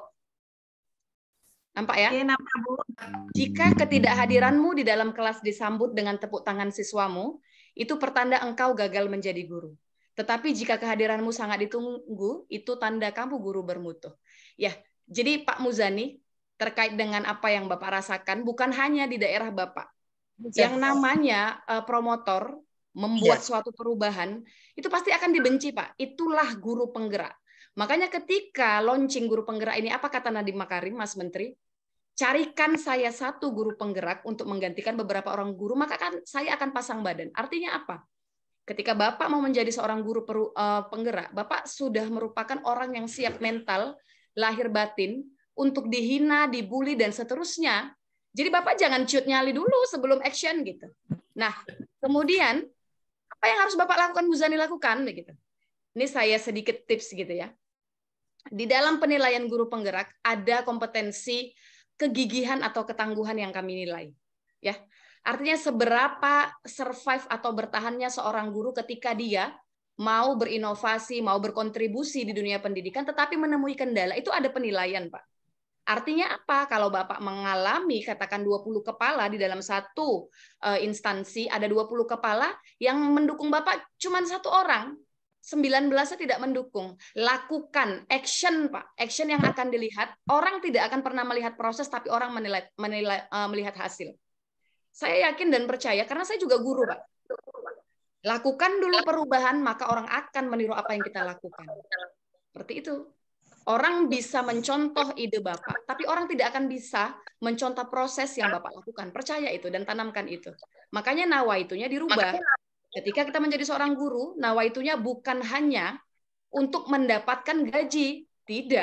Nampak ya? Iya, nampak Bu. Jika ketidakhadiranmu di dalam kelas disambut dengan tepuk tangan siswamu, itu pertanda engkau gagal menjadi guru. Tetapi jika kehadiranmu sangat ditunggu, itu tanda kamu guru bermutu. Ya, jadi Pak Muzani, terkait dengan apa yang Bapak rasakan, bukan hanya di daerah Bapak. Yang namanya promotor, membuat suatu perubahan, itu pasti akan dibenci, Pak. Itulah guru penggerak. Makanya ketika launching guru penggerak ini, apa kata Nadiem Makarim, Mas Menteri? Carikan saya satu guru penggerak untuk menggantikan beberapa orang guru, maka saya akan pasang badan. Artinya apa? Ketika Bapak mau menjadi seorang guru penggerak, Bapak sudah merupakan orang yang siap mental, lahir batin, untuk dihina, dibully, dan seterusnya. Jadi Bapak jangan ciut nyali dulu sebelum action gitu. Nah, kemudian apa yang harus Bapak lakukan, Muzani lakukan begitu. Ini saya sedikit tips gitu ya. Di dalam penilaian guru penggerak ada kompetensi kegigihan atau ketangguhan yang kami nilai. Ya. Artinya seberapa survive atau bertahannya seorang guru ketika dia mau berinovasi, mau berkontribusi di dunia pendidikan tetapi menemui kendala, itu ada penilaian, Pak. Artinya apa? Kalau Bapak mengalami katakan 20 kepala di dalam satu instansi, ada 20 kepala yang mendukung Bapak cuma satu orang, 19-nya tidak mendukung. Lakukan action, Pak. Action yang akan dilihat, orang tidak akan pernah melihat proses, tapi orang melihat hasil. Saya yakin dan percaya, karena saya juga guru, Pak. Lakukan dulu perubahan, maka orang akan meniru apa yang kita lakukan. Seperti itu. Orang bisa mencontoh ide Bapak, tapi orang tidak akan bisa mencontoh proses yang Bapak lakukan. Percaya itu dan tanamkan itu. Makanya nawaitunya dirubah. Ketika kita menjadi seorang guru, nawaitunya bukan hanya untuk mendapatkan gaji, tidak.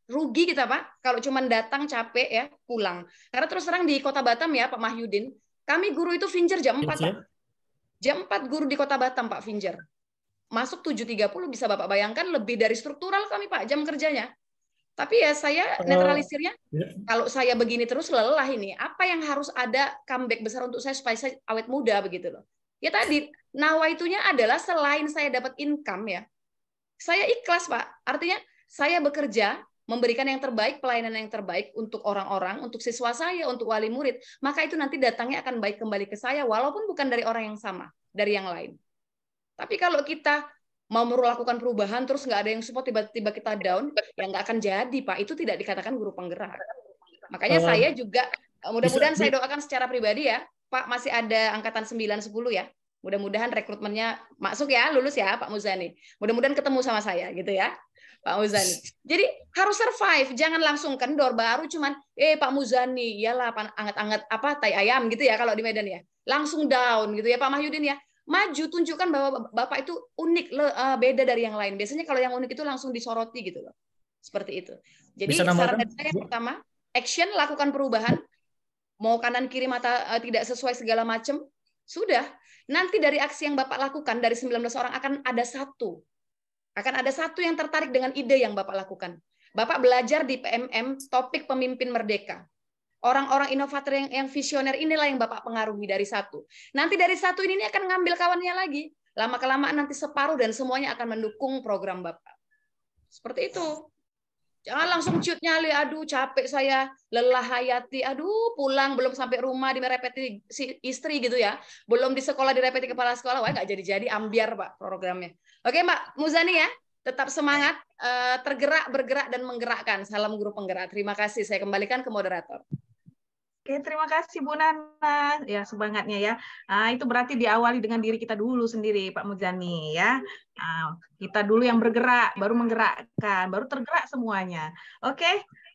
rugi kita Pak kalau cuma datang capek ya pulang. Karena terus terang di Kota Batam ya Pak Mahyudin, kami guru itu Finger jam 4 Pak. Jam 4 guru di Kota Batam Pak Finger. Masuk 7.30 bisa Bapak bayangkan lebih dari struktural kami Pak jam kerjanya. Tapi ya saya netralisirnya, kalau saya begini terus lelah ini, apa yang harus ada comeback besar untuk saya supaya saya awet muda begitu loh. Ya tadi, nawaitunya adalah selain saya dapat income ya, saya ikhlas Pak. Artinya saya bekerja, memberikan yang terbaik, pelayanan yang terbaik untuk orang-orang, untuk siswa saya, untuk wali murid, maka itu nanti datangnya akan baik kembali ke saya, walaupun bukan dari orang yang sama, dari yang lain. Tapi kalau kita mau melakukan perubahan, terus nggak ada yang support, tiba-tiba kita down, ya nggak akan jadi, Pak. Itu tidak dikatakan guru penggerak. Makanya saya juga, mudah-mudahan saya doakan secara pribadi ya, Pak masih ada angkatan 9-10 ya, mudah-mudahan rekrutmennya masuk ya, lulus ya Pak Muzani. Mudah-mudahan ketemu sama saya gitu ya. Pak Muzani. Jadi harus survive, jangan langsung kendor baru cuman Pak Muzani, iyalah anget-anget apa tai ayam gitu ya kalau di Medan ya. Langsung down gitu ya Pak Mahyudin ya. Maju tunjukkan bahwa Bapak itu unik, beda dari yang lain. Biasanya kalau yang unik itu langsung disoroti gitu loh. Seperti itu. Jadi saran dari saya pertama, action, lakukan perubahan. Mau kanan kiri mata tidak sesuai segala macam, sudah. Nanti dari aksi yang Bapak lakukan dari 19 orang akan ada satu. Akan ada satu yang tertarik dengan ide yang Bapak lakukan. Bapak belajar di PMM topik pemimpin merdeka. Orang-orang inovator yang visioner inilah yang Bapak pengaruhi dari satu. Nanti dari satu ini akan ngambil kawannya lagi. Lama-kelamaan nanti separuh dan semuanya akan mendukung program Bapak. Seperti itu. Jangan langsung ciut nyali, aduh capek saya, lelah hayati, aduh pulang belum sampai rumah direpeti si istri gitu ya. Belum di sekolah direpeti kepala sekolah, wah nggak jadi-jadi, ambiar Pak programnya. Oke Mbak Muzani ya, tetap semangat, tergerak, bergerak, dan menggerakkan. Salam guru penggerak. Terima kasih, saya kembalikan ke moderator. Oke, terima kasih Bu Nana. Ya, semangatnya ya. Itu berarti diawali dengan diri kita dulu sendiri, Pak Muzani ya. Kita dulu yang bergerak, baru menggerakkan, baru tergerak semuanya. Oke,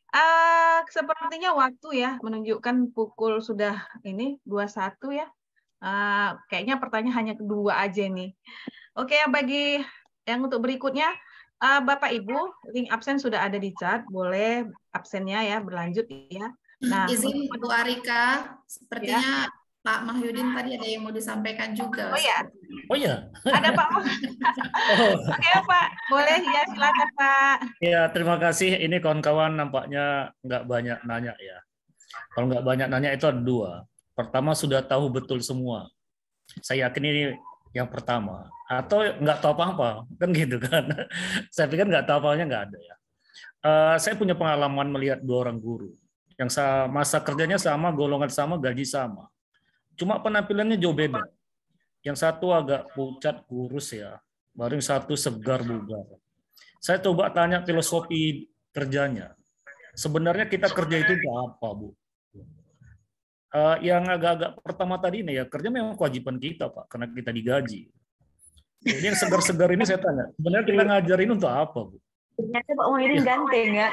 sepertinya waktu ya menunjukkan pukul sudah ini 21 ya. Kayaknya pertanyaan hanya kedua aja nih. Oke, bagi yang untuk berikutnya, Bapak Ibu, link absen sudah ada di chat, boleh absennya ya berlanjut ya. Nah, izin Bu Arika, sepertinya ya. Pak Mahyudin tadi ada yang mau disampaikan juga. Oh ya. Oh ya. Ada Pak. Oke Pak, boleh ya, silakan Pak. Ya, terima kasih. Ini kawan-kawan nampaknya nggak banyak nanya ya. Kalau nggak banyak nanya itu ada dua. Pertama sudah tahu betul semua. Saya yakin ini yang pertama. Atau nggak tahu apa-apa, kan gitu kan. Saya pikir nggak tahu apa-apanya nggak ada ya. Saya punya pengalaman melihat dua orang guru. Yang masa kerjanya sama, golongan sama, gaji sama. Cuma penampilannya jauh beda. Yang satu agak pucat, kurus ya. Baru yang satu segar, bugar. Saya coba tanya filosofi kerjanya. Sebenarnya kita kerja itu apa, Bu? Yang agak-agak pertama tadi ini ya, kerja memang kewajiban kita, Pak, karena kita digaji. Jadi yang segar-segar ini saya tanya, sebenarnya kita ngajarin untuk apa, Bu? Ternyata Pak Muhyiddin ganteng ya.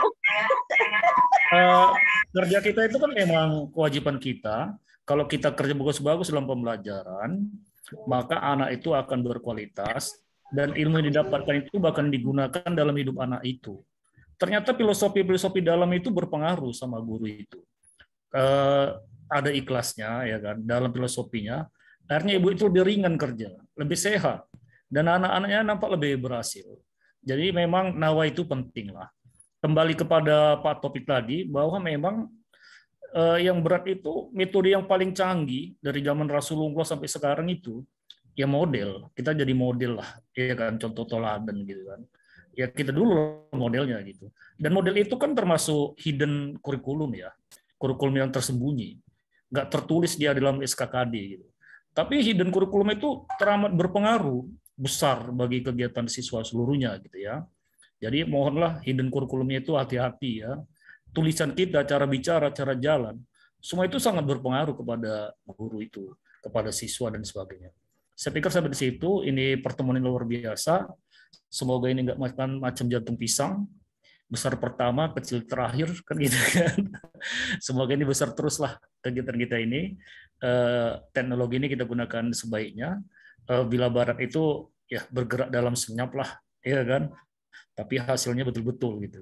Kerja kita itu kan memang kewajiban kita. Kalau kita kerja bagus-bagus dalam pembelajaran, maka anak itu akan berkualitas dan ilmu yang didapatkan itu bahkan digunakan dalam hidup anak itu. Ternyata filosofi dalam itu berpengaruh sama guru itu. Ada ikhlasnya ya kan dalam filosofinya. Akhirnya ibu itu lebih ringan kerja, lebih sehat dan anak-anaknya nampak lebih berhasil. Jadi memang nawa itu penting lah. Kembali kepada Pak Topik tadi bahwa memang yang berat itu metode yang paling canggih dari zaman Rasulullah sampai sekarang itu ya model. Kita jadi model lah, ya kan, contoh teladan gitu kan. Ya kita dulu modelnya gitu. Dan model itu kan termasuk hidden kurikulum ya, kurikulum yang tersembunyi, nggak tertulis dia dalam SKKD gitu. Tapi hidden kurikulum itu teramat berpengaruh besar bagi kegiatan siswa seluruhnya gitu ya. Jadi mohonlah hidden kurikulumnya itu hati-hati ya. Tulisan kita, cara bicara, cara jalan, semua itu sangat berpengaruh kepada guru itu, kepada siswa dan sebagainya. Saya pikir sampai di situ, ini pertemuan yang luar biasa. Semoga ini nggak makan macam jantung pisang, besar pertama, kecil terakhir, kan gitu kan. Semoga ini besar teruslah kegiatan kita ini. Teknologi ini kita gunakan sebaiknya. Bila barat itu ya bergerak dalam senyap lah, ya kan. Tapi hasilnya betul-betul gitu.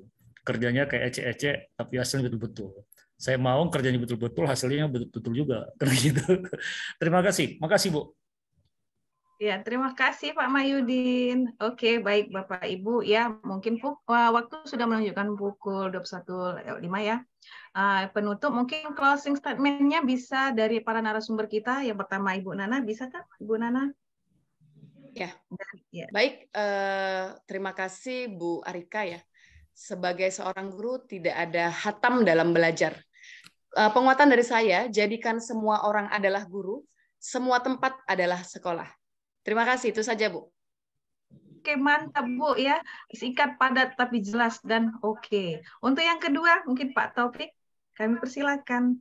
kerjanya kayak ece-ece, tapi hasilnya betul-betul. Saya mau kerjanya betul-betul, hasilnya betul-betul juga. Karena gitu. Terima kasih. Makasih, Bu. Ya, terima kasih Pak Mayudin. Oke, baik Bapak Ibu. Ya, mungkin waktu sudah menunjukkan pukul 21.05 ya. Penutup, mungkin closing statement-nya bisa dari para narasumber kita. Yang pertama Ibu Nana, bisa kan Ibu Nana? Ya, baik. Terima kasih Bu Arika ya. Sebagai seorang guru tidak ada hatam dalam belajar. Penguatan dari saya, jadikan semua orang adalah guru, semua tempat adalah sekolah. Terima kasih, itu saja Bu. Oke, mantap Bu ya. Singkat, padat, tapi jelas dan oke. Untuk yang kedua, mungkin Pak Taufik, kami persilakan.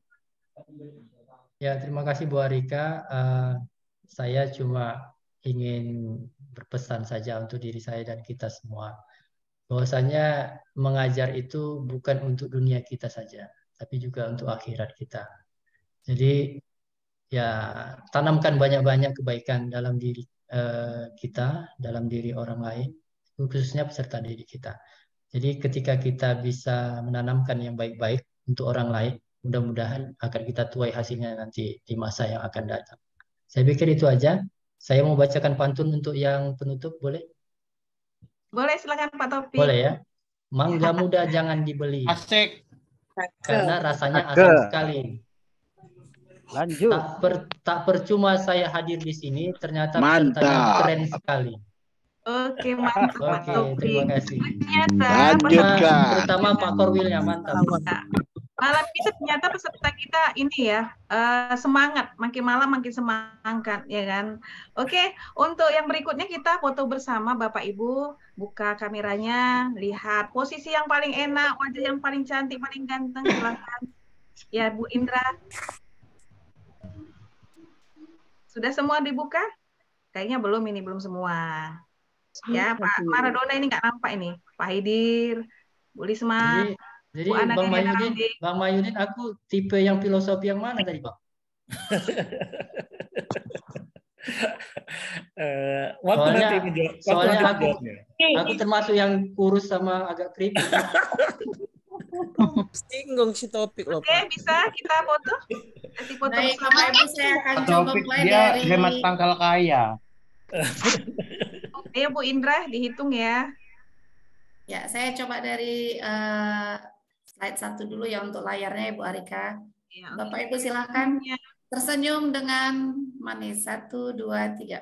Ya, terima kasih Bu Arika. Saya cuma ingin berpesan saja untuk diri saya dan kita semua. Bahwasanya mengajar itu bukan untuk dunia kita saja, tapi juga untuk akhirat kita. Jadi ya tanamkan banyak-banyak kebaikan dalam diri kita, dalam diri orang lain, khususnya peserta didik kita. Jadi ketika kita bisa menanamkan yang baik-baik untuk orang lain, mudah-mudahan akan kita tuai hasilnya nanti di masa yang akan datang. Saya pikir itu aja. Saya mau bacakan pantun untuk yang penutup, boleh? Boleh, silakan Pak Taufik. Boleh ya. Mangga muda jangan dibeli. Asik. Karena rasanya asam sekali. Lanjut. Tak percuma saya hadir di sini, ternyata Mantap. keren sekali. Oke, mantap Pak Oke, Taufik. terima kasih. Ternyata Lanjutkan. Terutama Pak Korwilnya, mantap. Malam ini ternyata peserta kita ini ya semangat, makin malam makin semangat ya kan. Oke, untuk yang berikutnya kita foto bersama Bapak Ibu, buka kameranya, lihat posisi yang paling enak, wajah yang paling cantik, paling ganteng, silakan. Ya Bu Indra. Sudah semua dibuka? Kayaknya belum ini, belum semua. Ya Pak Maradona ini nggak nampak ini, Pak Hidir, Bu Lisma. Jadi Bang Mayudin, aku tipe yang filosofi yang mana tadi Bang? Soalnya aku termasuk yang kurus sama agak keriput. Singgung si Topik loh. Oke, bisa kita foto? Foto bersama. Ibu, saya akan Pak coba Taufik mulai dia dari hemat pangkal kaya. Ayo Bu Indra, dihitung ya. Ya, saya coba dari slide 1 dulu ya untuk layarnya Ibu Arika. Ya, Bapak Ibu silakan tersenyum dengan manis. 1, 2, 3.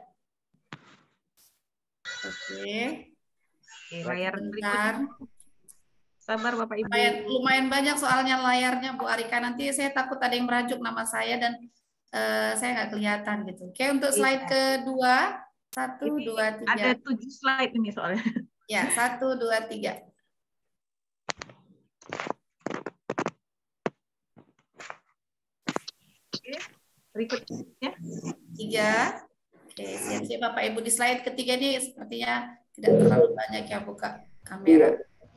Oke. Layar bentar. Sabar Bapak Ibu. Lumayan banyak soalnya layarnya Bu Arika. Nanti saya takut ada yang merajuk nama saya dan saya nggak kelihatan gitu. Oke, untuk slide kedua. 1, 2, 3. Ada 7 slide ini soalnya. Ya, 1, 2, 3. Oke, berikutnya 3. Oke, siap-siap Bapak Ibu di slide ketiga ini sepertinya tidak terlalu banyak yang buka kamera.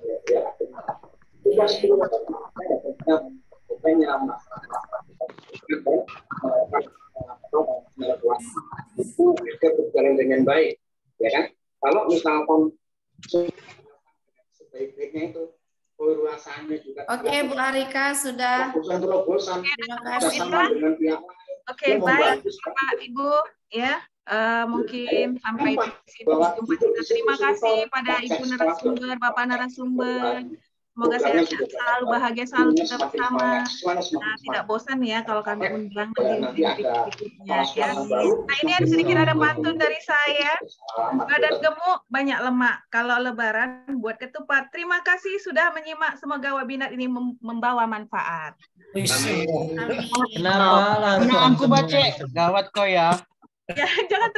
Itu bisa berjalan dengan baik, ya kan? Kalau misalkan sebaik-baiknya itu peluasannya juga. Oke, Bu Arika sudah. Terima kasih. Oke, baik Bapak Ibu ya. Mungkin sampai di sini jumpa kita. Terima kasih pada Ibu narasumber, Bapak narasumber. Semoga sehat selalu, bahagia selalu kita bersama. Nah, tidak bosan ya kalau kami undang nanti berikutnya ya. Nah, ini sedikit ada pantun dari saya. Badan gemuk, banyak lemak. Kalau lebaran buat ketupat. Terima kasih sudah menyimak. Semoga webinar ini membawa manfaat. Kenapa? Aku baca gawat kok ya. Ya, jangan